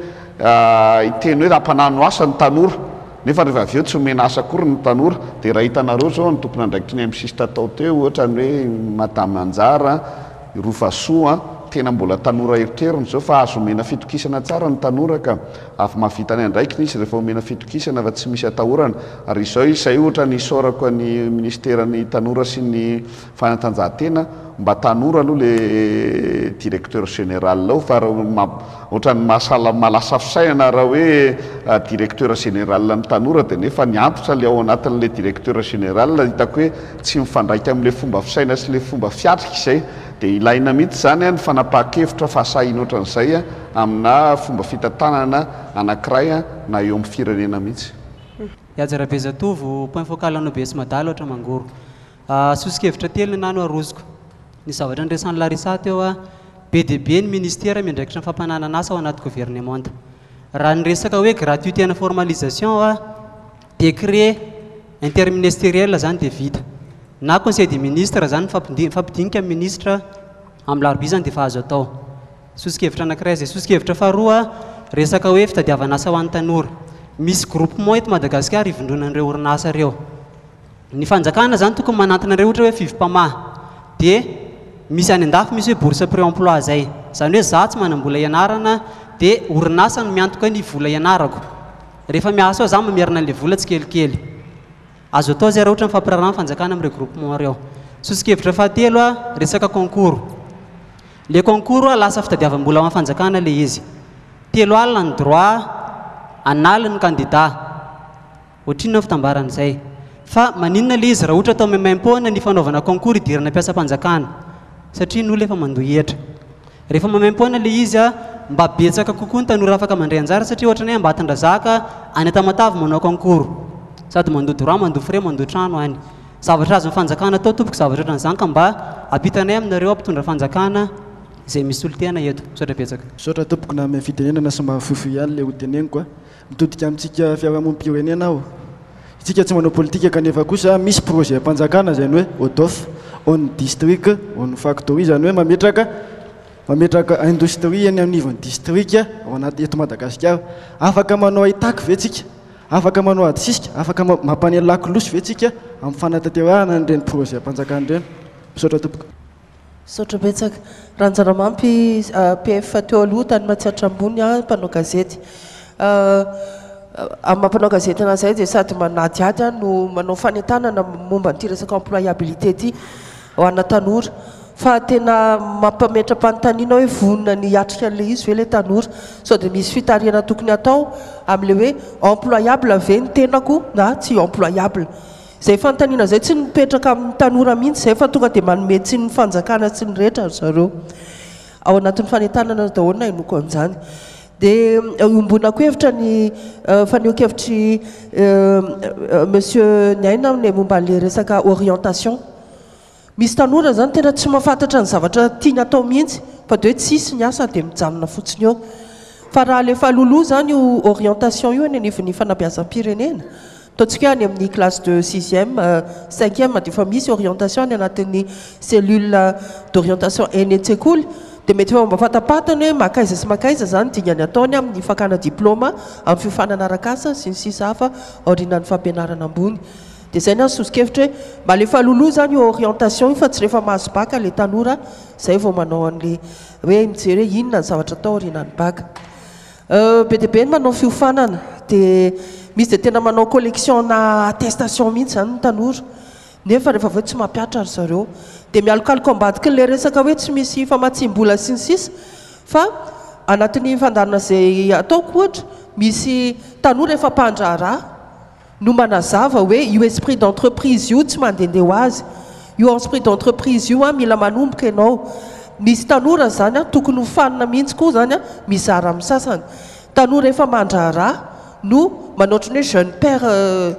iteny hoe rampanano asa ny tanora nefa rehefa avy eo tsy omena asa akory ny tanora dia raha hitanareo zao ny tompony andraikitry nyamisista tao teo ohatra ny hoe madame Anjara Rovasoa tena mbola tanora eritreriny zao fa azo omena fitokisana tsara ny tanora ka avy mahavita ny andraikiny izy rehefa omena fitokisana fa tsy misy atahorana ary izao izay ohatra ny sorako ny ministerany tanora sy ny fanatanjahantena mba tanora aloha le directeur général ao fa ohatra ny malasa fisainana raha hoe directeur général ny tanora dia nefa niantotra le ao anatin'le directeur général hitako hoe tsy mifandraika amin'le fomba fisaina sy le fomba fiatrika izay dia ilaina mihitsy zany ny fanapahan-kevitra fahasahina ohatran'izay amina fomba fitantanana anankiray na eo amin'ny firenena mihitsy Iajara-Bezatovo point focal anao be sy madala ohatra mangoro sosikevitra telo nano arozoko ny zavatra nresan'ny Larissa teo be dia be ny ministère miandraikitra ny fampananana asa ao anaty gouvernement raha nyresaka hoe gratuité na formalisation décret interministériel zany dia vita na conseil des ministres zany fampidinika amin'ny ministre amin'ny larobia zany dia efa azo atao sosikevitra anankiray zay sosikevitra faharoa resaka hoe fitadiavana asa ho an'ny tanora misy groupement eto Madagasikara ivondronan'ireo orinasa ireo ny fanjakana zany tokony manantona ireo ohatra hoe fivi-pamaha dia misy any andafy misy hoe bourse pré-emploi zay zany hoe za tsy manam-bola ianarana dia orinasa no miantoka ny vola ianarako rehefa miasa ao za mamerina an'ilay vola tsy kelikely azo atao zay raha ohatra mifampirarana ny fanjakana amin'ireo groupement ireo sosikevitra fahatelo resaka concours le concours lasa fitadiavam-bola amin'ny fanjakana le izy telo alina ny droit analy ny candidat ohatrinona fitambaran'izay fa maninona le izy raha ohatra atao maimaim-poana ny fanaovana concours idirana mpiasa-panjakana satria ny olona efa mandohetra rehefa maimaim-poana le izy mba betsaka kokoa ny tanora afaka mandray anjara satria ohatra ny hoe Ambatondrazaka any Tamatavy manao concours sady mandoa droit mandoa frais mandoa trano any zavatra azo fanjakana atao tompoko zavatra ohatran'izany ka mba ampitanay aminareo ampitondra fanjakana izay misy olo-tena eto sotra betsaka sotra tompoko na amin'ny fitenenana sy mahafofo ihany le hoteneniko mitodika amintsika fiarahamonim-pirenena aho itsika tsy manao politika kanefa kosa misy projet mpanjakana zany hoe ODOF on district on factory zany hoe mametraka industrie any amin'ny nivon'ny district ao anaty eto Madagasikara afaka manao aitaky ve tsika afaka manao adisika afaka mampanela lakolosy ve tsika amin'ny fanatanterahana n'ireny projet mpanjakana ireny misaotra tompoko saotra betsaka ranjaramampy PF teo aloha tany Matsiatra ambony mpanao gazety amin'ny mampanao gazety anazay dia sady manadiady no manao fanentanana momba nyty resaka employabilité ty ho ana tanora fa tena mampametra-panontaniana hoe vonona ny atrika an'le izy ve le tanora sao dia misy fitariana tokony atao amin'le hoe employable ve ny tenako na tsy employable zay fanontaniana zay tsy nipetraka amin'ny tanora mihitsy zay fa tonga dia manome tsy ny fanjakana tsy ny rehetra zareo ao anatin'ny fanentanana daholo na inoko an'izany dia ombonako hevitra ny faneho-kevitry monsieur Niaina ny momba le resaka orientation misy tanora zany tena tsy mahafantatra ny zavatra tiany atao mihitsy fa dia hoe tsisy ny asa dia mijanona fotsiny eo fa raha le fahaloloha zany io orientation io any anivon'ny fanabeazam-pirenena ataontsika any amin'ny classe de 6e 5e dia efa misy orientation any anatin'ny cellule d'orientation eny an-tsekoly dia mety efa mba fatapatany hoe makaiza sy makaiza zany dingany ataony amin'ny fakana diplôma amin'ny fiofanana arakasa sy ny sisa hafa aorinan'ny fampianarana ambony. Dia zay ny azo sosokevitra hoe mba lefa loloha zany orientation io fa tsy rehefa mahazo baka le tanora zay vao manao an'le hoe mijery hoe inona ny zavatra atao aorinan'ny baka. Be dia be ny manao fiofanana dia misy dia tena manao collection na attestation mihitsy zany ny tanora nefa rehefa aveo tsy mampiatra ry zareo dia mialokaloka ambadiky n'le resaka hoe tsy misy famatsim-bola sy ny sisa fa anatin'ny fandarana zay ataoko ohatra misy tanora efa mpandraharaha no manazava hoe io esprit d'entreprise io tsy mandehandeha ho azy io esprit d'entreprise io mila manomboka ianao. Misy tanora zany tokony ho fanina mihitsy koa zany mizara amin'ny sasany tanora efa mandraharaha no manaotrany hoe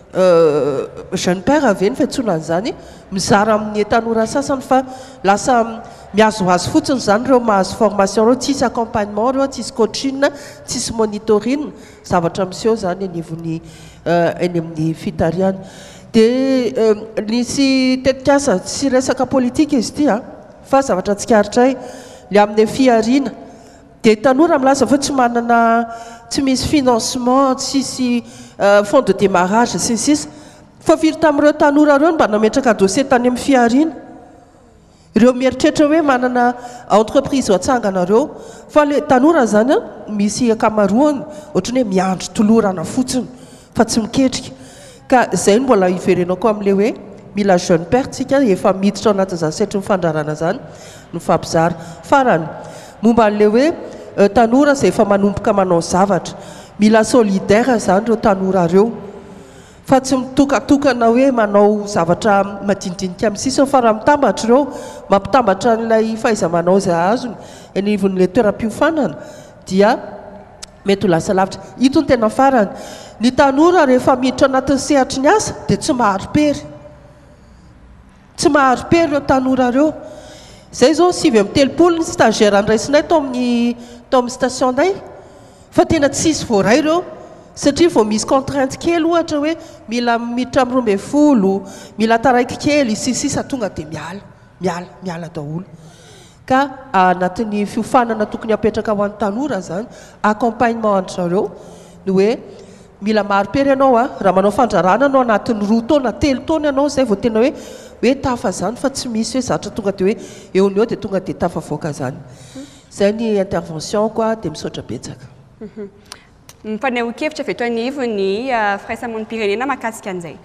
jeune père avy eny fiantsoana an'izany mizara amin'ny tanora sasany fa lasa miazoazo fotsiny zany reo mahazo formation reo tsisy accompagnement reo tsisy coaching tsisy monitoring zavatra miseho zany anivony eny amin'ny fitariana. Dia nisy tetikasa tsy resaka politika izy ity fa zavatra tsikaritra le amin'ny fiariana dia tanora milaza fa tsy manana tsy misy financement tsisy fond de démarrage sy ny sisa fa firy tamin'ireo tanora reo mba nametraka dossier tany amin'ny fiariana ireo mieritreritra hoe manana entreprise ho atsanganareo fa le tanora zany misy akamaroany ohatrany hoe miandro tolorana fotsiny fa tsy miketrika ka zay no mbola iverenako amin'le hoe mila jeune père tsika efa miditra ao anatin'izany setry mifandrarana zany no fampizara farany momba an'le hoe tanora zay efa manomboka manao zavatra mila solidaire zany reo tanora reo fa tsy mitokatokana hoe manao zavatra madinidinika amin'ny sisa fa raha mitambatra ireo mampitambatra n'ilay faiza manao zay azony anivon'le toeram-piofanana dia mety ho lasa lavitra. Ito ny tena farany ny tanora rehefa miditra anatin'ny sehatry ny asa dia tsy maharo-pery ireo tanora reo. Zay zao 7 ny stagiaire andraisinay tao amin'ny stationay fa tena tsisy voaray ireo satria vao misy contrainte kely ohatra hoe mila miditra amin'ny 12 mila taraiky kely sisisa tonga dia miala daholo ka anatin'ny fiofanana tokony apetraka ho an'ny tanora zany accompagnement entre zareo no hoe mila maharo-pery ianao raha manao fandrarana anao anatin'ny 2 taona 3 taona ianao zay vao tena hoe tafa zany fa tsy misy hoe zatra tonga dia hoe eo ny eo dia tonga dia tafavoaka zany. Zay ny intervention koa dia misaotra betsaka. Mifaneho-kevitra avy eto anivo ny firaisamonim-pirenena mahakasika an'izay.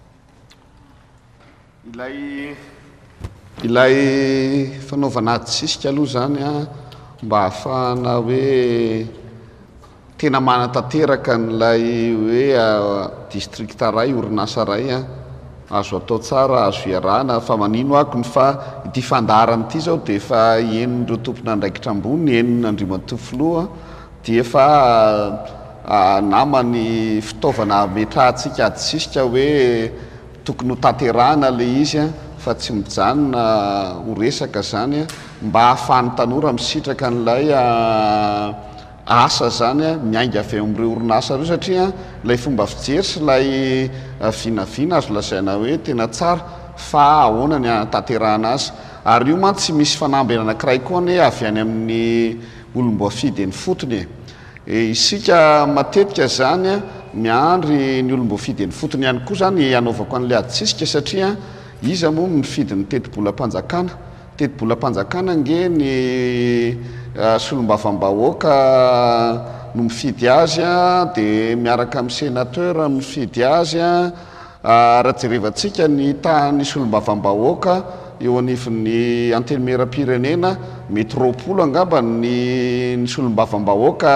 Ilay fanaovana tsisika aloha zany mba hahafahana hoe tena manatanteraka n'ilay hoe district ray orinasa ray azo atao tsara azo iarahana fa manino ako ny fa ity fandarana ity zao dia efa enindreo tompona andraikitra ambony enina andrimatofoloha dia efa namany fitaovana metrahantsika atsisika hoe tokony ho tanterahana le izy fa tsy mijanona ho resaka zany mba hahafahan'ny tanora misitraka n'ilay asa zany miainga avy amin'ireo orinasa reo satria lay fomba fijery sy lay vinavina azo lazaina hoe tena tsara fa ahoana ny anatanterahana azy ary io mantsy tsy misy fanamby anankiray koa ny avy any amin'ny olom-boafidy ny fotony isika matetika zany miandry ny olom-boafidy ny fotony ihany koa zany anaovako an'ilay adisisika satria izy moa mifidy ny teti-bolam-panjakana nge ny solombavam-bahoaka no mifidy azy dia miaraka amin'ny sénateur mifidy azy raha jerevantsika ny tany solombavam-bahoaka eo anivon'ny antenimera-pirenena mety 20 angamba ny solombavam-bahoaka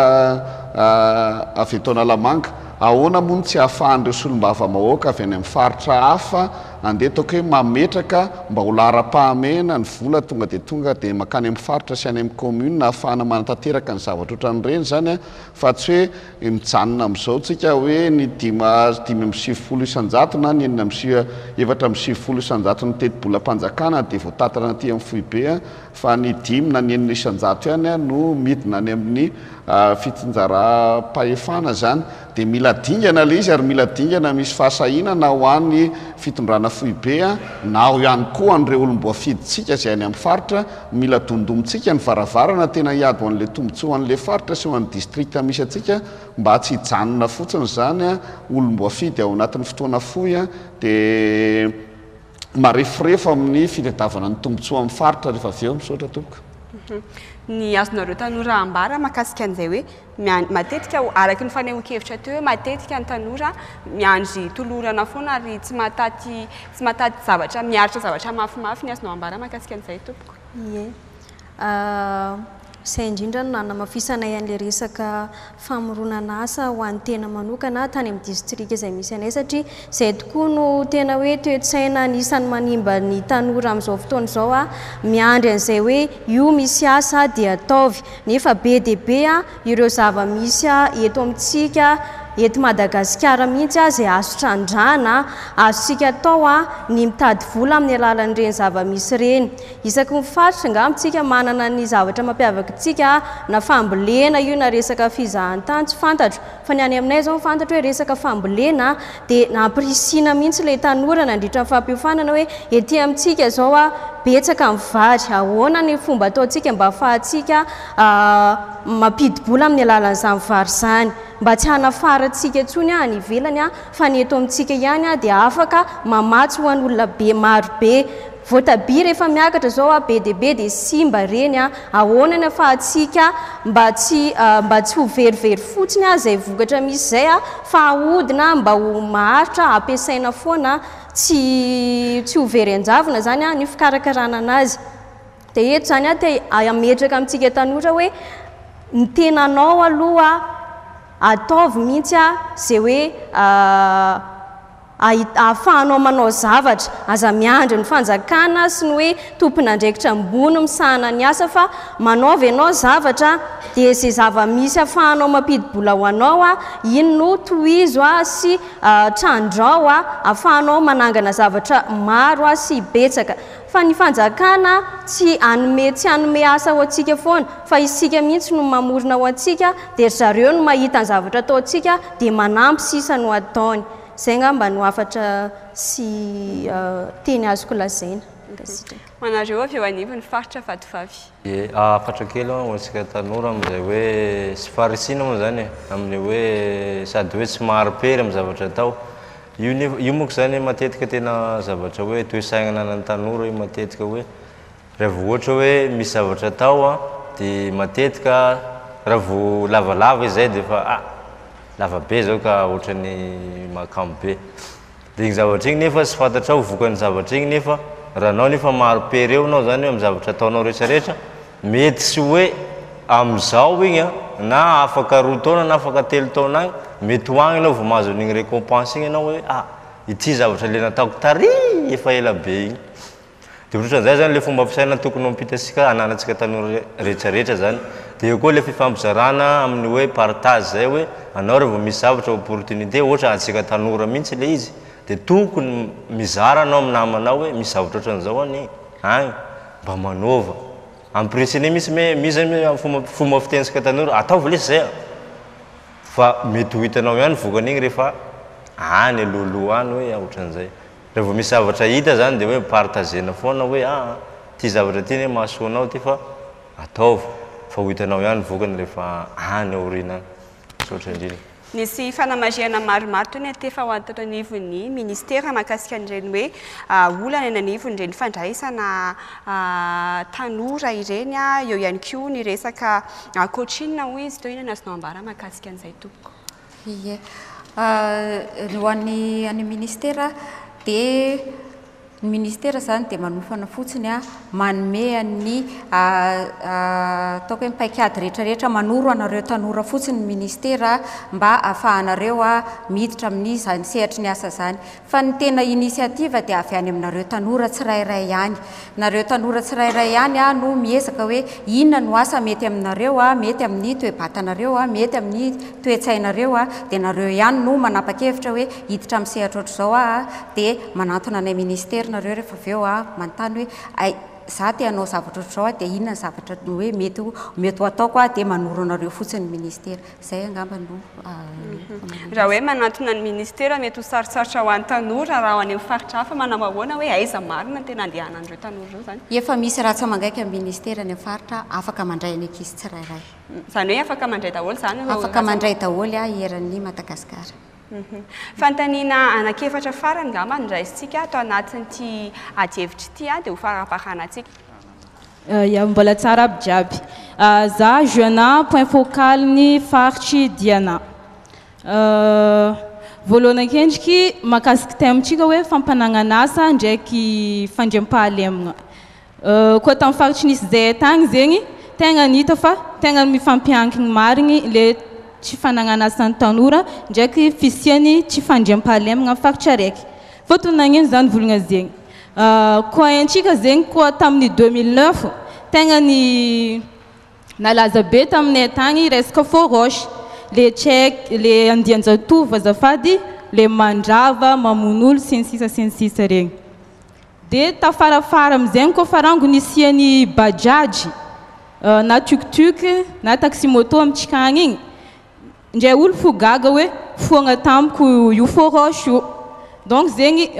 avy eto Analamanga ahoana moa ny tsy hahafahan'ireo solombavam-bahoaka avy any amin'ny faritra hafa andeha taoko hoe mametraka mba ho lara-pahamehana ny vola tonga dia makany amin'ny faritra sy any amin'ny commune ahafahana manatanteraka ny zavatra ohatran'ireny zany a fa tsy hoe mijanona amin'izao tsika hoe ny 5 isan-jato na ny 4 isan-jato ny teti-bola-panjakana dia voatatana aty amin'ny foibe fa ny 5 na ny 4 isan-jato ihany no midina any amin'ny fitonjara-pahefana zany dia mila dingana le izy ary mila dingana misy fahasahinana ho an'ny fitondrana foibe na ho ihany koa an'ireo olom-boafiditsika zay any amin'ny faritra mila dondomontsika ny varavarana tena hiady ho an'le tombontsoa ho an'le faritra sy ho an'ny distrikta misy atsika mba tsy hijanona fotsiny zany olom-boafidy ao anatin'ny fotoana foy dia marefirefo amin'ny fitadiavana ny tombontsoa amin'ny faritra rehefa avy eo misaotra tompoko. Ny azonareo tanora ambara mahakasika an'izay hoe matetika araky ny fanehoan-kevitra teo hoe matetika ny tanora miandry tolorana foana ary tsy mahataty zavatra miaritra zavatra mafimafy ny azonao ambara mahakasika an'izay tompoko. Ie. Izay indrindra no nanamafisanay an'le resaka famoronana asa ho an'ny tena manokana tany amin'ny distrika izay misy anay satria izay tokoa no tena hoe toe-tsaina anisan'ny manimba ny tanora amin'izao fotoana izao miandry an'izay hoe io misy asa dia ataovy nefa be dia be ireo zava-misy eto amintsika eto Madagasikara mihitsy zay azo trandrahana azontsika atao ny mitady vola amin'ny alalan'ireny zava-misy ireny. Isaky ny faritra nga amintsika manana ny zavatra mampiavaka antsika na fambolena io na resaka fizahantany tsy fantatro fa ny any aminay zao fantatro hoe resaka fambolena dia nampirisina mihitsy ilay tanora nandritra ny fampiofanana hoe ety amintsika zao betsaka mivary ahoana ny fomba ataontsika mba ahafahantsika mampidi-bola amin'ny alalan'izany vary zany mba tsy hanafarantsika intsony any ivelany fa ny eto amintsika ihany dia afaka mamatsy ho an'olona be maro be voatabia rehefa miakatra zao be dia be dia simba reny ahoana ny ahafahantsika mba tsy ho verivery fotsiny zay vokatra misy zay fa ahodina mba ho maharitra ampiasaina foana tsy ho very anjavona zany ny fikarakarana anazy. Dia eto zany dia ametraka amintsika tanora hoe ny tenanao aloha ataovy mihitsy zay hoe ahafahanao manao zavatra aza miandry ny fanjakana sy ny hoe tompona andraikitra ambony misahana ny asa fa manaovy ianao zavatra dia izay zava-misy ahafahanao mampidi-bola ho anao iny no tohizo sy trandrao ahafahanao manangana zavatra maro sy betsaka fa ny fanjakana tsy hanome asa ho antsika foana fa isika mihitsy no mamorona ho antsika dia zareo no mahita ny zavatra atao antsika dia manampy sisa no ataony. Zay nga mba no afatra sy teny azoko lazaina. Manareo avy eo anivo ny faritra vatovavy. Afatra kely ho antsika tanora amin'izay hoe sy farisina moa zany amin'ny hoe sady hoe tsy maharo-pery amin'ny zavatra atao. Io moako zany matetika tena zavatra hoe toe-saina anan'ny tanora io matetika hoe raha vao ohatra hoe misy zavatra atao dia matetika raha vao lavalava izay dia fa lava be zao ka ohatrany mahakamo be dia igny zavatra igny nefa sy fantatra ho vokan'ny zavatra igny nefa raha anao nefa maharo-pery eo anao zany hoe amin'ny zavatra ataonao rehetrarehetra mety sy hoe amin'izao igny na afaka 2 taona na afaka 3 taona agny mety ho agny anao vao mahazo an'igny récompense igny anao hoe ity zavatra le nataoko tary efa ela be igny dia ohatran'izay zany le fomba fisaina tokony mampitatsika ananantsika tanora rehetrarehetra zany dia eo koa le fifampizarana amin'ny hoe partage zay hoe anao rehefa misy zavatra opportunité ohatra antsika tanora mihitsy le izy dia tokony mizara anao amin'ny namanao hoe misy zavatra ohatran'izao agny mba manaova ampirisiny misy fomba fitensika tanora ataovy lesy zay fa mety ho hitanao ihany vokan'igny rehefa any alohaloha any hoe ohatran'izay rehefa misy zavatra hita zany dia hoe partagena foana hoe ty zavatra ty ne mahasoanao ty fa ataovy fa ho hitanao ihany vokany rehefa any aorina any sotra indrindra. Nisy fanamariana maromaro toy ny tefa ho atato anivon'ny ministera mahakasika an'ireny hoe olana eny anivon'ireny fandraisana tanora ireny eo ihany koa ny resaka coaching hoy izy toy ny azonao ambara mahakasika an'izay tompoko. Ie, ho an'ny ministera dia Ny ministera zany dia manofana fotsiny manome ny ataoko hoe paikady rehetrarehetra manoro anareo tanora fotsiny ny ministera mba ahafahanareo miditra amin'izany sehatra ny asa zany. Fa ny tena inisiativa dia avy any aminareo tanora tsirairay ihany. Nareo tanora tsirairay ihany no miezaka hoe inona no asa mety aminareo mety amin'ny toe-batanareo mety amin'ny toe-tsainareo dia nareo ihany no manapa-kevitra hoe hiditra amin'ny sehatra ohatr'izao dia manantona ny ministera nareo rehefa avy eo manontany hoe za te hanao zavatra ohatr'izao dia inona ny zavatra hoe mety ho ataoko dia manoro anareo fotsiny ny ministera. Zay angamba no raha hoe manantona ny ministera mety ho sarotsarotra ho an'ny tanora raha ho any amin'ny faritra hafa manao ahoana hoe aiza marina tena andehanan'ireo tanora ireo zany. Efa misy ratsa mangaika amin'ny ministera ny faritra afaka mandray ny ankizy tsirairay. Zany hoe afaka mandray daholo zany afaka mandray daholo eran'ny Madagasikara. Fantaniana anakefatra farany ngamba ndraisintsika atao anatin'ity ady-hevitra ity dia ho farapahanantsika. Mbola tsara aby jiaby. Za Joana, point focal ny faritry Diana. Voalohany akendriky mahakasiky temantsika hoe fampanagna asa ndraiky fandriam-pahalemana. Koa tamin'ny faritry nisy zay tagny zegny tegna nita fa tegna mifampiankiny marigny le tsy fanagna asan'ny tanora ndraiky fisiany tsy fandriam-pahalemana amin'ny faritra araiky. Fotony nagnino zany volagna zegny. Koa haintsika zegny koa tamin'ny 2009 tegna ny nalaza be taminay tagny resaka forroche le andian-jatovo azafady le mandrava mamon'olo sy ny sisa regny. Dia tafarafara amizegny koa farango nisiany bajaj na tuk-tuk na taxi moto amintsika agny igny ndray olo fogaga hoe foagna tamiko io forroche io. Donc zegny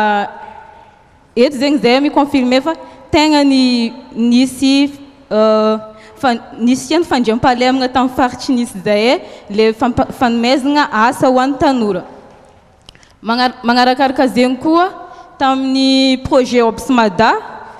eto zegny zay miconfirme fa tegna nisy nisiany fandriam-pahalemana tamin'ny faritry nisy zay le fanomezana asa ho an'ny tanora. Magnarakaraka zegny koa tamin'ny projet Obsmada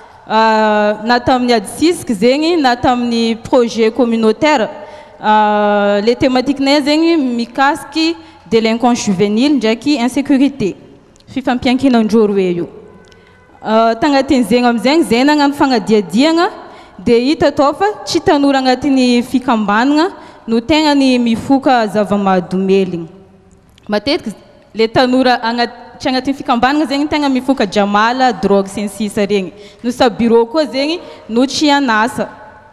na tamin'ny ADSISK zegny na tamin'ny projet communautaire les thématiques zegny mikasiky délinquance juvénile ndraiky insécurité fifampiankinan-droro io. Tagnatin'ny zegny amizegny zay nagnano fagnadiadiagna dia hita atao fa tsy tanora agnatin'ny fikambanana no tegna ny mifoka zava-mahadomeligny. Matetiky le tanora tsy agnatin'ny fikambanana zegny tegna mifoka jamala, drogue sy ny sisa regny. No sa bureau koa zegny no tsy anasa.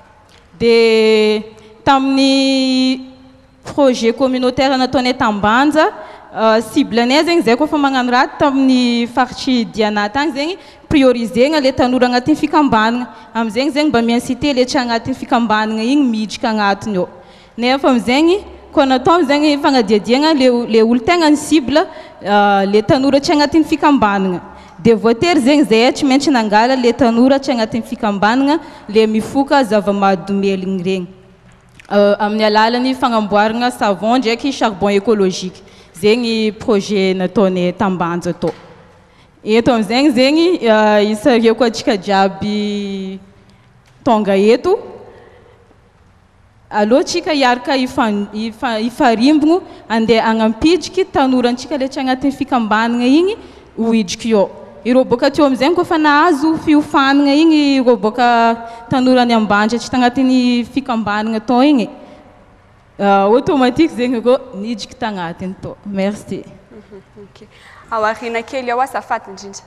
Dia tamin'ny projet communautaire nataonay tambanja ciblenay zegny zay koa fa magnano raha tamin'ny faritry Diana tagny zegny priorisegna le tanora agnatin'ny fikambanana. Amizegny zegny mba miincité le tsy agnatin'ny fikambanana igny miditra agnatiny ao. Nefa amizegny koa natao zegny fagnadiadiagna le olo tegna ny cible le tanora tsy agnatin'ny fikambanana. Dia voatery zegny zay tsy maintsy nangala le tanora tsy agnatin'ny fikambanana le mifoka zava-mahadomeligny regny. Amin'ny alalany fagnamboarana savon ndraiky charbon écologique. Zegny projet nataonay tambanja tao. Eto amizegny zegny isareo koa antsika jiaby tonga eto. Allo tsika hiaraka ifarimbogno andeha agnampidriky tanorantsika le tsy agnatin'ny fikambanana igny ho idriky ao. Ireo boka teo amizegny koa fa nahazo fiofanana igny ireo boka tanorany ambanja tsy tagnatin'ny fikambanana tao igny automatique zegny ireo nidriky tagnatiny tao. Merci. Aoriana kely ao azafady indrindra.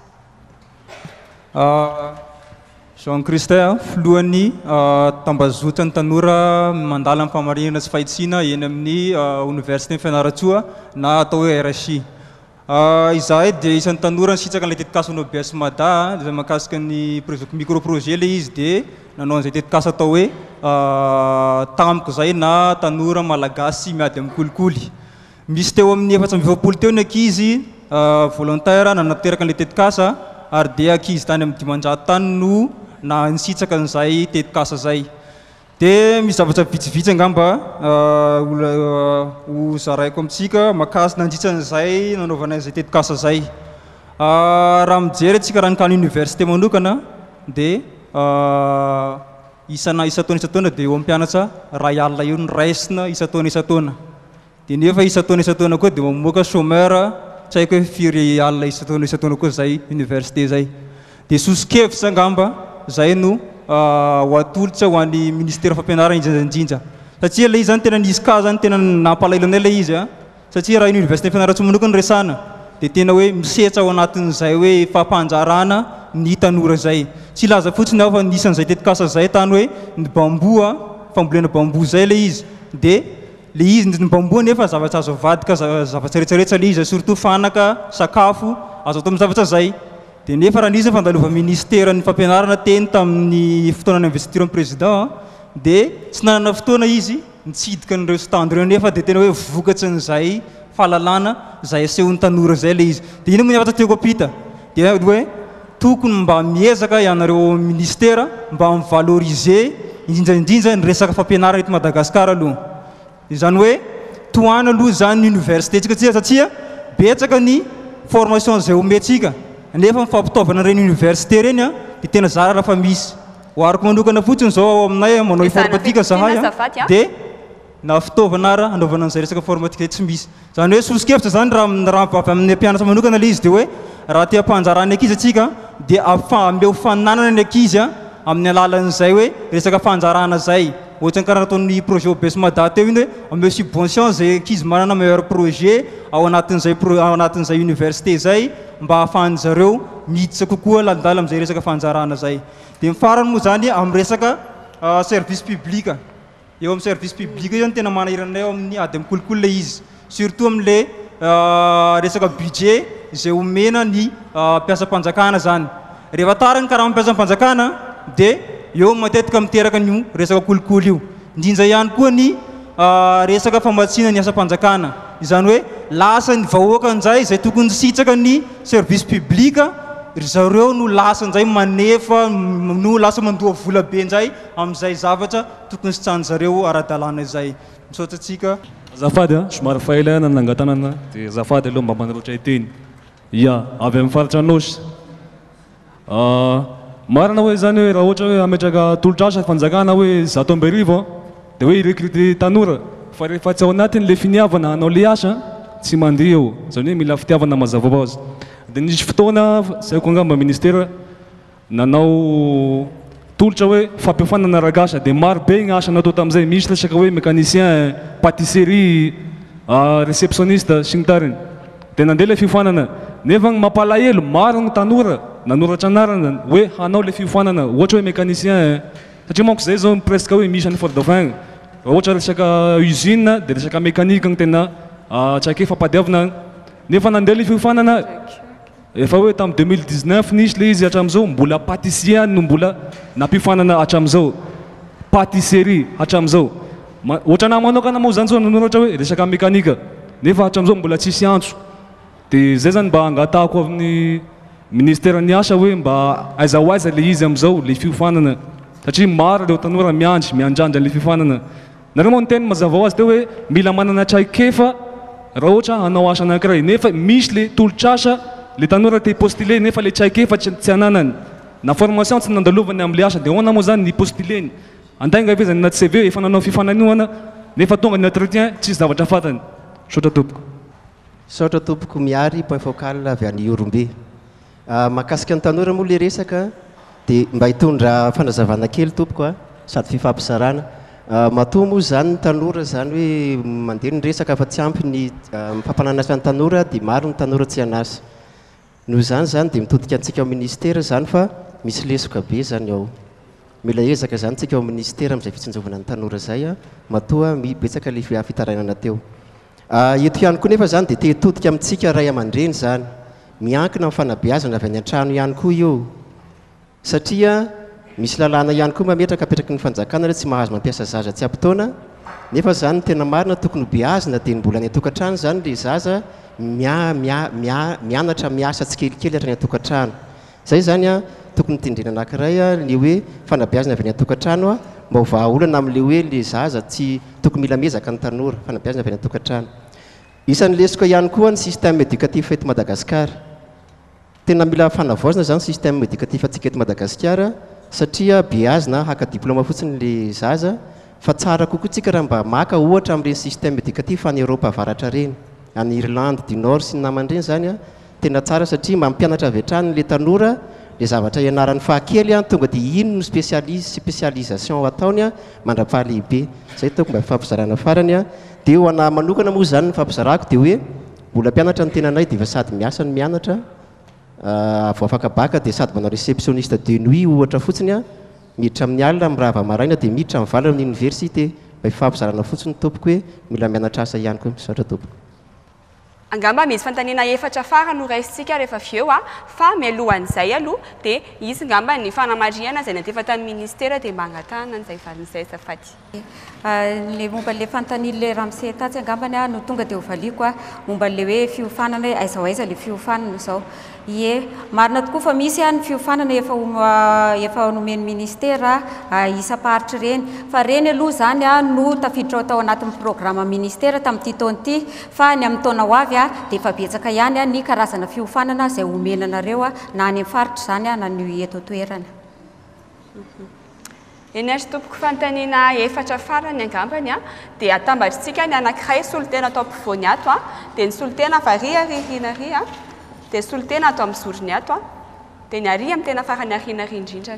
Jean Christin filohan'ny tambazotra ny tanora mandala amin'ny famarinana sy fahitsina eny amin'ny université Fianaratsoa na atao hoe RSI. Izahay dia isan'ny tanora nisitsaka an'ilay tetikasa no Obsmada izay mahakasika ny micro-projet le izy dia nanao an'izay tetikasa atao hoe tamiko zay na tanora malagasy miady amin'ny kolikoly. Misy teo amin'ny 420 teo ny ankizy volontaire nanateraka an'ilay tetikasa ary dia ankizy tany amin'ny 500 tany no na nisitsaka an'izay tetikasa zay. Dia misy zavatra vitsivitsy angamba ho zaraiko amintsika makasy nandritran'izay nanaovana izay tetikasa zay. Raha mijery antsika raha nikany université manokana dia isa-taona dia eo am-pianatra ray alina eo ny raisina isa-taona. Dia nefa isa-taona koa dia mamoaka chômeur tsy haiko hoe firy alina isa-taona koa zay université zay. dia sosikevitra angamba zay no ho atolotra ho an'ny ministera fampianarana indrindraindrindra satria ilay izy zany tena nisy ka zany tena nampalailo anay ilay izy satria raha iny université fianarantsoa manokana resana dia tena hoe misetra ao anatin'izay hoe fampanjarana ny tanora zay tsy laza fotsiny aho fa nisan'izay tetikasa zay tany hoe ny bamboa fambolena bamboa zay ilay izy dia le izy ny bamboa nefa zavatra azo vadika zavatra retsaretsa le izy surtout fanaka sakafo azo atao amin'ny zavatra zay dia nefa raha nisy fandalova ministera ny fampianarana teny tamin'ny fotoana investiture président dia tsy nanana fotoana izy nitsidika n'ireo stand ireo nefa dia tena hoe vokatry n'izay fahalalana zay asehon'ny tanora zay le izy dia ino moa nyafatra tiako apita dia hoe tokony mba miezaka ianareo ministera mba mivaloriser indrindraindrindra ny resaka fampianarana eto Madagasikara aloha izany hoe toana aloha zany ny université tsika satria betsaka ny formation zay omentsika nefa mifampitaovana ireny université reny dia tena zara raha fa misy hoariko manokana fotsiny zao ao aminay manao informatika zahay dia na fitaovana ara anaovana an'izay resaka informatika tsy misy zany hoe sosikevitra zany raha avy amin'ny mpianatra manokana le izy dia hoe raha tia ampanjarany ankizy atsika dia ameo fananana ny ankizy amin'ny alalan'izay hoe resaka fanjarana zay ohatra ny karaha ataon'ny projet OBESMADA teo iny hoe ameo subvention zay ankizy manana meilleur projet ao anatin'izay université zay mba ahafahany zareo miditra kokoa lalindala amin'izay resaka fanjarana zay dia mifarany moa zany amin'ny resaka service public eo amin'ny service public zany tena manahiranay eo amin'ny ady mikolokolo le izy surtout amin'le resaka budget zay omena ny mpiasam-panjakana zany rehefa tarany karaha mpiasam-panjakana dia eo matetika miteraka ny resaka kolokolo io indrindra ihany koa ny resaka famatsina ny asa-panjakana izany hoe lasa ny vahoaka an'izay zay tokony sitraka ny service public zareo no lasa an'izay manefa no lasa mandoha vola be an'izay amin'izay zavatra tokony sitrany zareo ara-dalàna izay misaotra atsika azafady somary faela nanangatanana dia azafady aloha mba manarotry teny ia avy amin'ny faritra anosy marina hoe zany hoe raha ohatra hoe ametraka tolotrasa fanjakana hoe zato amby arivo dia hoe recruter tanora fa rehefa tsy ao anatiny le finiavana hanao le asa tsy mandeha eo zany hoe mila fitiavana mazava ho azy dia nisy fotoana saiko angamba ministera nanao tolotra hoe fampiafanana ragasa dia maro be igny asa natao tamin'izay misy resaka hoe mécanicien pâtisserie réceptionniste sy ny tariny dia nandeha le fifanana nefa ny mampalahelo maro ny tanora nanoratra anarana hoe hanao le fiofanana ohatra hoe mécanicien satria manko zay zao presque hoe misy any fort dauphin ohatra resaka usine dia resaka mécanique ny tena tsake fampadiavana nefa nandeha le fiofanana efa hoe tamin'ny 2019 nisy le izy hatramin'izao mbola pâtissier no mbola nampifanana hatramin'izao pâtisserie hatramin'izao ohatra na manokana moa zany zao nanoratra hoe resaka mécanique nefa hatramin'izao mbola tsisy antso dia zay zany mba angatahako amin'ny ministera ny asa hoe mba aiza ho aiza le izy amin'izao le fiofanana satria maro leo tanora miandrandra le fiofanana nareo moa ny teny mazava ho azy teo hoe mila manana traikefa raha ohatra hanao asa anankiray nefa misy le tolotrasa le tanora te postulé nefa le traikefa tsy ananany na formation tsy nandalovany amin'le asa dia hoana moa zany ny postuleny andainga ve zany naty CV efa nanao fifananoana nefa tonga ny entretien tsisy zavatra fatany saotra tompoko saotra tompoko miary point focal avy any Orombe mahakasika ny tanora moa le resaka dia mba hitondra fanazavana kely tompoko sady fifampizarana matoa moa zany ny tanora zany hoe mandeha ny resaka fa tsy ampy ny fampananasa ny tanora dia maro ny tanora tsy anasa noho zany zany dia mitodika antsika ao ministera zany fa misy lesoka be zany ao mila ezaka zany tsika ao ministera amin'izay fitsinjovana ny tanora zay matoa mibetsaka le fitarainana teo eto ihany koa nefa zany dia tetodika amintsika ray aman-dreny zany miankina amin'ny fanabeazana avy any an-trano ihany koa io satria misy lalàna ihany koa mametraka apetraky ny fanjakana re tsy mahazo mampiasa zaza tsy ampitaona nefa zany tena marina tokony beazina dia mbola ny atokantrano zany le zaza mianatra miasa tsy kelikely ary ny atokantrano zay zany tokony tendrena anankiray le hoe fanabeazana avy ny atokantrano mba ho vahaolana amin'le hoe le zaza tsy tokony mila mezaka ny tanora fanabeazana avy ny atokantrano isan'ny lesika ihany koa ny système éducatif eto Madagasikara tena mila fanavaozana zany système éducatif atsika eto Madagasikara satria beazina haka diplôma fotsiny le zaza fa tsara kokoa tsika raha mba maka ohatra amin'ireny système éducatif any Europa avaratra reny any Irlande du Nord sy ny namandreny zany tena tsara satria mampianatra avy hatrany le tanora le zavatra ianaran'ny fahakely a tonga dia ino no spécialisation ataony a mandra-pahalehibe zay taoko mba fampizarana farany a dia ho ana manokana moa zany ny fampizarako dia hoe mbola mpianatra ny tenanay dia efa sady miasa ny mianatra vo afaka baka dia sady manao réceptionniste de nuit ohatra fotsiny a miditra amin'ny alina mirava maraina dia miditra amin'ny valana amin'ny université mba fampizarana fotsiny tompoko hoe mila mianatra asa ihany koa misaotra tompoko. Angamba misy fantaniana efatra farany no raisitsika rehefa avy eo fa mialohan'izay aloha dia izy ngamba ny fanamariana izay natefa tamin'ny ministera dia mba hangatahana an'izay valin'izay safady. Le momba le fantaniana le ramse tatsy angambany no tonga dia hovaliako momba le hoe fiofanana hoe aiza ho aiza le fiofanana izao. Ie marina tokoa fa misy ny fiofanana efa nomeny ministera isa-paritra reny fa reny aloha zany no tafiditra tao anatin'ny programa ministera tamin'ity taona ity fa ny amin'ny taona ho avy dia efa betsaka ihany ny karazana fiofanana izay omenanareo na any amin'ny faritra zany na ny eto toerana. Eny ary tompoko fantaniana efatra farany angambany dia atambatritsika ny anankiray solitena atao ampovoany ato dia ny solitena avy ariary dia solitena atao amin'ny zorony ato dia ny ary amin'ny tena farany arianary indrindrany.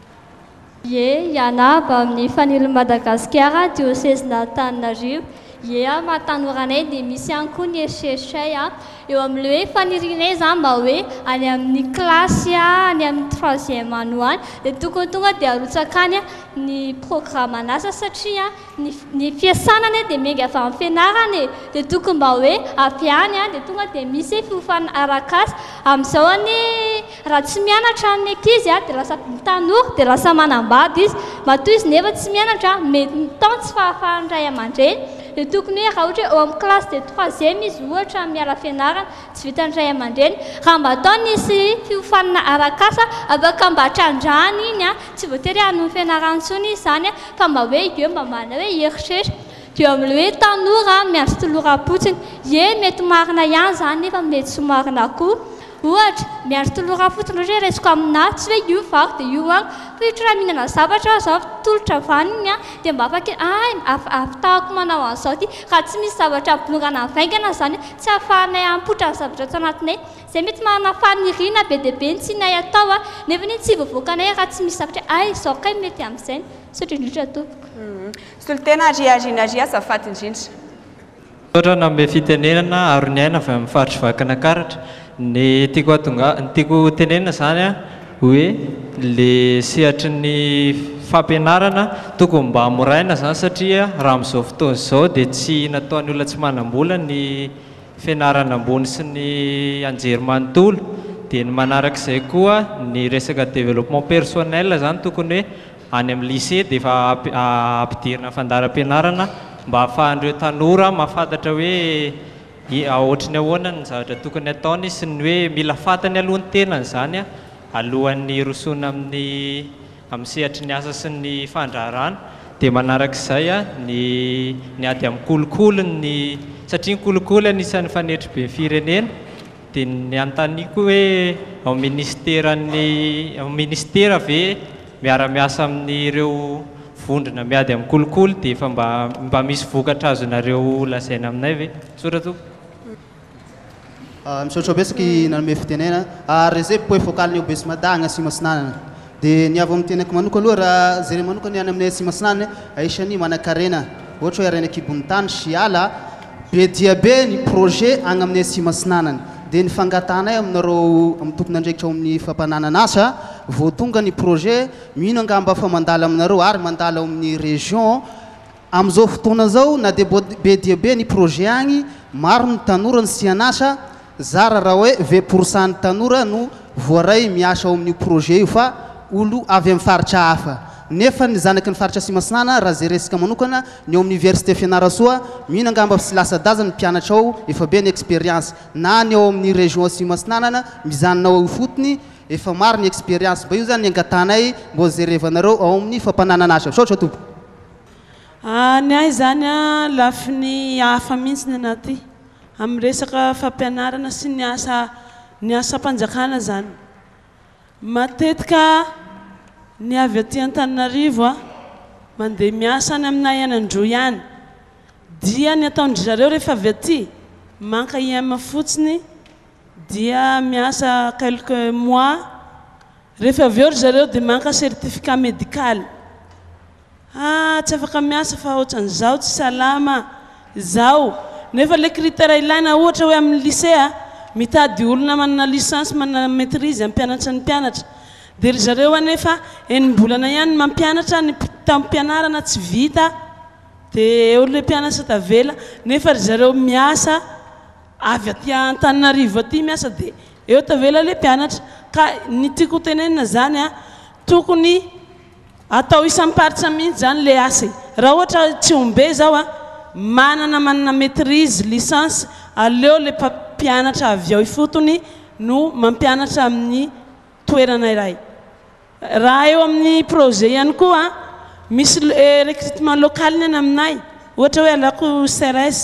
Ie ianaba amin'ny fanilon'i Madagasikara diocèse-n'Antananarivo. Ie mahatanorana dia misy ihany koa ny eritreritray eo amin'ilay hoe fanirianay zany mba hoe any amin'ny klasy any amin'ny 3e ano any dia tokony tonga dia arotsaka any ny programme an'asa satria ny fiasanany dia miainga avy amin'ny fianarana dia tokony mba hoe avy any dia tonga dia misy fiofanana arak'asa amin'izao any raha tsy mianatra ny ankizy dia lasa tanora dia lasa manambady izy matoa izy nefa tsy mianatra mety mitany tsy fahafahan'ny ray aman-dreny. Dia tokony hoe raha ohatra hoe ao amin'ny klasy dia 3e izy ohatra miala fianarana tsy vitany ray aman-dreny raha mba atao nisy fiofanana arak'asa afaka mba trandrahany iny tsy voatery hanome fianarana intsony izy zany fa mba hoe eo mba mana hoe eritreritra dia amin'ilay hoe tanora miandry toloram-potsiny ie mety marina ihany zany nefa mety tsy marina koa. Ohatra miandry toloram-fotsiny ohatra hoe resiko aminahy tsy hoe io vako dia io any fa ohatra raha mihinana zavatra zao tolotra vaniny dia mba afaka afitahako manao an'izao ty raha tsy misy zavatra bolongana vaingana zany tsy ahafahanay ampotra ny zavatra ato anatinay izay mety manana faniriana be dia be ny tsy nay atao nefa ny tsy voavoakanay raha tsy misy zavatra izao kay mety amin'izay satria indrindra tompoko. Solitena ariarianaria azafady indrindra. Ohatra nambe fitenenana aro ny aina avy amin'ny faritra Vakinakaratra ny tiako tenenina zany hoe le sehatry ny fampianarana tokony mba moraina zany satria raha amin'izao fotoana izao dia tsy nataony olona tsy manam-bola ny fianarana ambony sy ny anjery manontolo dia ny manarak'izay koa ny resaka développement personnel zany tokony hoe any amin'ny lycée dia efa ampidirina fandaram-pianarana mba ahafahan'ireo tanora mahafantatra hoe ohatrany ahoana ny zavatra tokony ataony sy ny hoe mila fantany alohan'ny tenany zany alohan'ny rosoana amin'ny sehatry ny asa sy ny fandraharana dia manarak'izay ny ady amin'ny kolokolony satria ny kolokolo anisan'ny fanetry be firenena dia ny antaniko hoe ao ministera ve miara-miasa amin'ireo vondrona miady amin'ny kolokolo dia efa mba misy vokatra azonareo lazaina aminay ve sora to misaotra besaky nanome fitenena ary zay point focal ny Obesmada agny Asimo Sinanana dia ny avy amin'ny tenako manoka aloha raha zay manoka ny any amin'ny Asimo Sinanana aisany manan-karena ohatra hoe arena kibon'ny tany Siala be dia be ny projet agny amin'ny Asimo Sinanana dia ny fangatanay aminareo amin'ny tompon'andraikitra ao amin'ny fampananana asa vao tonga ny projet mino angamba fa mandala aminareo ary mandala ao amin'ny région amin'izao fotoana zao na dia be dia be ny projet agny maro ny tanora ny sianasa zara raha hoe 20% ny tanora no voaray miasa ao amin'ny projet io fa olo avy amin'ny faritra hafa nefa ny zanaky ny faritra Asimo Sinanana raha zay resaka manokana ny ao université Fianarantsoa mino angamba sy lasa-daza ny mpianatra ao efa be ny expérience na ny ao amin'ny région Asimo Sinanana mizanona ao fotony efa maro ny expérience mba io zany ny angatanay mbo zerevanareo ao amin'ny fampananana asa misaotra tompo. Ny ahy zany lafiny hafa mihitsy ny anaty amin'ny resaka fampianarana sy ny asa-panjakana zany matetika ny avy aty Antananarivo mandeha miasa ny aminay Anandro ihany dia ny ataondry zareo rehefa avy aty manka IM fotsiny dia miasa quelques mois rehefa avy eo ry zareo dia manka certificat médical tsy afaka miasa fa ohatran'izao tsy salama zao nefa le critère ilaina ohatra hoe amin'ny lycée mitady olona manana licence manana maîtrise ampianatra ny mpianatra dia ry zareo anefa enim-bolana ihany mampianatra ny tampianarana tsy vita dia eo le mpianatra tavela nefa ry zareo miasa avy aty Antananarivo aty miasa dia eo tavela le mpianatra ka ny tiako tenenina zany tokony atao isam-paritra mihitsy zany le asa raha ohatra tsy ombe zao manana maîtrise licence aleo le mpianatra avy ao ifotony no mampianatra amin'ny toerana iray raha eo amin'ny projet ihany koa misy recrutement local ny any aminay ohatra hoe alako CRS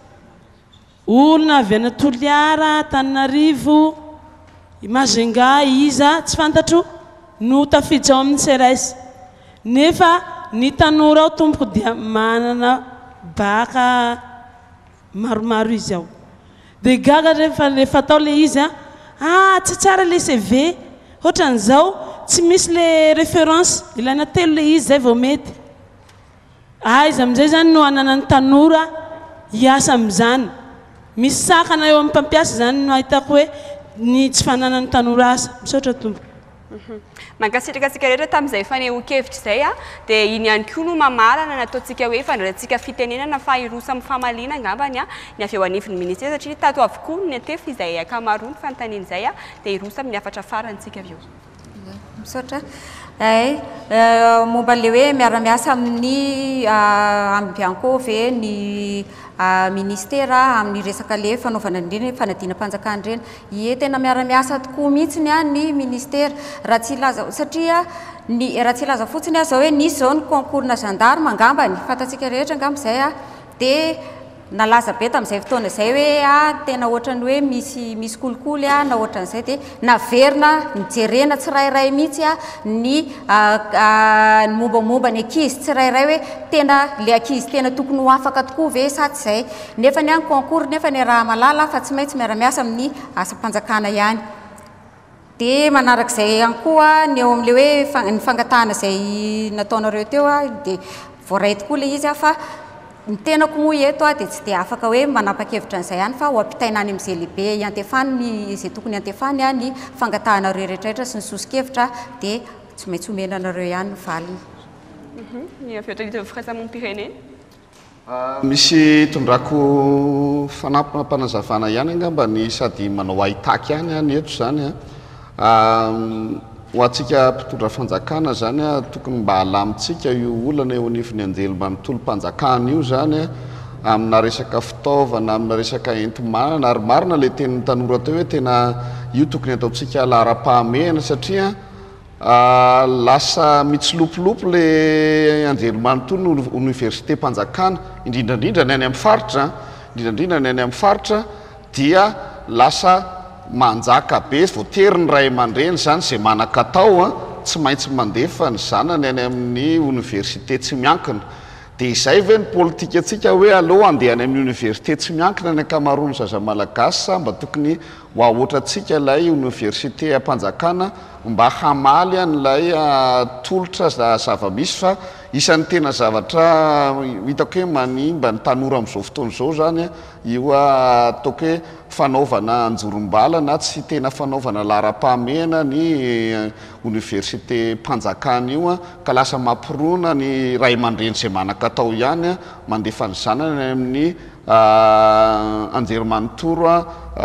olona avy ana Toliara Antananarivo Majunga iza tsy fantatro no tafiditra ao amin'ny CRS nefa ny tanora ao tompoko dia manana baka maromaro izy ao dia gaga rehefa atao le izy tsy tsara le CV ohatran'izao tsy misy le référence ilaina telo le izy zay vao mety izy amin'izay zany no anana ny tanora hiasa amin'izany misy sakana eo amin'ny mpampiasa zany no ahitako hoe ny tsy fananany tanora asa misaotra tompoko mankasitraka antsika rehetra tamin'izay fanehoan-kevitra izay dia iny ihany koa no mamarana nataontsika hoe fandrarantsika fitenenana fa irosa amin'ny famalina angambany ny avy eo anivon'ny ministera satria tato avokoa ny antefy izay akamaroany fanontaniana izay dia irosa amin'ny afatra farantsika avy eo misaotra momba le hoe miara-miasa amin'ny ambianko ve ny ministera amin'ny resaka le fanaovana indreny fanadina-mpanjakana ireny tena miara-miasa tokoa mihitsy ny ministera raha tsy ilaza satria raha tsy ilaza fotsiny zao hoe nisy zao ny concours-na gendarme angambany fantatsika rehetra angamba izay dia nalaza be tamin'izay fotoana izay hoe tena ohatrany hoe misy kolikoly na ohatran'izay dia naverina nijerena tsirairay mihitsy ny mombamomba ny ankizy tsirairay hoe tena le ankizy tena tokony ho afaka tokoa ve sa tsy izay nefa ny any concours nefa ny raha malala fa tsy maintsy miara-miasa amin'ny asa-mpanjakana ihany dia manarak'izay ihany koa ny eo amin'le hoe ny fangatahana izay nataonareo teo dia voaray tokoa le izy fa ny tenako moa eto dia tsy dia afaka hoe manapa-kevitra an'izay ihany fa ho ampitaina any amin'izay lehibe iantefany izay tokony iantefany ny fangatahanareo rehetrarehetra sy ny sosi-kevitra dia tsy maintsy omenanareo ihany ny valiny ny avy eo tany firaisamonim-pirenena misy tondrako fanampanazavana ihany angamba ny sady manao ahitaky ihany ny eto zany ho antsika mpitondra fanjakana zany tokony mba halamitsika io olana eo anivony anjely manontolo-mpanjakana io zany amina resaka fitaovana amina resaka enti-manana ary marina le tenin'ny tanora teo hoe tena io tokony ataontsika lahara-pahamehana satria lasa mitsilopolopo le anjely manontolo ny université mpanjakana indrindrandrindra ny any amin'ny faritra indrindrandrindra ny any amin'ny faritra dia lasa manjaka be voatery ny ray aman-dreny zany zay manan-katao tsy maintsy mandefa ny zanany any amin'ny université tsy miankina dia izay ve ny politika atsika hoe aleo andehany amin'ny université tsy miankina ny akamaroany zaza malagasy sa mba tokony ho ahoatra atsika ilay université ampanjakana mba hamaly an'ilay tolotra zava-misy fa isan'ny tena zavatra hitako hoe manimba ny tanora amin'izao fotoana izao zany io ataoko hoe fanaovana anjorom-bala na tsy tena fanaovana lahara-pahamehana ny université mpanjakana io ka lasa mampirona ny ray aman-dreny izay manan-katao ihany mandefa ny zanany amin'ny anjerimanontolo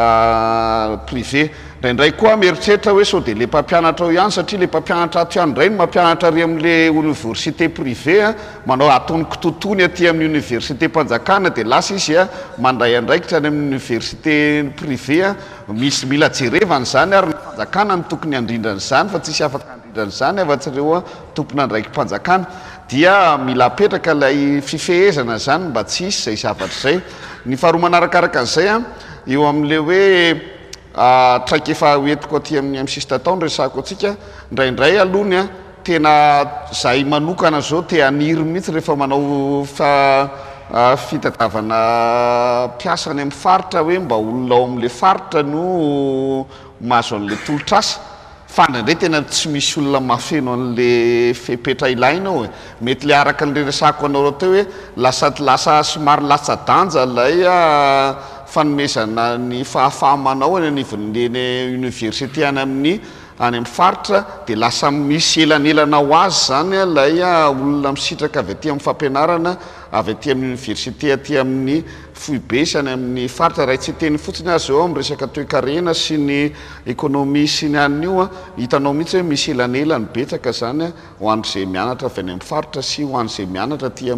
privé indraindray koa mieritreritra hoe sao dia le mpampianatra ao ihany satria le mpampianatra ato ihany indray no mampianatra ary amin'le université privé manao ataony kitontony aty amin'ny université mpanjakana dia lasa izy mandray andraikitra any amin'ny université privé misy mila jerevany zany ary ny mpanjakana ny tokony andrindranyizany fa tsisy afaka andrindran'izany afa-tsireo tompona andraiky mpanjakana dia mila apetraka ilay fifehezana zany mba tsy isy zay zavatra izay ny faharoa manarakaraka an'izay eo amin'le hoe traiky efa hoentiko aty amin'ny sista taona resako atsika indraindray alohany tena zahay manokana zao te aniry mihitsy rehefa manao fitadiavana mpiasa any amin'ny faritra hoe mba olona ao amin'le faritra no mahazo an'le tolotrasa fandraindray tena tsy misy olona mafeno an'le fepetra ilaina hoe mety le araka an'le resako anao teo hoe lasa somary latsa-danja lay fanomezana ny fahafahamanao any anivon'leny université any amin'ny faritra dia lasa misy elanelana ho azy zany lay olona misitraka avy aty amin'ny fampianarana avy aty amin'ny université aty amin'ny foibe sy any amin'ny faritra raha tsy teny fotsiny azy eo amin'ny resaka toe-karena sy ny économie sy ny an'io hitanao mihitsy hoe misy elanelany betsaka zany ho an'izay mianatra avy any amin'ny faritra sy ho an'izay mianatra aty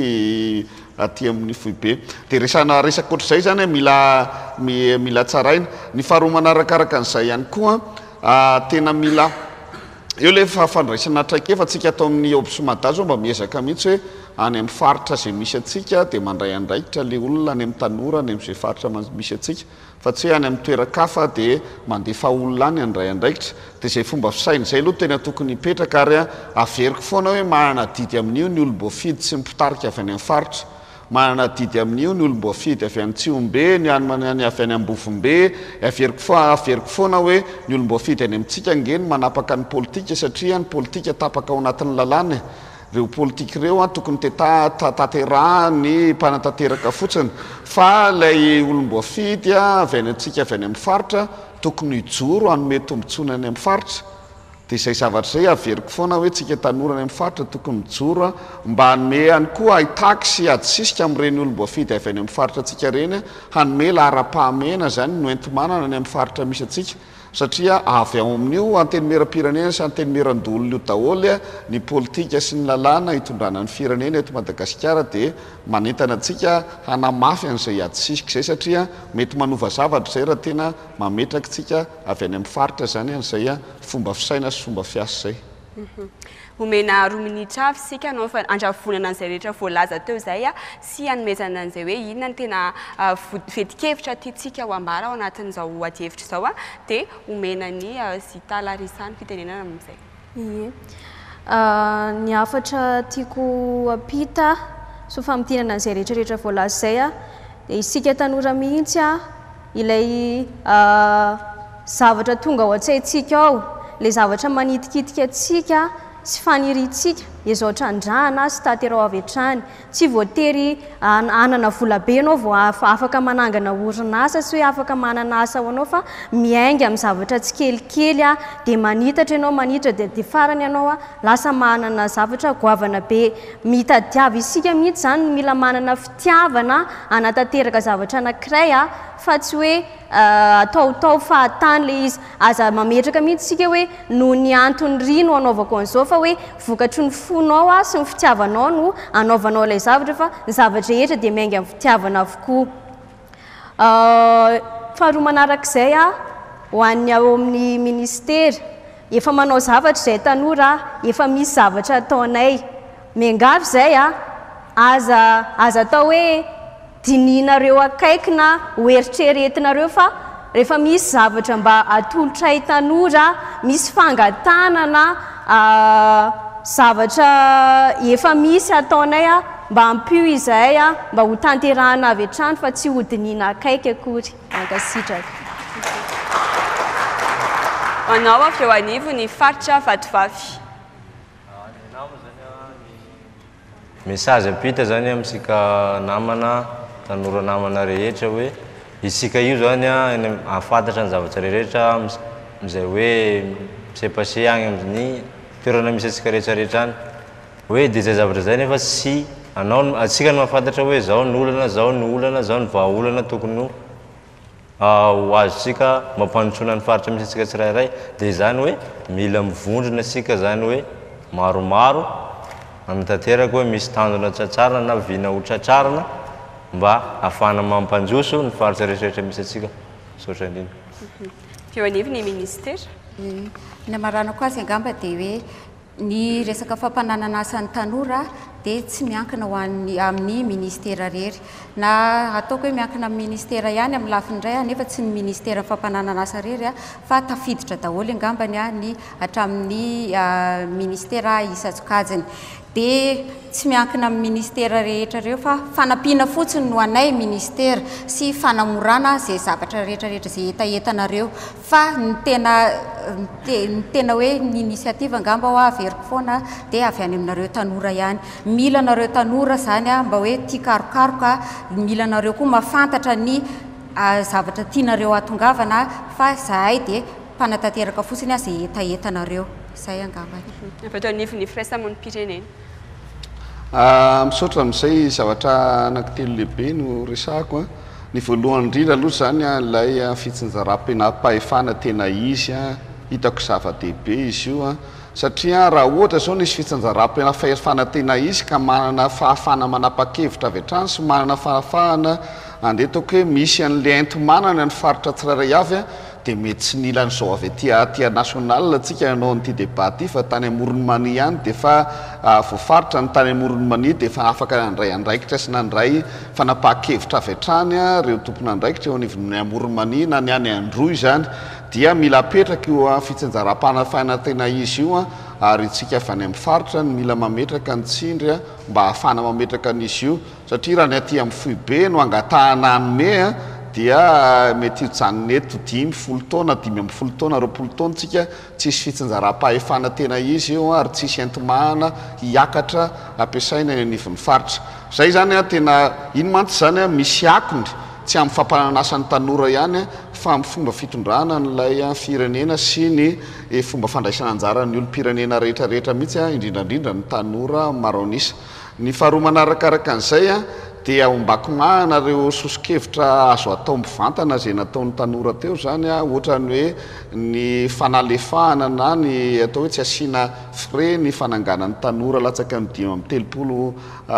amin'ny foibe dia resaka ohatr'izay zany mila tsaraina ny faharoa manarakaraka an'izay ihany koa tena mila eo le fandraisana traikefa atsika atao amin'ny obsmada zao mba miezaka mihitsy hoe any amin'ny faritra zay misy atsika dia mandray andraikitra le olona any amin'ny tanora any amin'izay faritra misy atsika fa tsy hoe any amin'ny toerakafa dia mandefa olona any andray andraikitra dia zay fomba fisaina zay aloha tena tokony hipetraka ary averiko foana hoe manana didy amin'io ny olom-boafidy sy mipitarika avy any amin'ny faritra manana didy amin'io ny olom-boafidy avy any Tsiombe ny avy any Ambovombe averiko foana hoe ny olom-boafidy any amintsika ngeny manapaka ny politika satria ny politika tapaka ao anatin'ny lalàna reo politika ireo tokony taterahany mpanatanteraka fotsiny fa lay olom-boafidy avy any antsika avy any amin'ny faritra tokony hijoro hanome tombontsoana any amin'ny faritra dia izay zavatra zay averiko foana hoe tsika tanora any amin'ny faritra tokony mijoro mba hanome ihany koa ahitaky sy adisisika amin'ireny olom-boafidy avy any amin'ny faritra atsika reny hanome lara-pahamena zany no enti-manana any amin'ny faritra misy atsika satria avy ao amin'io antenimeram-pirenena sy antenimeran-dolona io daholy ny politika sy ny lalàna hitondrana ny firenena eto Madagasikara dia manentana antsika hanamafy an'izay adisisika izay satria mety manova zavatra zay raha tena mametraka tsika avy any amin'ny faritra zany an'izay fomba fisaina sy fomba fiasa zay. Omena 2 minitra avy sika anao fa andravonana an'izay rehetra voalaza teo zay sy hanomezana an'izay hoe inona ny tena fetikevitra tiantsika ho ambara ao anatin'izao ady-hevitra izao dia omena ny Zita Larissa ny fitenenana amin'izay. Ny hafatra tiako apita so famotinana an'izay rehetrarehetra voalaza zay dia isika tanora mihitsy ilay zavatra tonga ao an-tsaintsika ao ilay zavatra manitikitika atsika sy faniritsika ezaotra andrahana sy taterao avy hatrany tsy voatery anana volabe ianao vao afaka manangana orinasa sy hoe afaka manana asa ho anao fa miainga amin'ny zavatra tsy kelikely dia manitatra ianao manitra dia farany ianao lasa manana zavatra goavana be mitadiava isika mihitsy zany mila manana fitiavana anatanteraka zavatra anankiray fa tsy hoe ataotao fahatany le izy aza mametraka mihitsy sika hoe no ny antony rino anaovako an'izao fa hoe vokatry ny fonao sy ny fitiavanao no anaovanao ilay zavatra fa ny zavatra rehetra dia miainga amin'ny fitiavana avokoa. Faharoa manarak'izay ho an'ny ao amin'ny ministera efa manao zavatra izay tanora efa misy zavatra ataonay miangavy izay aza atao hoe dinianareo akaikina hoeritreretinareo fa rehefa misy zavatra mba atolotray tanora misy fangatanana zavatra efa misy ataonay mba ampio izay mba ho tanterahana avy hatrany fa tsy ho diniana akaiky akory mankasitraka. Anao avy eo anivo ny faritra Vatovavy. Message apita zany amintsika namana tanora namana rehetra hoe isika io zany afantatra ny zavatra rehetra amin'izay hoe misepase agny amin'ny toerana misy atsika rehetrarehetra any hoe dia zay zavatra zay nefa sy anao atsika no mahafantatra hoe zao ny olana zao ny olana zao ny vahaolana tokony ho azontsika mampanotsoana ny faritra misy atsika tsirairay dia zany hoe mila mivondrona asika zany hoe maromaro anatanteraka hoe misy tandona tsatsarana na vina ho tsatsarana mba ahafahana mampanjoso ny faritra rehetrarehetra misy atsika sotra indrindra. Eo anivo ny ministera. Ny amaranako azy angamba dia hoe ny resaka fampananana asan'ny tanora dia tsy miankina ho amin'ny ministera rery na ataoko hoe miankina amin'ny ministera ihany amin'ny lafiny iray nefa tsy ny ministera fampananana asa rery fa tafiditra daholo angambany ny hatramin'ny ministera isan-tsokajiny dia tsy miankina amin'ny ministera rehetra reo fa fanampiana fotsiny no anay ministera sy fanamorana izay zavatra rehetrarehetra izay etaentanareo fa ny tena hoe ny inisiativa angamba ho averiko foana dia avy any aminareo tanora ihany. Mila nareo tanora zany mba hoe tia karokaroka, mila nareo koa mahafantatra ny zavatra tianareo atongavana fa zahay dia mpanatanteraka fotsiny izay etaentanareo. Zay angamba. Misaotra amin'izay zavatra anankitelo lehibe no resahako. Ny voalohany indrindra aloha zany ilay fitsinjaram-pahefana tena izy hitako zava-dehibe izy io satria raha ohatra zao nisy fitsinjaram-pahefana tena izy ka manana fahafahana manapa-kevitra avy hatrany sy manana fahafahana andetako hoe misy an'le aintomanana ny faritra tsirairay avy dia mety tsy nilan'izao avy aty national tsika ianao n'ity débat ty fa tany Moronmany ihany dia fa voafaritra ny tany Moronmany dia fa afaka nandray andraikitra sy nandray fanapahan-kevitra avy hatrany reo tompona andraikitra eo anivon'ny Moronmany na ny any Androy zany dia mila apetraka io fitsinjaram-panafahana tena izy io ary tsika avy any amin'ny faritra ny mila mametraka ny tsindry mba ahafana mametraka an'izy io satria raha ny aty amin'ny foibe no angatahana anome dia mety hijanona eto 5 taona 10 taona 20 taona tsika tsisy fitsinjaram-pahefana tena izy io ary tsisy entomahana hiakatra ampiasaina ny anivon'ny faritra. Zay zany tena ino mantsy zany misy akony tsy amin'ny fampananasan'ny tanora ihany fa amin'ny fomba fitondrana n'ilay firenena sy ny fomba fandraisana anjara ny olom-pirenena rehetrarehetra mihitsy indrindrandrindra ny tanora maro anisa. Ny faharoa manarakaraka an'izay dia ombakomahana sosikevitra azo atao mivantana zay nataon'ny tanora teo zany ohatra ny hoe ny fanalefahana na ny atao hoe tsy asiana frais ny fananganan'ny tanora latsaka ny 5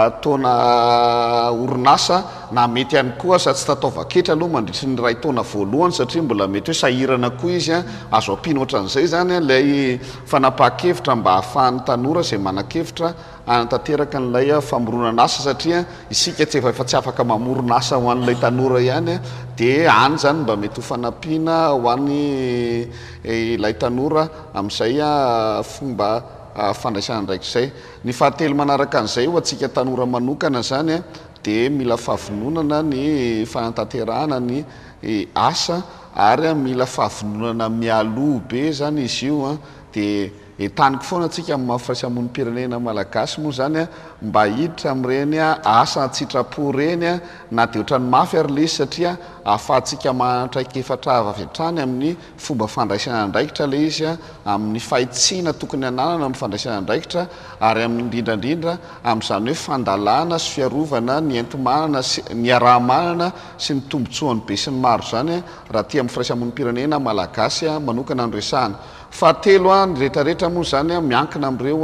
taona orinasa na mety ihany koa sa tsy tataovaketra aloha mandritry ny 2 taona voalohany satria mbola mety hoe sahirana koa izy azo ampino ohatran'izay zany ilay fanapahan-kevitra mba ahafahan'ny tanora zay manan-kevitra anatanteraka n'ilay famoronana asa satria isika efa tsy afaka mamorona asa ho an'ilay tanora ihany dia any zany mba mety ho fanampiana ho an'ny ilay tanora amin'izay fomba fandraisana ndraikizay. Ny fahatelo manaraka an'izay ho atsika tanora manokana zany dia mila fahavononana ny fanatanterahana ny asa ary mila fahavononana mialoha be zany izy io dia entaniko foana atsika amin'ny firaisam-monim-pirenena malagasy moa zany mba hiditra amin'ireny asa tsitrapo reny na dia ohatrany mafy ary le izy satria ahafahantsika manantraikefatra avy hatrany amin'ny fomba fandraisana andraikitra le izy amin'ny fahitsiana tokony ananana amin'ny fandraisana andraikitra ary amin'ny indrindrandrindra amin'izany hoe fandalana sy fiarovana ny entomanana sy ny arahamanana sy ny tombotsoany be sy ny maro zany raha ty amin'ny firaisam-monim-pirenena malagasy manokana ny resahana. Fahatelo ny rehetrarehetra moa zany miankina amin'ireo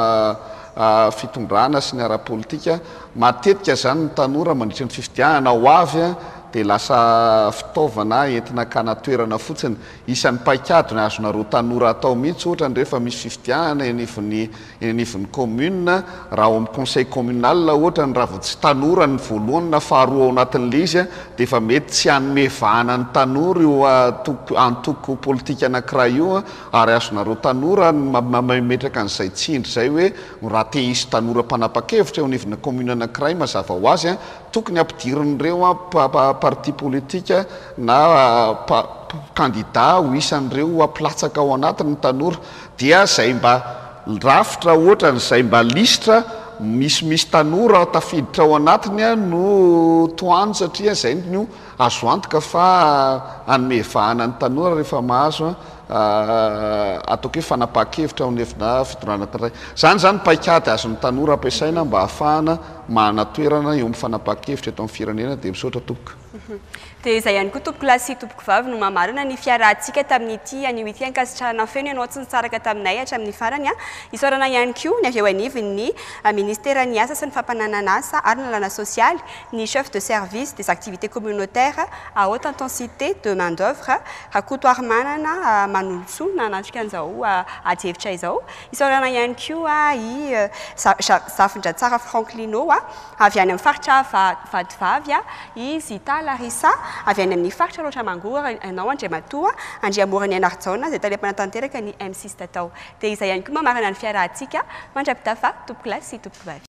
fitondrana sy ny ara-politika matetika zany ny tanora mandritra ny fifidianana ho avy dia lasa fitaovana entina kanatoerana fotsiny isan'ny paikady ny azonareo tanora atao mihitsy ohatra ny rehefa misy fifidianana anivon'ny commune raha ao amin'ny conseil communal ohatra ny raha vao tsy tanora ny voalohany na faharoa ao anatin'le izy dia efa mety tsy hanome vahana ny tanora io antoko politika anankiray io ary azonareo tanora mametraka an'izay tsindry zay hoe raha te hisy tanora mpanapa-kevitra eo anivon'ny commune anankiray mazava ho azy tokony ampidirin'ireo parti politika na candidat ho isan'ireo ampilatsaka ao anatiny tanora dia zay mba rafitra ohatra n'izay mba lisitra misy tanora tafiditra ao anatiny no toany satria zay no azo antoka fa hanome vahana ny tanora rehefa mahazo ataoko hoe fanapahan-kevitra ao anivona fitondrana anankiray. Zany paikady azon'ny tanora ampiasaina mba ahafahana manana toerana eo amin'ny fanapahan-kevitra eto amin'ny firenena dia misaotra tompoko. Dia izay ihany koa tompoko lahy sy tompoko vavy no mamarina ny fiarahantsika tamin'ity anio ity ankasitrahana feno ianao tsy nitsaraka taminay hatramin'ny farany isaorana ihany koa ny avy eo anivon'ny ministèren'ny asa sy ny fampananana asa ary ny lalàna sosialy ny chef de service des activités communautaires à haute intensité de main d'œuvre Rakoto Manana Manoltso na anatrika an'izao adihevitra izao isaorana ihany koa i Zafindratsara Franklino avy any amin'ny faritra vadivavy izy Tala Larissa avy any amin'ny faritra loatra mangoro anao Andriamatoa Andriamorany Anarjaona izay talepanatanteraka ny M6 tatao dia izay ihany koa mamarana ny fiarahantsika mandrapitafa tompoko lahy sy tompoko vavy